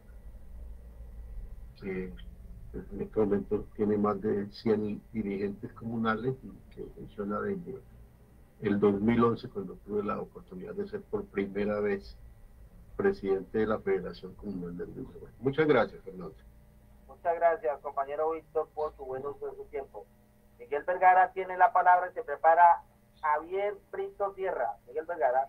que en este momento tiene más de cien dirigentes comunales y que funciona desde el dos mil once, cuando tuve la oportunidad de ser por primera vez presidente de la Federación Comunal del Huila. Muchas gracias, Fernando. Muchas gracias, compañero Víctor, por su buen uso de su tiempo. Miguel Vergara tiene la palabra y se prepara Javier Brito Sierra. Miguel Vergara.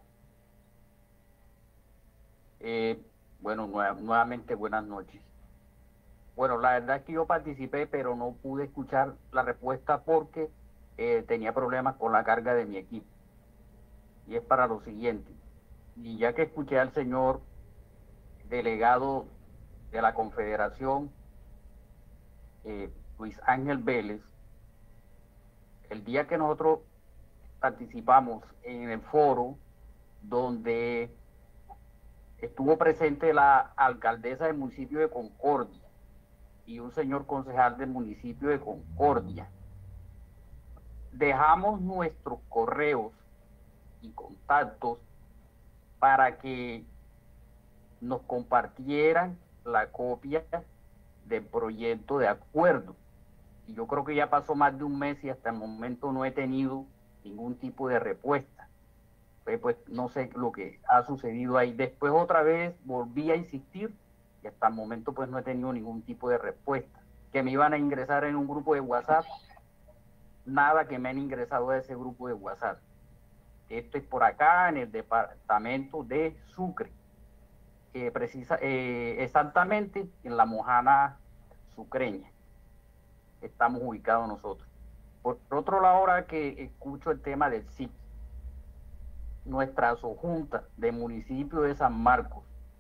Eh, bueno, nueva, nuevamente buenas noches. Bueno, la verdad es que yo participé, pero no pude escuchar la respuesta porque eh, tenía problemas con la carga de mi equipo. Y es para lo siguiente. Y ya que escuché al señor delegado de la Confederación, eh, Luis Ángel Vélez, el día que nosotros participamos en el foro donde estuvo presente la alcaldesa del municipio de Concordia y un señor concejal del municipio de Concordia, dejamos nuestros correos y contactos para que nos compartieran la copia del proyecto de acuerdo. Y yo creo que ya pasó más de un mes y hasta el momento no he tenido ningún tipo de respuesta. Pues, pues no sé lo que ha sucedido ahí. Después otra vez volví a insistir y hasta el momento pues no he tenido ningún tipo de respuesta. Que me iban a ingresar en un grupo de WhatsApp, nada que me han ingresado a ese grupo de WhatsApp. Esto es por acá en el departamento de Sucre, eh, precisa, eh, exactamente en la Mojana sucreña. Estamos ubicados nosotros. Por otro lado, ahora que escucho el tema del S I C, nuestra subjunta de municipio de San Marcos,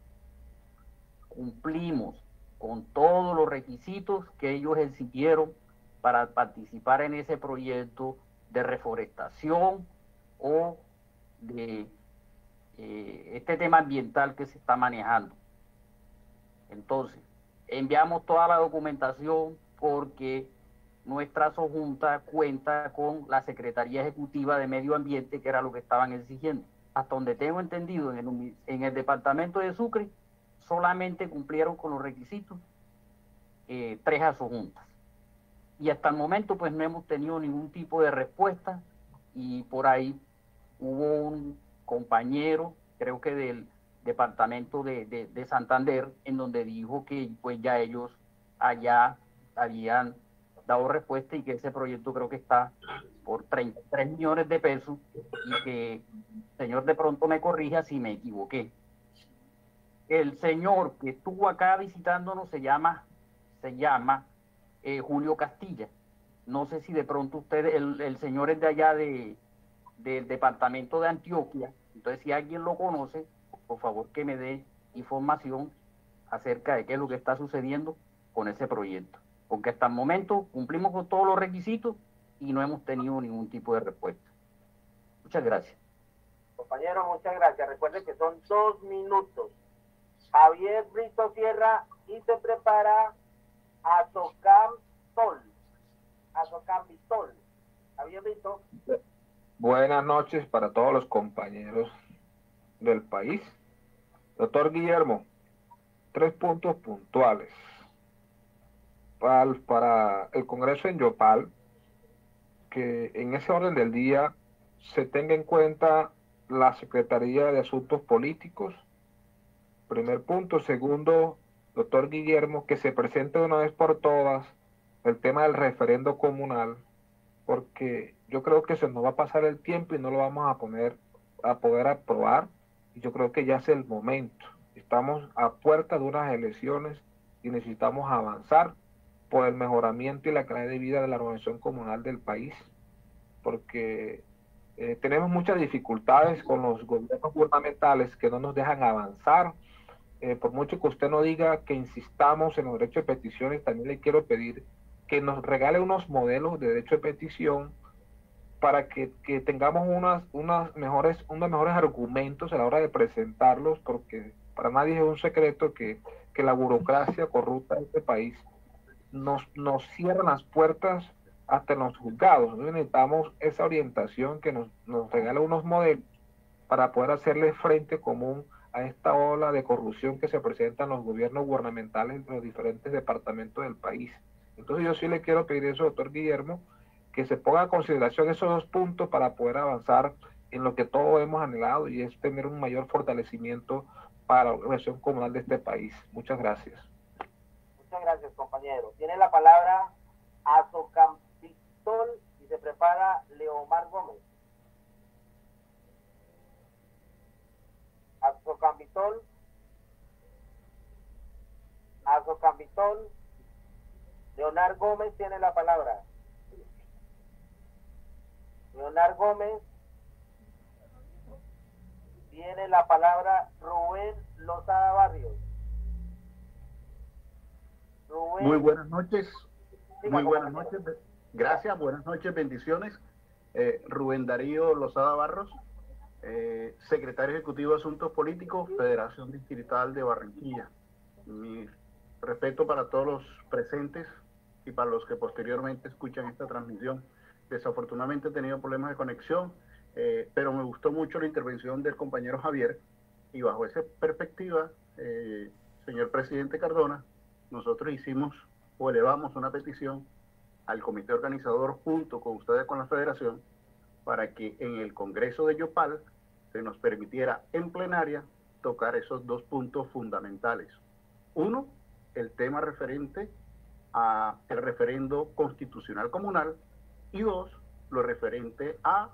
cumplimos con todos los requisitos que ellos exigieron para participar en ese proyecto de reforestación o de eh, este tema ambiental que se está manejando. Entonces, enviamos toda la documentación porque nuestra subjunta cuenta con la Secretaría Ejecutiva de Medio Ambiente, que era lo que estaban exigiendo. Hasta donde tengo entendido, en el, en el departamento de Sucre, solamente cumplieron con los requisitos eh, tres asojuntas. Y hasta el momento, pues no hemos tenido ningún tipo de respuesta. Y por ahí hubo un compañero, creo que del departamento de, de, de Santander, en donde dijo que pues ya ellos allá habían dado respuesta y que ese proyecto creo que está por treinta y tres millones de pesos y que el señor de pronto me corrija si me equivoqué. El señor que estuvo acá visitándonos se llama, se llama eh, Julio Castilla. No sé si de pronto usted, el, el señor es de allá de, del departamento de Antioquia, entonces si alguien lo conoce, por favor que me dé información acerca de qué es lo que está sucediendo con ese proyecto. Porque hasta el momento cumplimos con todos los requisitos y no hemos tenido ningún tipo de respuesta. Muchas gracias. Compañero, muchas gracias. Recuerden que son dos minutos. Javier Brito Sierra y se prepara Azocam Tol. Azocam Vitol. Javier Brito. Buenas noches para todos los compañeros del país. Doctor Guillermo, tres puntos puntuales. Para, para el Congreso en Yopal, que en ese orden del día se tenga en cuenta la Secretaría de Asuntos Políticos. Primer punto. Segundo, doctor Guillermo, que se presente de una vez por todas el tema del referendo comunal, porque yo creo que se nos va a pasar el tiempo y no lo vamos a poner a poder aprobar, y yo creo que ya es el momento. Estamos a puerta de unas elecciones y necesitamos avanzar por el mejoramiento y la calidad de vida de la organización comunal del país, porque eh, tenemos muchas dificultades con los gobiernos gubernamentales que no nos dejan avanzar. Eh, por mucho que usted no diga que insistamos en los derechos de peticiones, también le quiero pedir que nos regale unos modelos de derecho de petición para que, que tengamos unas, unas mejores, unos mejores argumentos a la hora de presentarlos, porque para nadie es un secreto que, que la burocracia corrupta de este país nos, nos cierra las puertas hasta en los juzgados. Entonces necesitamos esa orientación que nos, nos regale unos modelos para poder hacerle frente común a esta ola de corrupción que se presenta en los gobiernos gubernamentales en los diferentes departamentos del país. Entonces yo sí le quiero pedir eso, doctor Guillermo, que se ponga a consideración esos dos puntos para poder avanzar en lo que todos hemos anhelado, y es tener un mayor fortalecimiento para la organización comunal de este país. Muchas gracias. Muchas gracias, compañero. Tiene la palabra Azocampitol y se prepara Leomar Gómez. Azocampitol. Azocampitol. Leonard Gómez tiene la palabra. Leonard Gómez. Tiene la palabra Rubén Lozada Barrios. Rubén. Muy buenas noches. Siga, Muy buenas compañero. noches. Gracias, buenas noches, bendiciones. Eh, Rubén Darío Lozada Barros, eh, secretario ejecutivo de Asuntos Políticos, Federación Distrital de Barranquilla. Mi respeto para todos los presentes y para los que posteriormente escuchan esta transmisión. Desafortunadamente he tenido problemas de conexión, eh, pero me gustó mucho la intervención del compañero Javier, y bajo esa perspectiva, eh, señor presidente Cardona, nosotros hicimos o elevamos una petición al comité organizador junto con ustedes, con la federación, para que en el Congreso de Yopal se nos permitiera en plenaria tocar esos dos puntos fundamentales. Uno, el tema referente a el referendo constitucional comunal, y dos, lo referente a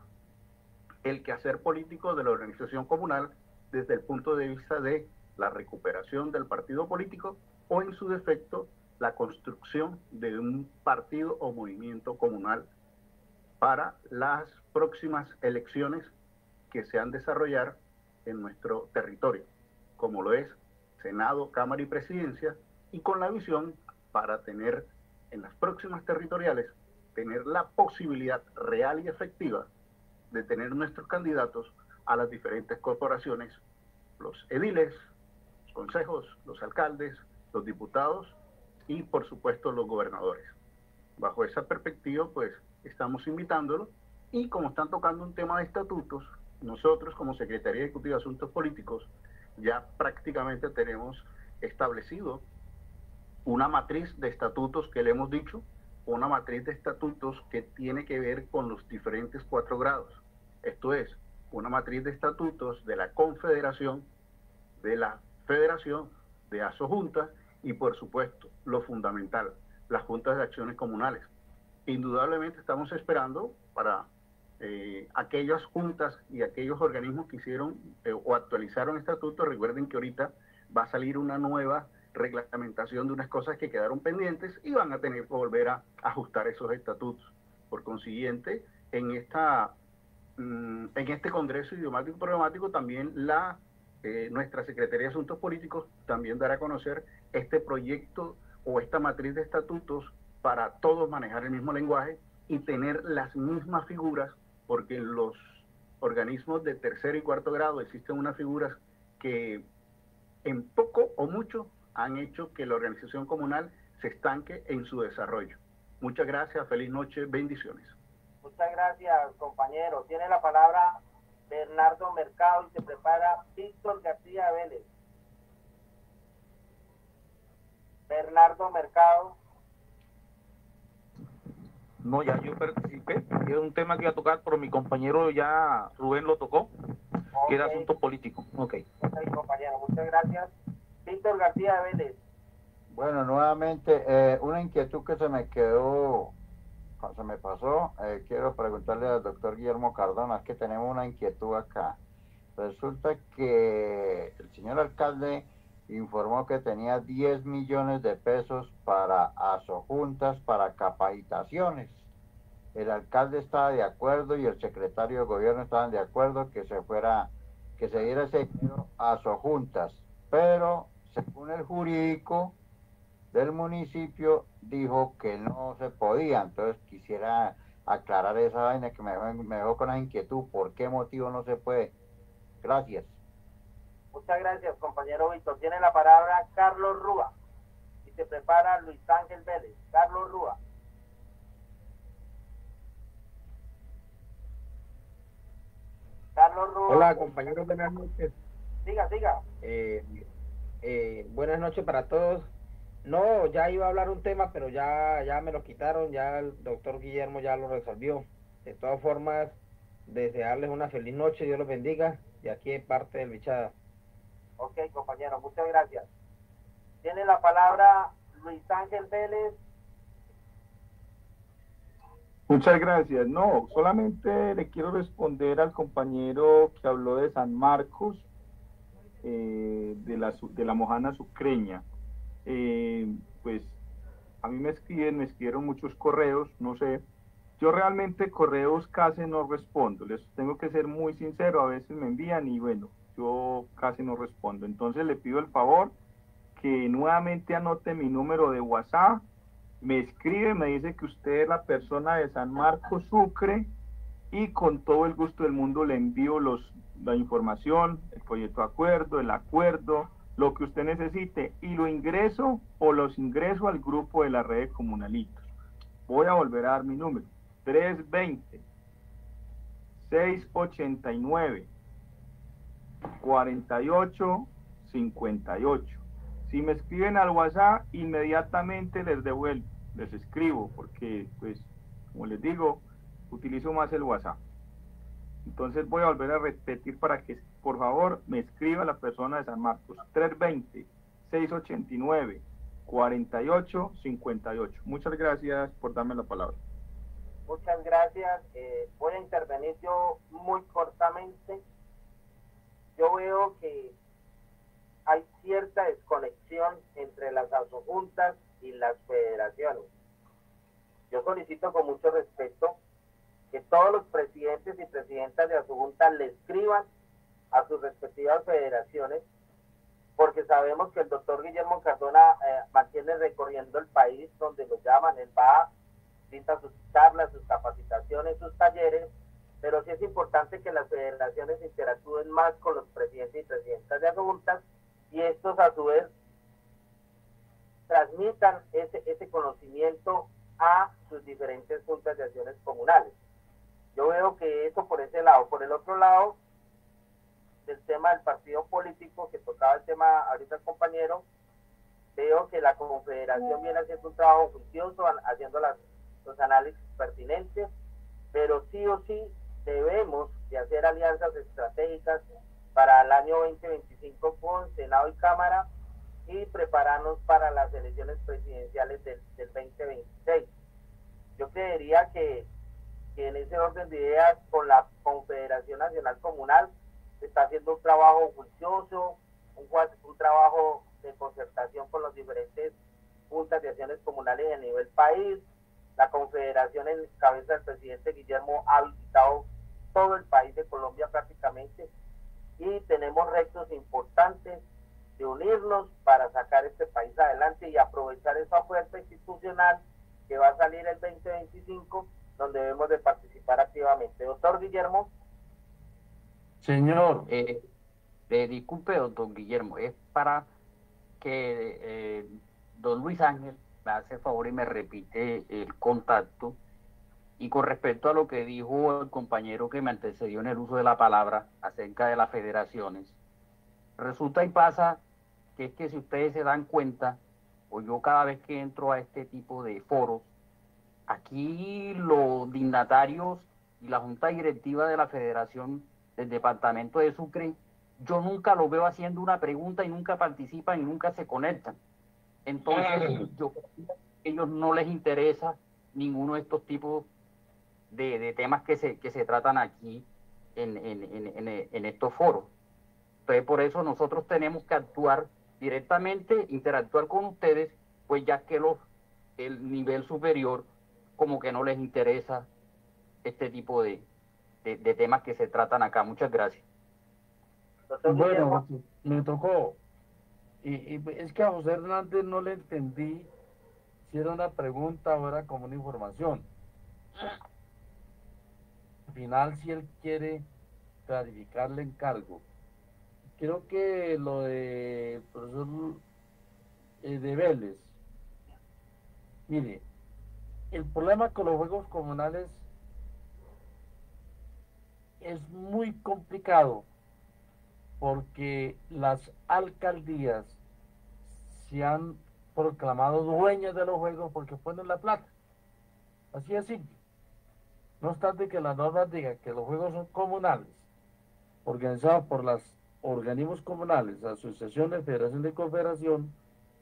el quehacer político de la organización comunal desde el punto de vista de la recuperación del partido político, o en su defecto la construcción de un partido o movimiento comunal para las próximas elecciones que se han de desarrollar en nuestro territorio, como lo es Senado, Cámara y Presidencia, y con la visión para tener en las próximas territoriales, tener la posibilidad real y efectiva de tener nuestros candidatos a las diferentes corporaciones, los ediles, los consejos, los alcaldes, los diputados y por supuesto los gobernadores. Bajo esa perspectiva, pues estamos invitándolo, y como están tocando un tema de estatutos, nosotros como Secretaría Ejecutiva de Asuntos Políticos ya prácticamente tenemos establecido una matriz de estatutos que le hemos dicho, una matriz de estatutos que tiene que ver con los diferentes cuatro grados. Esto es, una matriz de estatutos de la Confederación, de la Federación, de Asojunta y por supuesto, lo fundamental, las juntas de acciones comunales. Indudablemente estamos esperando para eh, aquellas juntas y aquellos organismos que hicieron eh, o actualizaron estatutos. Recuerden que ahorita va a salir una nueva reglamentación de unas cosas que quedaron pendientes y van a tener que volver a ajustar esos estatutos. Por consiguiente, en esta mm, en este Congreso Idiomático y Programático también la eh, nuestra Secretaría de Asuntos Políticos también dará a conocer este proyecto o esta matriz de estatutos para todos manejar el mismo lenguaje y tener las mismas figuras, porque en los organismos de tercer y cuarto grado existen unas figuras que en poco o mucho han hecho que la organización comunal se estanque en su desarrollo. Muchas gracias, feliz noche, bendiciones. Muchas gracias, compañero. Tiene la palabra Bernardo Mercado y se prepara Víctor García Vélez. Bernardo Mercado. No, ya yo participé. Es un tema que iba a tocar, pero mi compañero ya, Rubén, lo tocó, okay. Que era asunto político. Ok. Okay, compañero, muchas gracias. Víctor García de Vélez. Bueno, nuevamente, eh, una inquietud que se me quedó, se me pasó, eh, quiero preguntarle al doctor Guillermo Cardona, es que tenemos una inquietud acá. Resulta que el señor alcalde informó que tenía diez millones de pesos para asojuntas, para capacitaciones. El alcalde estaba de acuerdo y el secretario de gobierno estaban de acuerdo que se fuera, que se diera ese dinero a asojuntas, pero según el jurídico del municipio dijo que no se podía. Entonces quisiera aclarar esa vaina que me, me dejó con la inquietud, ¿por qué motivo no se puede? Gracias. Muchas gracias, compañero Víctor. Tiene la palabra Carlos Rúa y se prepara Luis Ángel Vélez. Carlos Rúa. Carlos Rúa. Hola, compañeros, buenas noches. Siga, siga. Eh, eh, buenas noches para todos. No, ya iba a hablar un tema, pero ya, ya me lo quitaron, ya el doctor Guillermo ya lo resolvió. De todas formas, desearles una feliz noche, Dios los bendiga, y aquí en parte del Bichada. Ok, compañero, muchas gracias. Tiene la palabra Luis Ángel Vélez. Muchas gracias. No, solamente le quiero responder al compañero que habló de San Marcos, eh, de, la, de la Mojana Sucreña. Eh, pues a mí me escriben, me escribieron muchos correos, no sé. Yo realmente correos casi no respondo, les tengo que ser muy sincero, a veces me envían y bueno, yo casi no respondo. Entonces le pido el favor que nuevamente anote mi número de WhatsApp, me escribe, me dice que usted es la persona de San Marcos Sucre y con todo el gusto del mundo le envío los, la información, el proyecto de acuerdo, el acuerdo, lo que usted necesite y lo ingreso o los ingreso al grupo de la red de comunalitos. Voy a volver a dar mi número, tres dos cero, seis ocho nueve, cuatro ocho cinco ocho. Si me escriben al WhatsApp, inmediatamente les devuelvo, les escribo, porque pues, como les digo, utilizo más el WhatsApp. Entonces voy a volver a repetir para que por favor me escriba la persona de San Marcos, tres dos cero, seis ocho nueve, cuatro ocho cinco ocho. Muchas gracias por darme la palabra. Muchas gracias. Eh, voy a intervenir yo muy cortamente. Yo veo que hay cierta desconexión entre las asojuntas y las federaciones. Yo solicito con mucho respeto que todos los presidentes y presidentas de asojuntas le escriban a sus respectivas federaciones, porque sabemos que el doctor Guillermo Cardona eh, mantiene recorriendo el país donde lo llaman, él va, brinda sus charlas, sus capacitaciones, sus talleres, pero sí es importante que las federaciones interactúen más con los presidentes y presidentas de asojuntas y estos a su vez transmitan ese, ese conocimiento a sus diferentes juntas de acciones comunales. Yo veo que eso por ese lado. Por el otro lado, del tema del partido político, que tocaba el tema ahorita el compañero, veo que la confederación viene haciendo un trabajo juicioso, haciendo las, los análisis pertinentes, pero sí o sí debemos de hacer alianzas estratégicas para el año veinte veinticinco con Senado y Cámara y prepararnos para las elecciones presidenciales del, del veinte veintiséis. Yo creería que que en ese orden de ideas con la Confederación Nacional Comunal se está haciendo un trabajo juicioso, un, un trabajo de concertación con las diferentes juntas de acciones comunales a nivel país. La Confederación en cabeza del presidente Guillermo ha visitado todo el país de Colombia prácticamente y tenemos retos importantes de unirnos para sacar este país adelante y aprovechar esa oferta institucional que va a salir el veinte veinticinco, donde debemos de participar activamente. Doctor Guillermo. Señor, eh, eh, disculpe, doctor Guillermo, es para que eh, don Luis Ángel me hace el favor y me repite el contacto. Y con respecto a lo que dijo el compañero que me antecedió en el uso de la palabra acerca de las federaciones, resulta y pasa que es que si ustedes se dan cuenta, o yo cada vez que entro a este tipo de foros, aquí los dignatarios y la junta directiva de la Federación del Departamento de Sucre, yo nunca los veo haciendo una pregunta y nunca participan y nunca se conectan. Entonces, yo creo que a ellos no les interesa ninguno de estos tipos de, de temas que se, que se tratan aquí en, en, en, en, en estos foros. Entonces, por eso nosotros tenemos que actuar directamente, interactuar con ustedes, pues ya que los, el nivel superior como que no les interesa este tipo de, de, de temas que se tratan acá. Muchas gracias. Bueno, me tocó. Y, y es que a José Hernández no le entendí si era una pregunta o era como una información. Al final, si él quiere clarificarle encargo. Creo que lo de el profesor eh, de Vélez, mire, el problema con los juegos comunales es muy complicado porque las alcaldías se han proclamado dueñas de los juegos porque ponen la plata. Así es simple. No obstante que las normas digan que los juegos son comunales, organizados por los organismos comunales, asociaciones, federación de confederación,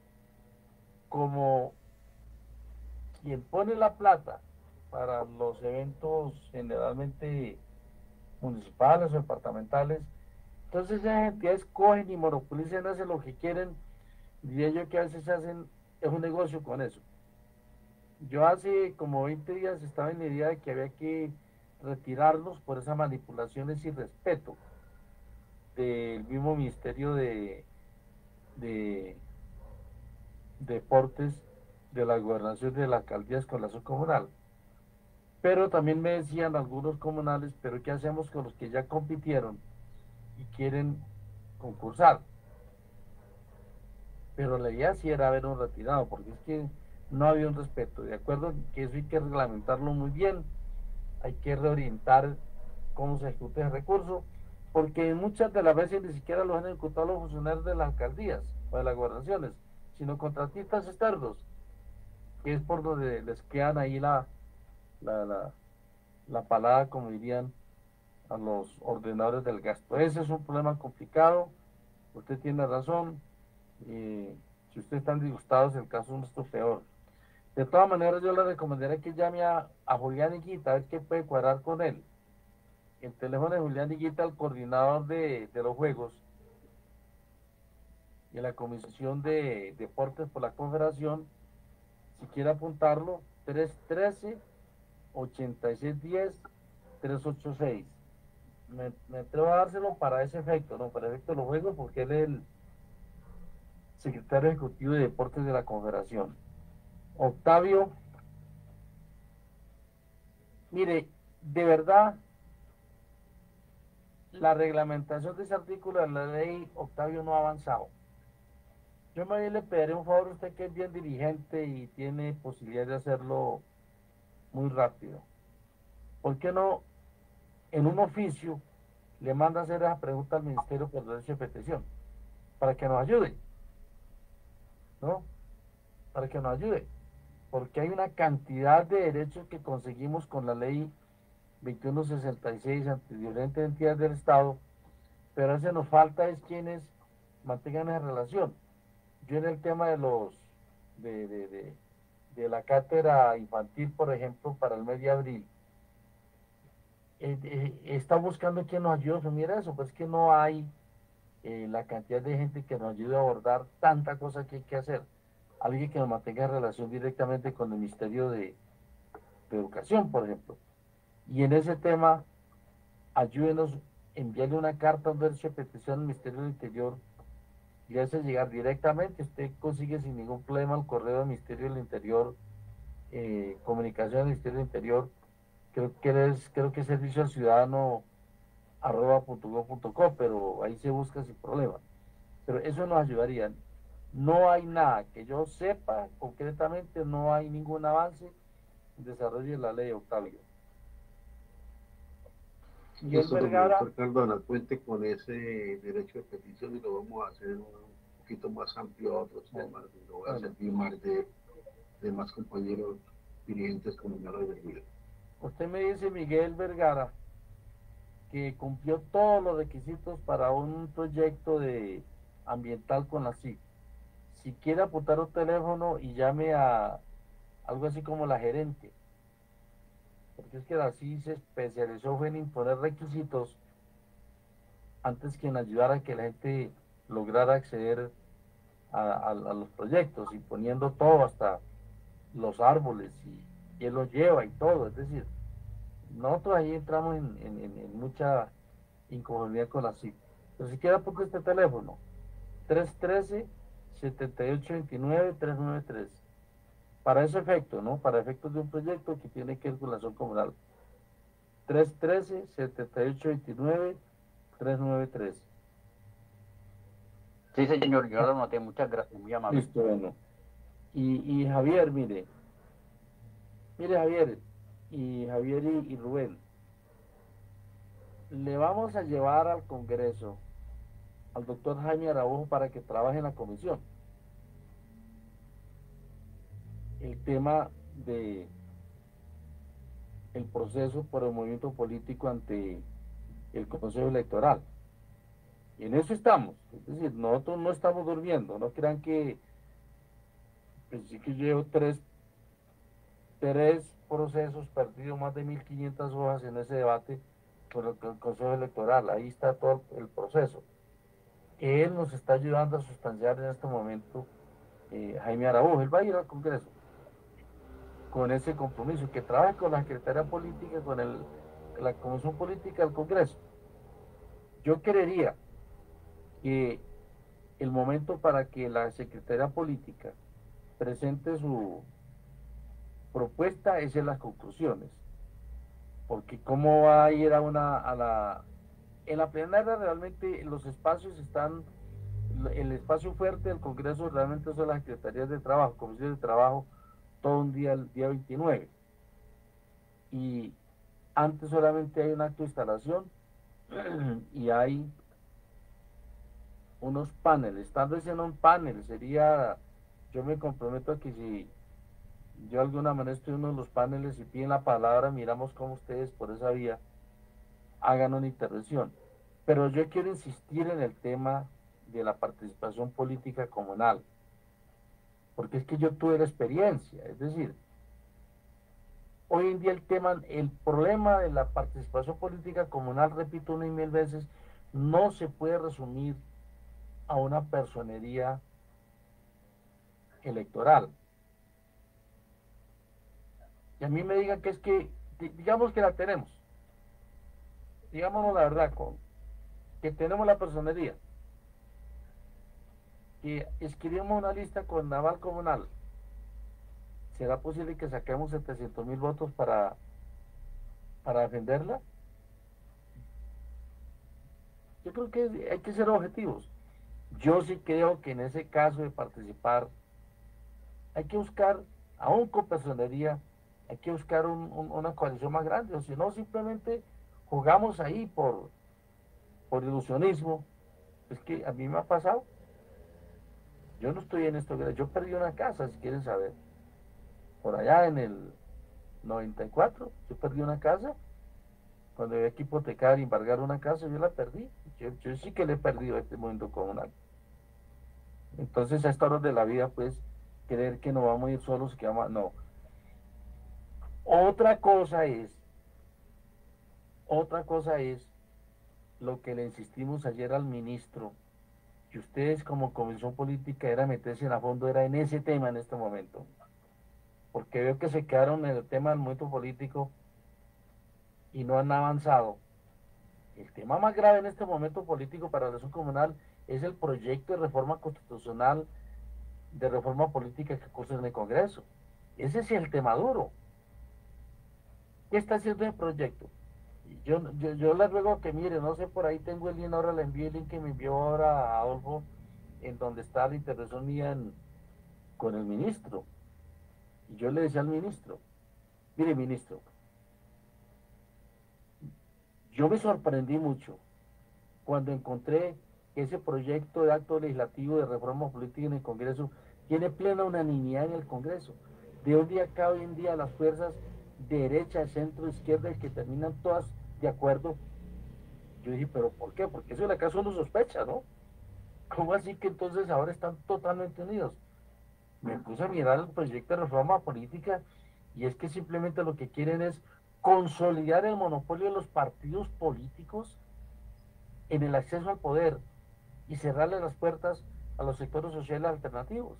como quien pone la plata para los eventos generalmente municipales o departamentales, entonces esas entidades cogen y monopolizan, hacen lo que quieren, diría yo que a veces hacen, es un negocio con eso. Yo hace como veinte días estaba en la idea de que había que retirarlos por esas manipulaciones y respeto del mismo Ministerio de, de, de Deportes de la Gobernación de las Alcaldías con la subcomunal. Pero también me decían algunos comunales, pero ¿qué hacemos con los que ya compitieron y quieren concursar? Pero la idea sí era haber un retirado, porque es que no había un respeto. De acuerdo que eso hay que reglamentarlo muy bien, hay que reorientar cómo se ejecuta el recurso, porque muchas de las veces ni siquiera los han ejecutado los funcionarios de las alcaldías o de las gobernaciones, sino contratistas externos, que es por donde les quedan ahí la, la, la, la palada, como dirían a los ordenadores del gasto. Ese es un problema complicado, usted tiene razón, y si ustedes están disgustados, el caso es nuestro peor. De todas maneras, yo le recomendaría que llame a, a Julián Higuita, a ver qué puede cuadrar con él. El teléfono de Julián Higuita, el coordinador de, de los juegos y la Comisión de Deportes por la Confederación, si quiere apuntarlo, tres uno tres, ochenta y seis diez, tres ocho seis. Me, me atrevo a dárselo para ese efecto, no para el efecto de los juegos, porque él es el secretario ejecutivo de Deportes de la Confederación. Octavio, mire, de verdad, la reglamentación de ese artículo de la ley, Octavio, no ha avanzado. Yo me le pediré un favor a usted, que es bien dirigente y tiene posibilidad de hacerlo muy rápido. ¿Por qué no en un oficio le manda a hacer esa pregunta al Ministerio por Derecho de Petición? Para que nos ayude, ¿no? Para que nos ayude. Porque hay una cantidad de derechos que conseguimos con la ley veintiuno sesenta y seis ante diferentes entidades del Estado, pero a veces nos falta es quienes mantengan esa relación. Yo en el tema de los de, de, de, de la cátedra infantil, por ejemplo, para el mes de abril, eh, eh, está buscando quien nos ayude a asumir eso, pues que no hay eh, la cantidad de gente que nos ayude a abordar tanta cosa que hay que hacer. Alguien que nos mantenga en relación directamente con el Ministerio de, de Educación, por ejemplo. Y en ese tema, ayúdenos, enviarle una carta, un derecho de petición al Ministerio del Interior y hace llegar directamente. Usted consigue sin ningún problema el correo del Ministerio del Interior, eh, comunicación del Ministerio del Interior, creo que es, creo que es servicio al ciudadano arroba punto go punto co, pero ahí se busca sin problema. Pero eso nos ayudaría. No hay nada que yo sepa concretamente, no hay ningún avance en desarrollo de la ley, Octavio. Y eso, doctor Cardona, cuente con ese derecho de petición y lo vamos a hacer un poquito más amplio a otros temas, no voy a servir más de, de más compañeros dirigentes comunales del Huila. Usted me dice, Miguel Vergara, que cumplió todos los requisitos para un proyecto de ambiental con la C I C. Si quiere apuntar un teléfono y llame a algo así como la gerente, porque es que la C I C se especializó fue en imponer requisitos antes que en ayudar a que la gente lograra acceder a, a, a los proyectos, imponiendo todo, hasta los árboles y quién los lleva y todo. Es decir, nosotros ahí entramos en, en, en, en mucha inconformidad con la C I C. Pero si quiere apuntar este teléfono, tres uno tres, siete ocho dos nueve, tres nueve tres. Para ese efecto, ¿no? Para efectos de un proyecto que tiene que ver con la zona comunal. tres uno tres, siete ocho dos nueve, tres nueve tres. Sí, señor, yo lo noté. Muchas gracias, muy amable. Listo, bueno. Y, y Javier, mire. Mire, Javier, y Javier y, y Rubén. Le vamos a llevar al Congreso al doctor Jaime Araujo para que trabaje en la comisión el tema de el proceso por el movimiento político ante el Consejo Electoral. Y en eso estamos. Es decir, nosotros no estamos durmiendo. No crean que pensé que llevo tres tres procesos, perdido más de mil quinientas hojas en ese debate con el, el Consejo Electoral. Ahí está todo el, el proceso. Él nos está ayudando a sustanciar en este momento eh, Jaime Araujo. Él va a ir al Congreso con ese compromiso, que trabaje con la Secretaría Política, con el, la Comisión Política del Congreso. Yo creería que el momento para que la Secretaría Política presente su propuesta es en las conclusiones, porque cómo va a ir a una a la en la plenaria, realmente los espacios están, el espacio fuerte del Congreso realmente son las secretarías de trabajo, comisiones de trabajo, todo un día, el día veintinueve, y antes solamente hay un acto de instalación y hay unos paneles. Tal vez en un panel sería, yo me comprometo a que si yo de alguna manera estoy en uno de los paneles y piden la palabra, miramos cómo ustedes por esa vía hagan una intervención. Pero yo quiero insistir en el tema de la participación política comunal, porque es que yo tuve la experiencia. Es decir, hoy en día el tema, el problema de la participación política comunal, repito una y mil veces, no se puede resumir a una personería electoral. Y a mí me digan que es que, digamos que la tenemos, digámonos la verdad, con, que tenemos la personería, que escribimos una lista con Naval Comunal, ¿será posible que saquemos setecientos mil votos para, para defenderla? Yo creo que hay que ser objetivos. Yo sí creo que en ese caso de participar hay que buscar, aún con personería, hay que buscar un, un, una coalición más grande, o si no, simplemente jugamos ahí por, por ilusionismo. Es que a mí me ha pasado, yo no estoy en esto, yo perdí una casa, si quieren saber, por allá en el noventa y cuatro, yo perdí una casa, cuando había que hipotecar y embargar una casa, yo la perdí, yo, yo sí que le he perdido a este mundo comunal. Entonces a esta hora de la vida, pues, creer que no vamos a ir solos, que vamos a... no. Otra cosa es, otra cosa es lo que le insistimos ayer al ministro, que ustedes como comisión política era meterse en a fondo, era en ese tema en este momento, porque veo que se quedaron en el tema del momento político y no han avanzado. El tema más grave en este momento político para la elección comunal es el proyecto de reforma constitucional, de reforma política que cursa en el Congreso. Ese es el tema duro. ¿Qué está haciendo el proyecto? Yo, yo, yo les ruego que mire, no sé, por ahí tengo el link, ahora le envío el link que me envió ahora a Adolfo, en donde está la intervención mía en, con el ministro. Y yo le decía al ministro, mire ministro, yo me sorprendí mucho cuando encontré que ese proyecto de acto legislativo de reforma política en el Congreso tiene plena unanimidad en el Congreso. De un día acá hoy en día las fuerzas de derecha, centro, izquierda, que terminan todas de acuerdo. Yo dije, ¿pero por qué? Porque eso en la casa uno sospecha, ¿no? ¿Cómo así que entonces ahora están totalmente unidos? Me puse a mirar el proyecto de reforma política y es que simplemente lo que quieren es consolidar el monopolio de los partidos políticos en el acceso al poder y cerrarle las puertas a los sectores sociales alternativos.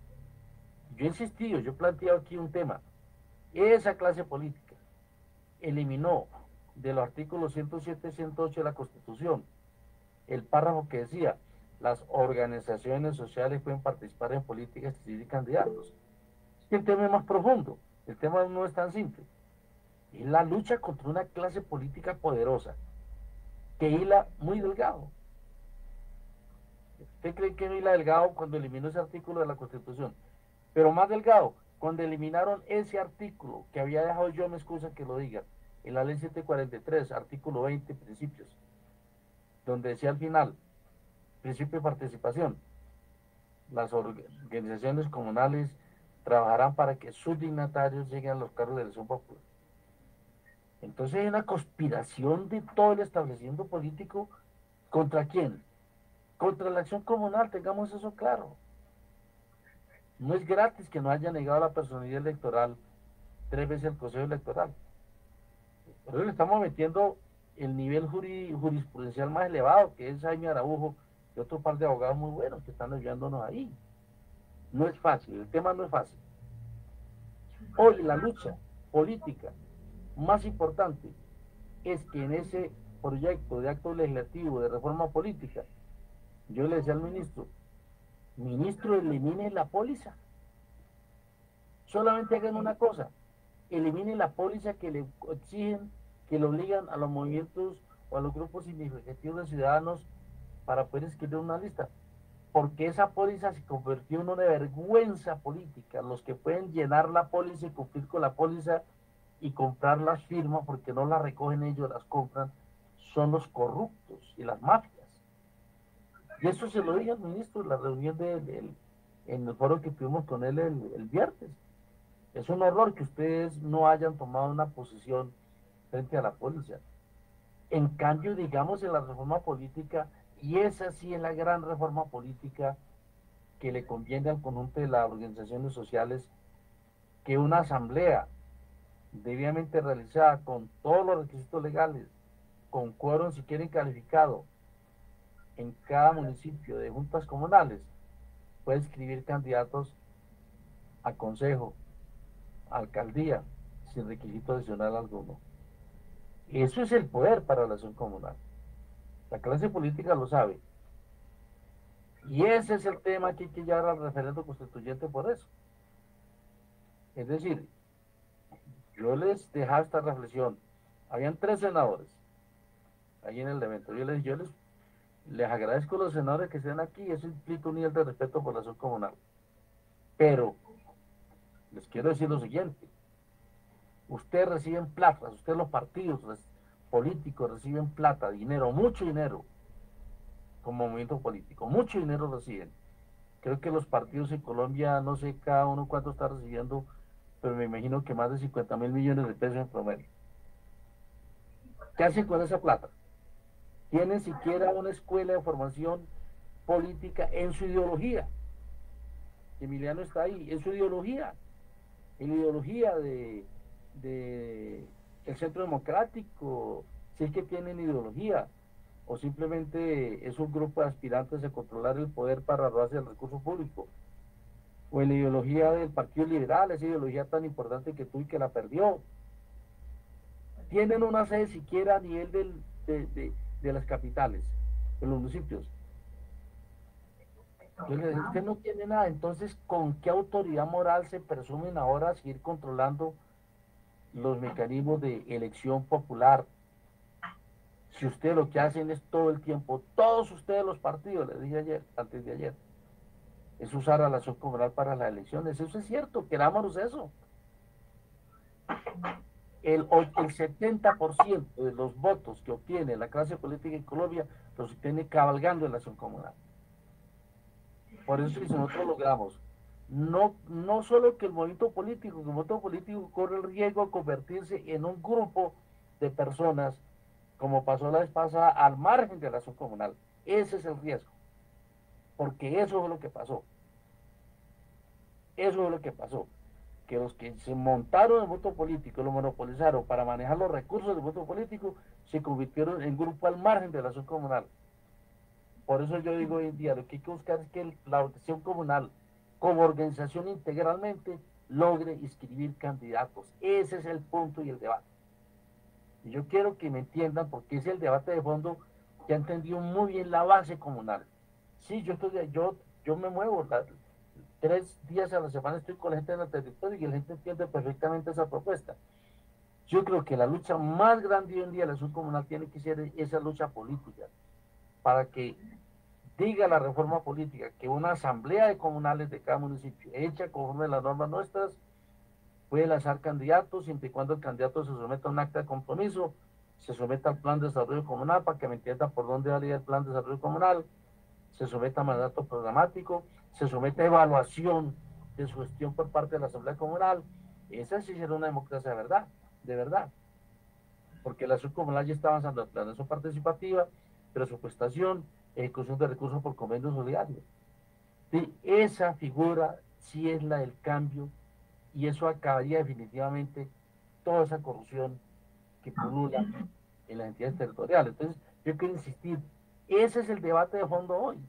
Yo he insistido, yo he planteado aquí un tema. Esa clase política eliminó de los artículos ciento siete y ciento ocho de la Constitución el párrafo que decía: las organizaciones sociales pueden participar en políticas y decidir candidatos. Y el tema es más profundo, el tema no es tan simple. Es la lucha contra una clase política poderosa que hila muy delgado. ¿Usted cree que no hila delgado cuando eliminó ese artículo de la Constitución? Pero más delgado, cuando eliminaron ese artículo que había dejado, yo me excusa que lo diga, en la ley setecientos cuarenta y tres, artículo veinte, principios, donde decía al final, principio de participación, las organizaciones comunales trabajarán para que sus dignatarios lleguen a los cargos de elección popular. Entonces hay una conspiración de todo el establecimiento político. ¿Contra quién? Contra la acción comunal, tengamos eso claro. No es gratis que no haya negado la personalidad electoral tres veces el Consejo Electoral. Pero le estamos metiendo el nivel juri, jurisprudencial más elevado, que es Jaime Araujo y otro par de abogados muy buenos que están ayudándonos ahí. No es fácil, el tema no es fácil. Hoy la lucha política más importante es que en ese proyecto de acto legislativo de reforma política, yo le decía al ministro, ministro, elimine la póliza. Solamente hagan una cosa, elimine la póliza que le exigen, que le obligan a los movimientos o a los grupos significativos de ciudadanos para poder escribir una lista. Porque esa póliza se convirtió en una vergüenza política. Los que pueden llenar la póliza y cumplir con la póliza y comprar las firmas, porque no las recogen ellos, las compran, son los corruptos y las mafias. Y eso se lo dije al ministro en la reunión de, de, de, en el foro que tuvimos con él el, el viernes. Es un horror que ustedes no hayan tomado una posición frente a la póliza. En cambio, digamos, en la reforma política, y esa sí es la gran reforma política que le conviene al conjunto de las organizaciones sociales, que una asamblea debidamente realizada con todos los requisitos legales, con quórum si quieren calificado, en cada municipio de juntas comunales, puede inscribir candidatos a consejo, a alcaldía, sin requisito adicional alguno. Eso es el poder para la acción comunal. La clase política lo sabe. Y ese es el tema que hay que llevar al referendo constituyente por eso. Es decir, yo les dejaba esta reflexión. Habían tres senadores ahí en el evento. Yo les, yo les, les agradezco a los senadores que estén aquí. Eso implica un nivel de respeto por la acción comunal. Pero les quiero decir lo siguiente. Ustedes reciben plata, ustedes los partidos políticos reciben plata, dinero, mucho dinero, como movimiento político, mucho dinero reciben. Creo que los partidos en Colombia, no sé cada uno cuánto está recibiendo, pero me imagino que más de cincuenta mil millones de pesos en promedio. ¿Qué hacen con esa plata? Tienen siquiera una escuela de formación política en su ideología. Emiliano está ahí, en su ideología, en la ideología de, de el Centro Democrático, si es que tienen ideología, o simplemente es un grupo de aspirantes a controlar el poder para robarse el recurso público, o en la ideología del Partido Liberal, esa ideología tan importante que tuvo y que la perdió. Tienen una sede siquiera a nivel del, de, de, de las capitales, de los municipios. Yo le digo, usted no tiene nada, entonces ¿con qué autoridad moral se presumen ahora seguir controlando los mecanismos de elección popular? Si ustedes lo que hacen es todo el tiempo, todos ustedes los partidos, les dije ayer, antes de ayer, es usar a la acción comunal para las elecciones. Eso es cierto, querámonos eso. el, el setenta por ciento de los votos que obtiene la clase política en Colombia los obtiene cabalgando en la acción comunal. Por eso si nosotros logramos no, no solo que el movimiento político, que el movimiento político corre el riesgo de convertirse en un grupo de personas, como pasó la vez pasada, al margen de la acción comunal. Ese es el riesgo, porque eso es lo que pasó. Eso es lo que pasó, que los que se montaron el voto político, lo monopolizaron para manejar los recursos del voto político, se convirtieron en grupo al margen de la acción comunal. Por eso yo digo hoy en día, lo que hay que buscar es que el, la acción comunal, como organización integralmente, logre inscribir candidatos. Ese es el punto y el debate. Y yo quiero que me entiendan, porque es el debate de fondo que ha entendido muy bien la base comunal. Sí, yo estoy, yo, yo me muevo, la, tres días a la semana estoy con la gente en el territorio y la gente entiende perfectamente esa propuesta. Yo creo que la lucha más grande hoy en día de la acción comunal tiene que ser esa lucha política, para que diga la reforma política que una asamblea de comunales de cada municipio, hecha conforme a las normas nuestras, puede lanzar candidatos siempre y cuando el candidato se someta a un acta de compromiso, se someta al plan de desarrollo comunal para que me entienda por dónde va a ir el plan de desarrollo comunal, se someta a mandato programático, se somete a evaluación de su gestión por parte de la Asamblea Comunal. Esa sí será una democracia de verdad, de verdad. Porque la acción comunal ya está avanzando en planeación participativa, presupuestación, ejecución de recursos por convenio solidario. Sí, esa figura sí es la del cambio y eso acabaría definitivamente toda esa corrupción que pulula en las entidades territoriales. Entonces, yo quiero insistir, ese es el debate de fondo hoy.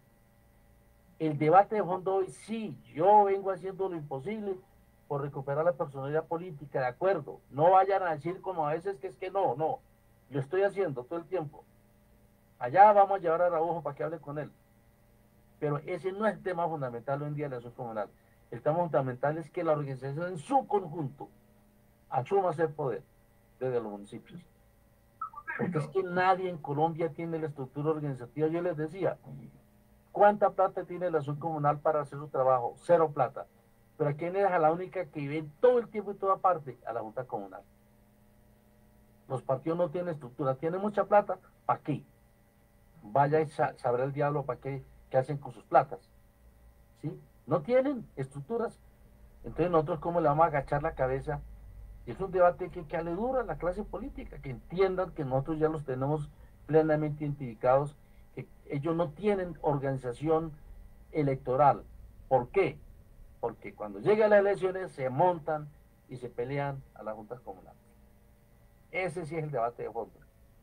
El debate de fondo hoy, sí, yo vengo haciendo lo imposible por recuperar la personalidad política, de acuerdo. No vayan a decir como a veces que es que no, no. Lo estoy haciendo todo el tiempo. Allá vamos a llevar a Araujo para que hable con él. Pero ese no es el tema fundamental hoy en día de la acción comunal. El tema fundamental es que la organización en su conjunto asuma ese poder desde los municipios. Porque es que nadie en Colombia tiene la estructura organizativa. Yo les decía, ¿cuánta plata tiene la acción comunal para hacer su trabajo? Cero plata. Pero ¿a quién es a la única que vive todo el tiempo y toda parte? A la Junta Comunal. Los partidos no tienen estructura, tienen mucha plata, ¿para qué? Vaya y sa sabrá el diablo para qué, qué hacen con sus platas. ¿Sí? No tienen estructuras. Entonces nosotros cómo le vamos a agachar la cabeza. Y es un debate que, que le dura a la clase política, que entiendan que nosotros ya los tenemos plenamente identificados, que ellos no tienen organización electoral. ¿Por qué? Porque cuando llegan las elecciones se montan y se pelean a las juntas comunales. Ese sí es el debate de fondo.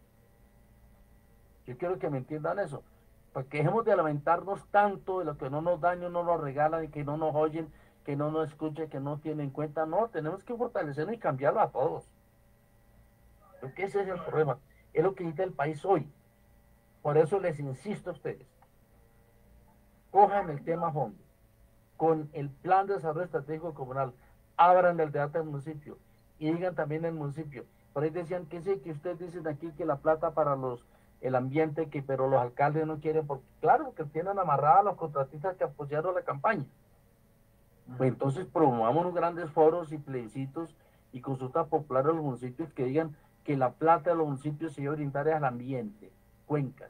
Yo quiero que me entiendan eso, porque dejemos de lamentarnos tanto de lo que no nos dañan, no nos regalan y que no nos oyen, que no nos escuchen, que no tienen en cuenta. No, tenemos que fortalecernos y cambiarlo a todos. Porque ese es el problema, es lo que necesita el país hoy. Por eso les insisto a ustedes, cojan el tema a fondo, con el plan de desarrollo estratégico comunal, abran el debate del municipio y digan también en el municipio. Por ahí decían que sí, que ustedes dicen aquí que la plata para los el ambiente, que pero los alcaldes no quieren, porque claro, que tienen amarrada a los contratistas que apoyaron la campaña. Pues entonces promovamos unos grandes foros y plebiscitos y consultas populares a los municipios que digan que la plata de los municipios se debe brindar al ambiente, cuencas.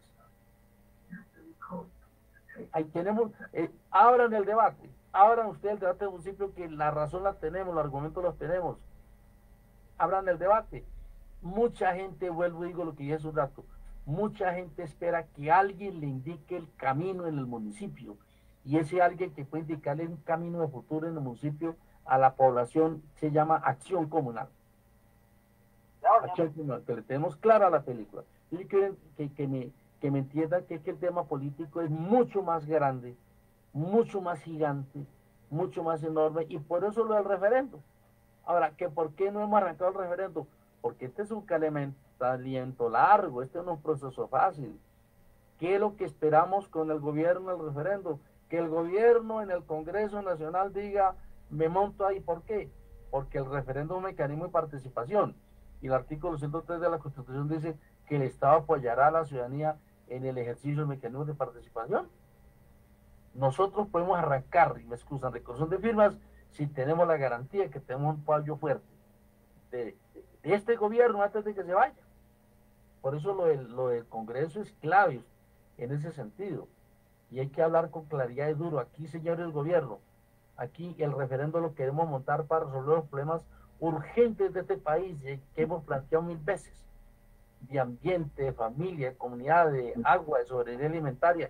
Ahí tenemos, eh, abran el debate, abran ustedes el debate del municipio, que la razón la tenemos, los argumentos los tenemos. Abran el debate. Mucha gente, vuelvo y digo lo que dije hace un rato, mucha gente espera que alguien le indique el camino en el municipio, y ese alguien que puede indicarle un camino de futuro en el municipio a la población se llama acción comunal. Acción comunal, que le tenemos clara la película. Yo quiero que, que, me, que me entiendan que, es que el tema político es mucho más grande, mucho más gigante, mucho más enorme, y por eso lo del referendo. Ahora, ¿que ¿por qué no hemos arrancado el referendo? Porque este es un calentamiento largo, este no es un proceso fácil. ¿Qué es lo que esperamos con el gobierno del referendo? Que el gobierno en el Congreso Nacional diga, me monto ahí. ¿Por qué? Porque el referendo es un mecanismo de participación, y el artículo ciento tres de la Constitución dice que el Estado apoyará a la ciudadanía en el ejercicio de mecanismos de participación. Nosotros podemos arrancar, y me excusan, recolección de firmas si tenemos la garantía que tenemos un apoyo fuerte de, de este gobierno antes de que se vaya. Por eso lo del, lo del Congreso es clave en ese sentido. Y hay que hablar con claridad y duro. Aquí, señores del gobierno, aquí el referendo lo queremos montar para resolver los problemas urgentes de este país que hemos planteado mil veces, de ambiente, de familia, de comunidad, de agua, de soberanía alimentaria,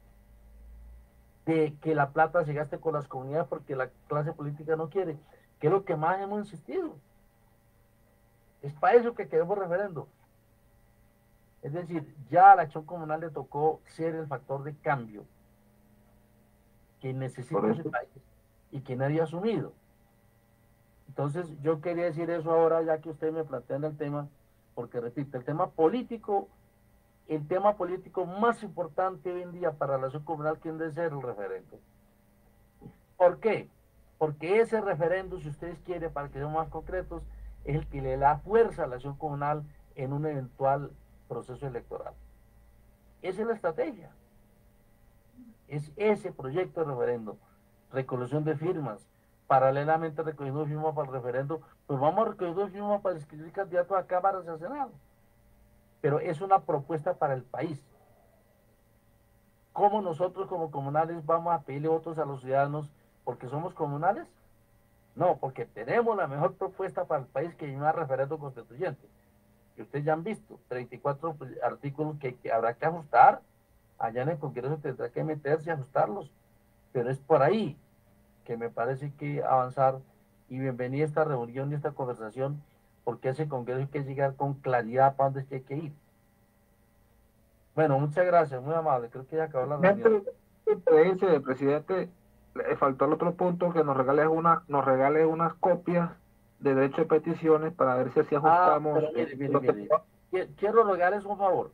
de que la plata se gaste con las comunidades porque la clase política no quiere, que es lo que más hemos insistido. Es para eso que queremos referendo. Es decir, ya a la acción comunal le tocó ser el factor de cambio que necesita ese país y que nadie ha asumido. Entonces, yo quería decir eso ahora, ya que ustedes me plantean el tema, porque repito, el tema político, el tema político más importante hoy en día para la acción comunal tiende a ser el referendo. ¿Por qué? Porque ese referendo, si ustedes quieren, para que seamos más concretos, es el que le da fuerza a la acción comunal en un eventual proceso electoral. Esa es la estrategia. Es ese proyecto de referendo, recolección de firmas, paralelamente recogiendo firmas para el referendo, pues vamos recogiendo firmas para inscribir candidatos a cámaras y a senado. Pero es una propuesta para el país. ¿Cómo nosotros como comunales vamos a pedirle votos a los ciudadanos porque somos comunales? No, porque tenemos la mejor propuesta para el país que llama referendo constituyente. Que ustedes ya han visto, treinta y cuatro artículos que, que habrá que ajustar, allá en el Congreso tendrá que meterse y ajustarlos, pero es por ahí que me parece que avanzar, y bienvenida a esta reunión y esta conversación, porque a ese Congreso hay que llegar con claridad para dónde es que hay que ir. Bueno, muchas gracias, muy amable, creo que ya acabó la reunión. Dice, presidente, le faltó el otro punto, que nos regales una, nos regales unas copias de derecho de peticiones para ver si así ajustamos. Ah, pero mire, mire, mire. Quiero rogarles un favor.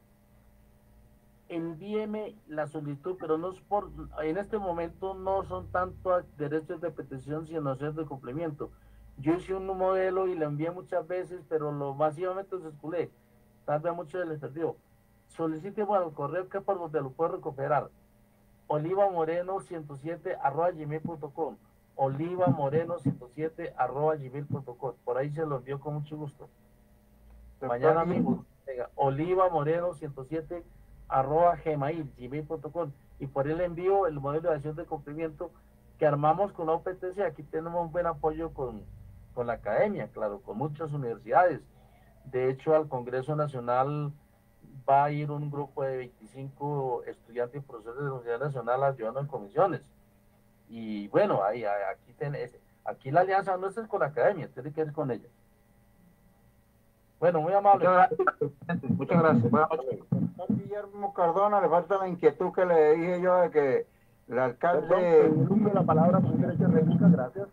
Envíeme la solicitud, pero no es por, en este momento no son tanto derechos de petición, sino derechos de cumplimiento. Yo hice un modelo y lo envié muchas veces, pero lo masivamente desculé. Tal vez muchos les perdió. Solicíteme al correo que por donde lo puedo recuperar. Oliva Moreno ciento siete arroba gmail punto com. Oliva Moreno ciento siete arroba gmail punto com. Por ahí se lo envío con mucho gusto. Mañana mismo. Oliva Moreno ciento siete arroba gmail punto com, y por él envío el modelo de acción de cumplimiento que armamos con la O P T C. Aquí tenemos un buen apoyo con, con la academia, claro, con muchas universidades. De hecho, al Congreso Nacional va a ir un grupo de veinticinco estudiantes y profesores de la Universidad Nacional ayudando en comisiones. Y bueno, ahí, aquí, ten, aquí la alianza no es con la academia, tiene que ser con ella. Bueno, muy amable. Muchas gracias. Muchas gracias. Buenas noches. Guillermo Cardona, le falta la inquietud que le dije yo de que el alcalde... Perdón, la palabra por un derecho de réplica, gracias.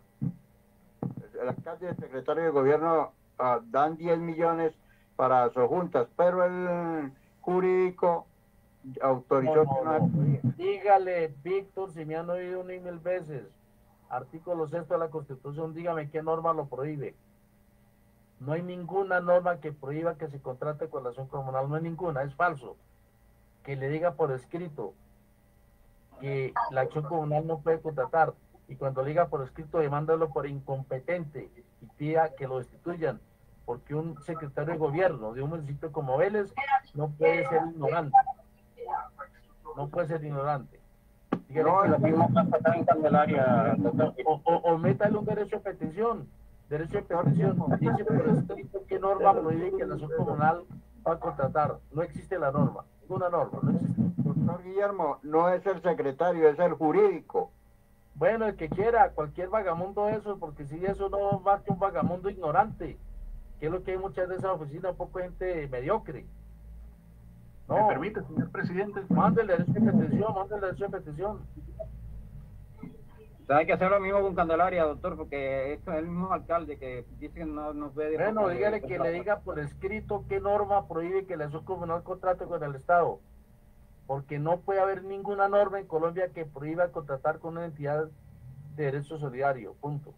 El alcalde y el secretario de gobierno uh, dan diez millones para sus juntas, pero el jurídico autorizó no, no, que no... no. Dígale, Víctor, si me han oído ni mil veces, artículo sexto de la Constitución, dígame qué norma lo prohíbe. No hay ninguna norma que prohíba que se contrate con la acción comunal, no hay ninguna, es falso. Que le diga por escrito que la acción comunal no puede contratar, y cuando le diga por escrito, demándalo por incompetente y pida que lo destituyan, porque un secretario de gobierno de un municipio como Vélez no puede ser ignorante. No puede ser ignorante. Dígale no, que la misma pasa en Candelaria. O, o, o métale un derecho de petición. Derecho de petición, dice por escrito qué norma prohíbe que la acción comunal va a contratar. No existe la norma, ninguna norma, no existe. Doctor Guillermo, no es el secretario, es el jurídico. Bueno, el que quiera, cualquier vagamundo de eso, porque si eso no es más que un vagamundo ignorante, que es lo que hay muchas de esas oficinas, poco gente mediocre. No. ¿Me permite, señor presidente? Mándele derecho de petición, mándele derecho de petición. Hay que hacer lo mismo con Candelaria, doctor, porque es el mismo alcalde que dice que no nos ve... Bueno, dígale que le diga por escrito qué norma prohíbe que la acción comunal contrate con el Estado, porque no puede haber ninguna norma en Colombia que prohíba contratar con una entidad de derecho solidario, punto.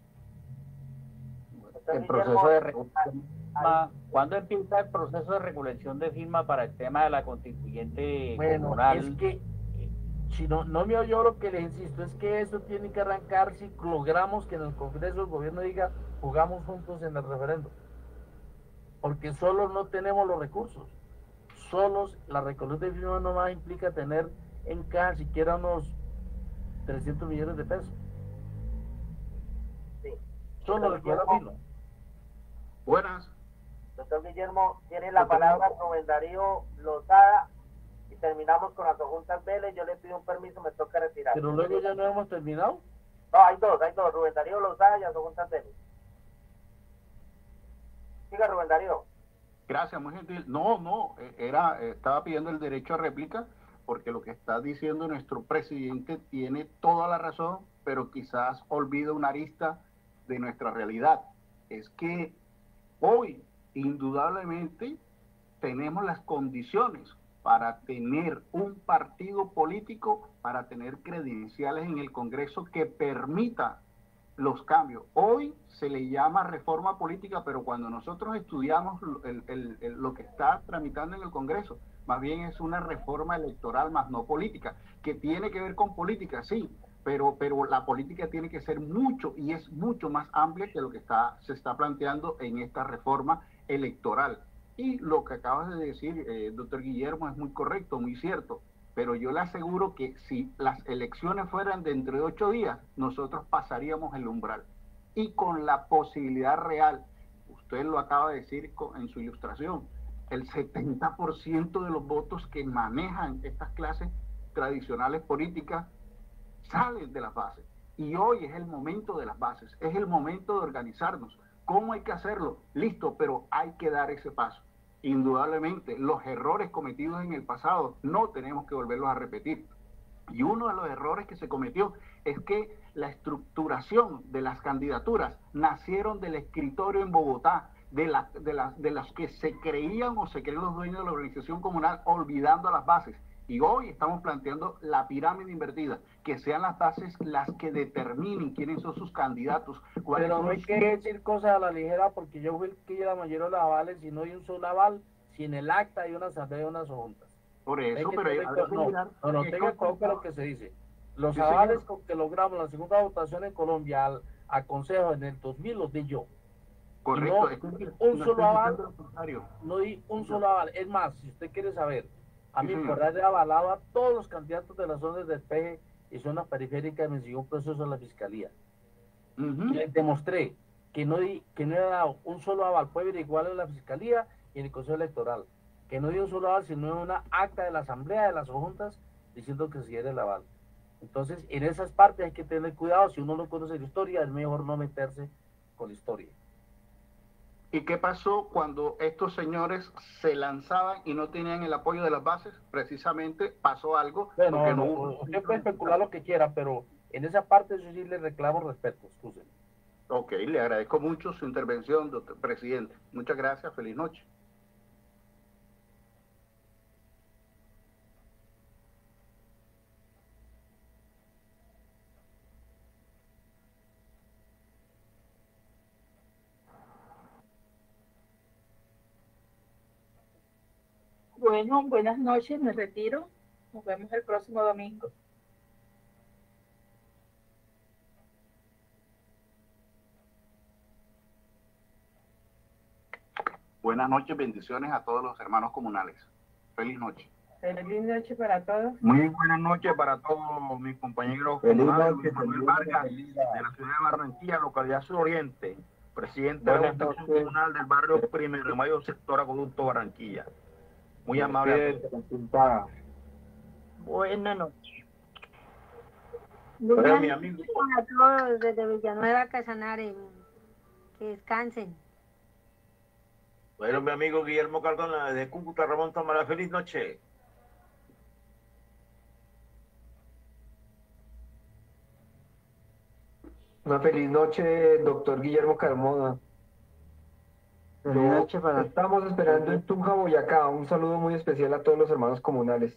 El proceso de recolección, ¿cuándo empieza el proceso de recolección de firma para el tema de la constituyente bueno, comunal? Es que si no, no me oyó lo que le insisto, es que eso tiene que arrancar si logramos que en el Congreso el gobierno diga, jugamos juntos en el referendo. porque solos no tenemos los recursos. Solos la recolección de firmas nomás implica tener en caja siquiera unos trescientos millones de pesos. Sí. Solo recoger la firma. Buenas. Doctor Guillermo, tiene la palabra Rubén Darío Lozada y terminamos con las Juntas Vélez. Yo le pido un permiso, me toca retirar. Pero luego ya no hemos terminado. No, hay dos, hay dos, Rubén Darío Lozada y Juntas Vélez. Siga, Rubén Darío. Gracias, muy gentil. No, no, era, estaba pidiendo el derecho a réplica porque lo que está diciendo nuestro presidente tiene toda la razón, pero quizás olvida una arista de nuestra realidad. Es que hoy, indudablemente, tenemos las condiciones para tener un partido político, para tener credenciales en el Congreso que permita los cambios. Hoy se le llama reforma política, pero cuando nosotros estudiamos el, el, el, lo que está tramitando en el Congreso, más bien es una reforma electoral más no política, que tiene que ver con política, sí, pero, pero la política tiene que ser mucho y es mucho más amplia que lo que está, se está planteando en esta reforma electoral. Y lo que acabas de decir, eh, doctor Guillermo, es muy correcto, muy cierto. Pero yo le aseguro que si las elecciones fueran dentro de ocho días, nosotros pasaríamos el umbral. Y con la posibilidad real, usted lo acaba de decir en su ilustración, el setenta por ciento de los votos que manejan estas clases tradicionales políticas salen de las bases. Y hoy es el momento de las bases, es el momento de organizarnos. ¿Cómo hay que hacerlo? Listo, pero hay que dar ese paso. Indudablemente, los errores cometidos en el pasado no tenemos que volverlos a repetir. Y uno de los errores que se cometió es que la estructuración de las candidaturas nacieron del escritorio en Bogotá, de, la, de, la, de las que se creían o se creen los dueños de la organización comunal, olvidando las bases. Y hoy estamos planteando la pirámide invertida, que sean las bases las que determinen quiénes son sus candidatos. Pero no hay que decir cosas a la ligera, porque yo fui el que la mayoría de los avales, y no hay un solo aval, si en el acta hay una asamblea y unas juntas. Por eso, pero hay, no, no, no, no tenga en cuenta lo que se dice. Los sí, avales con que logramos la segunda votación en Colombia al, al Consejo en el dos mil los di yo. Correcto. No, es que, un no solo aval, no di un solo aval. Es más, si usted quiere saber, a mí por darle avalado a todos los candidatos de las zonas de despeje y zonas periféricas, me siguió un proceso en la fiscalía. Uh-huh. Les demostré que no di, que no he dado un solo aval, puede averiguar en la fiscalía y en el Consejo Electoral, que no dio un solo aval, sino una acta de la asamblea de las juntas diciendo que si era el aval. Entonces, en esas partes hay que tener cuidado. Si uno no conoce la historia, es mejor no meterse con la historia. ¿Y qué pasó cuando estos señores se lanzaban y no tenían el apoyo de las bases? Precisamente pasó algo. Bueno, no, no, hubo... usted puede especular lo que quiera, pero en esa parte yo sí le reclamo respeto, excúsenme. Ok, le agradezco mucho su intervención, doctor presidente. Muchas gracias, feliz noche. Bueno, buenas noches, me retiro. Nos vemos el próximo domingo. Buenas noches, bendiciones a todos los hermanos comunales. Feliz noche. Feliz noche para todos. Muy buenas noches para todos mis compañeros comunales. Luis Manuel Vargas, de la ciudad de Barranquilla, localidad suroriente, presidente de la Junta Comunal del barrio Primero de Mayo, sector Acueducto Barranquilla. Muy amable. Buenas noches. Buenas noches a todos desde Villanueva, Casanare. Que descansen. Bueno, mi amigo Guillermo Cardona, desde Cúcuta, Ramón Tamara, feliz noche. Una feliz noche, doctor Guillermo Carmona. Feliz noche para... Estamos esperando en Tunja, Boyacá. Un saludo muy especial a todos los hermanos comunales.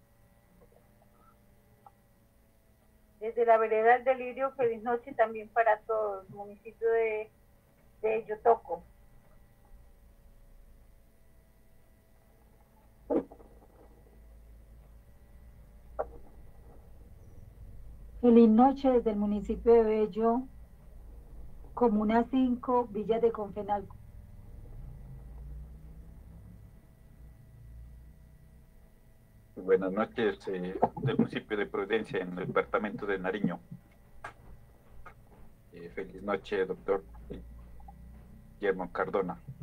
Desde la vereda del Delirio, feliz noche también para todos, municipio de, de Yotoco. Feliz noche desde el municipio de Bello, Comuna cinco, Villa de Confenalco. Buenas noches, eh, del municipio de Providencia, en el departamento de Nariño. Eh, feliz noche, doctor Guillermo Cardona.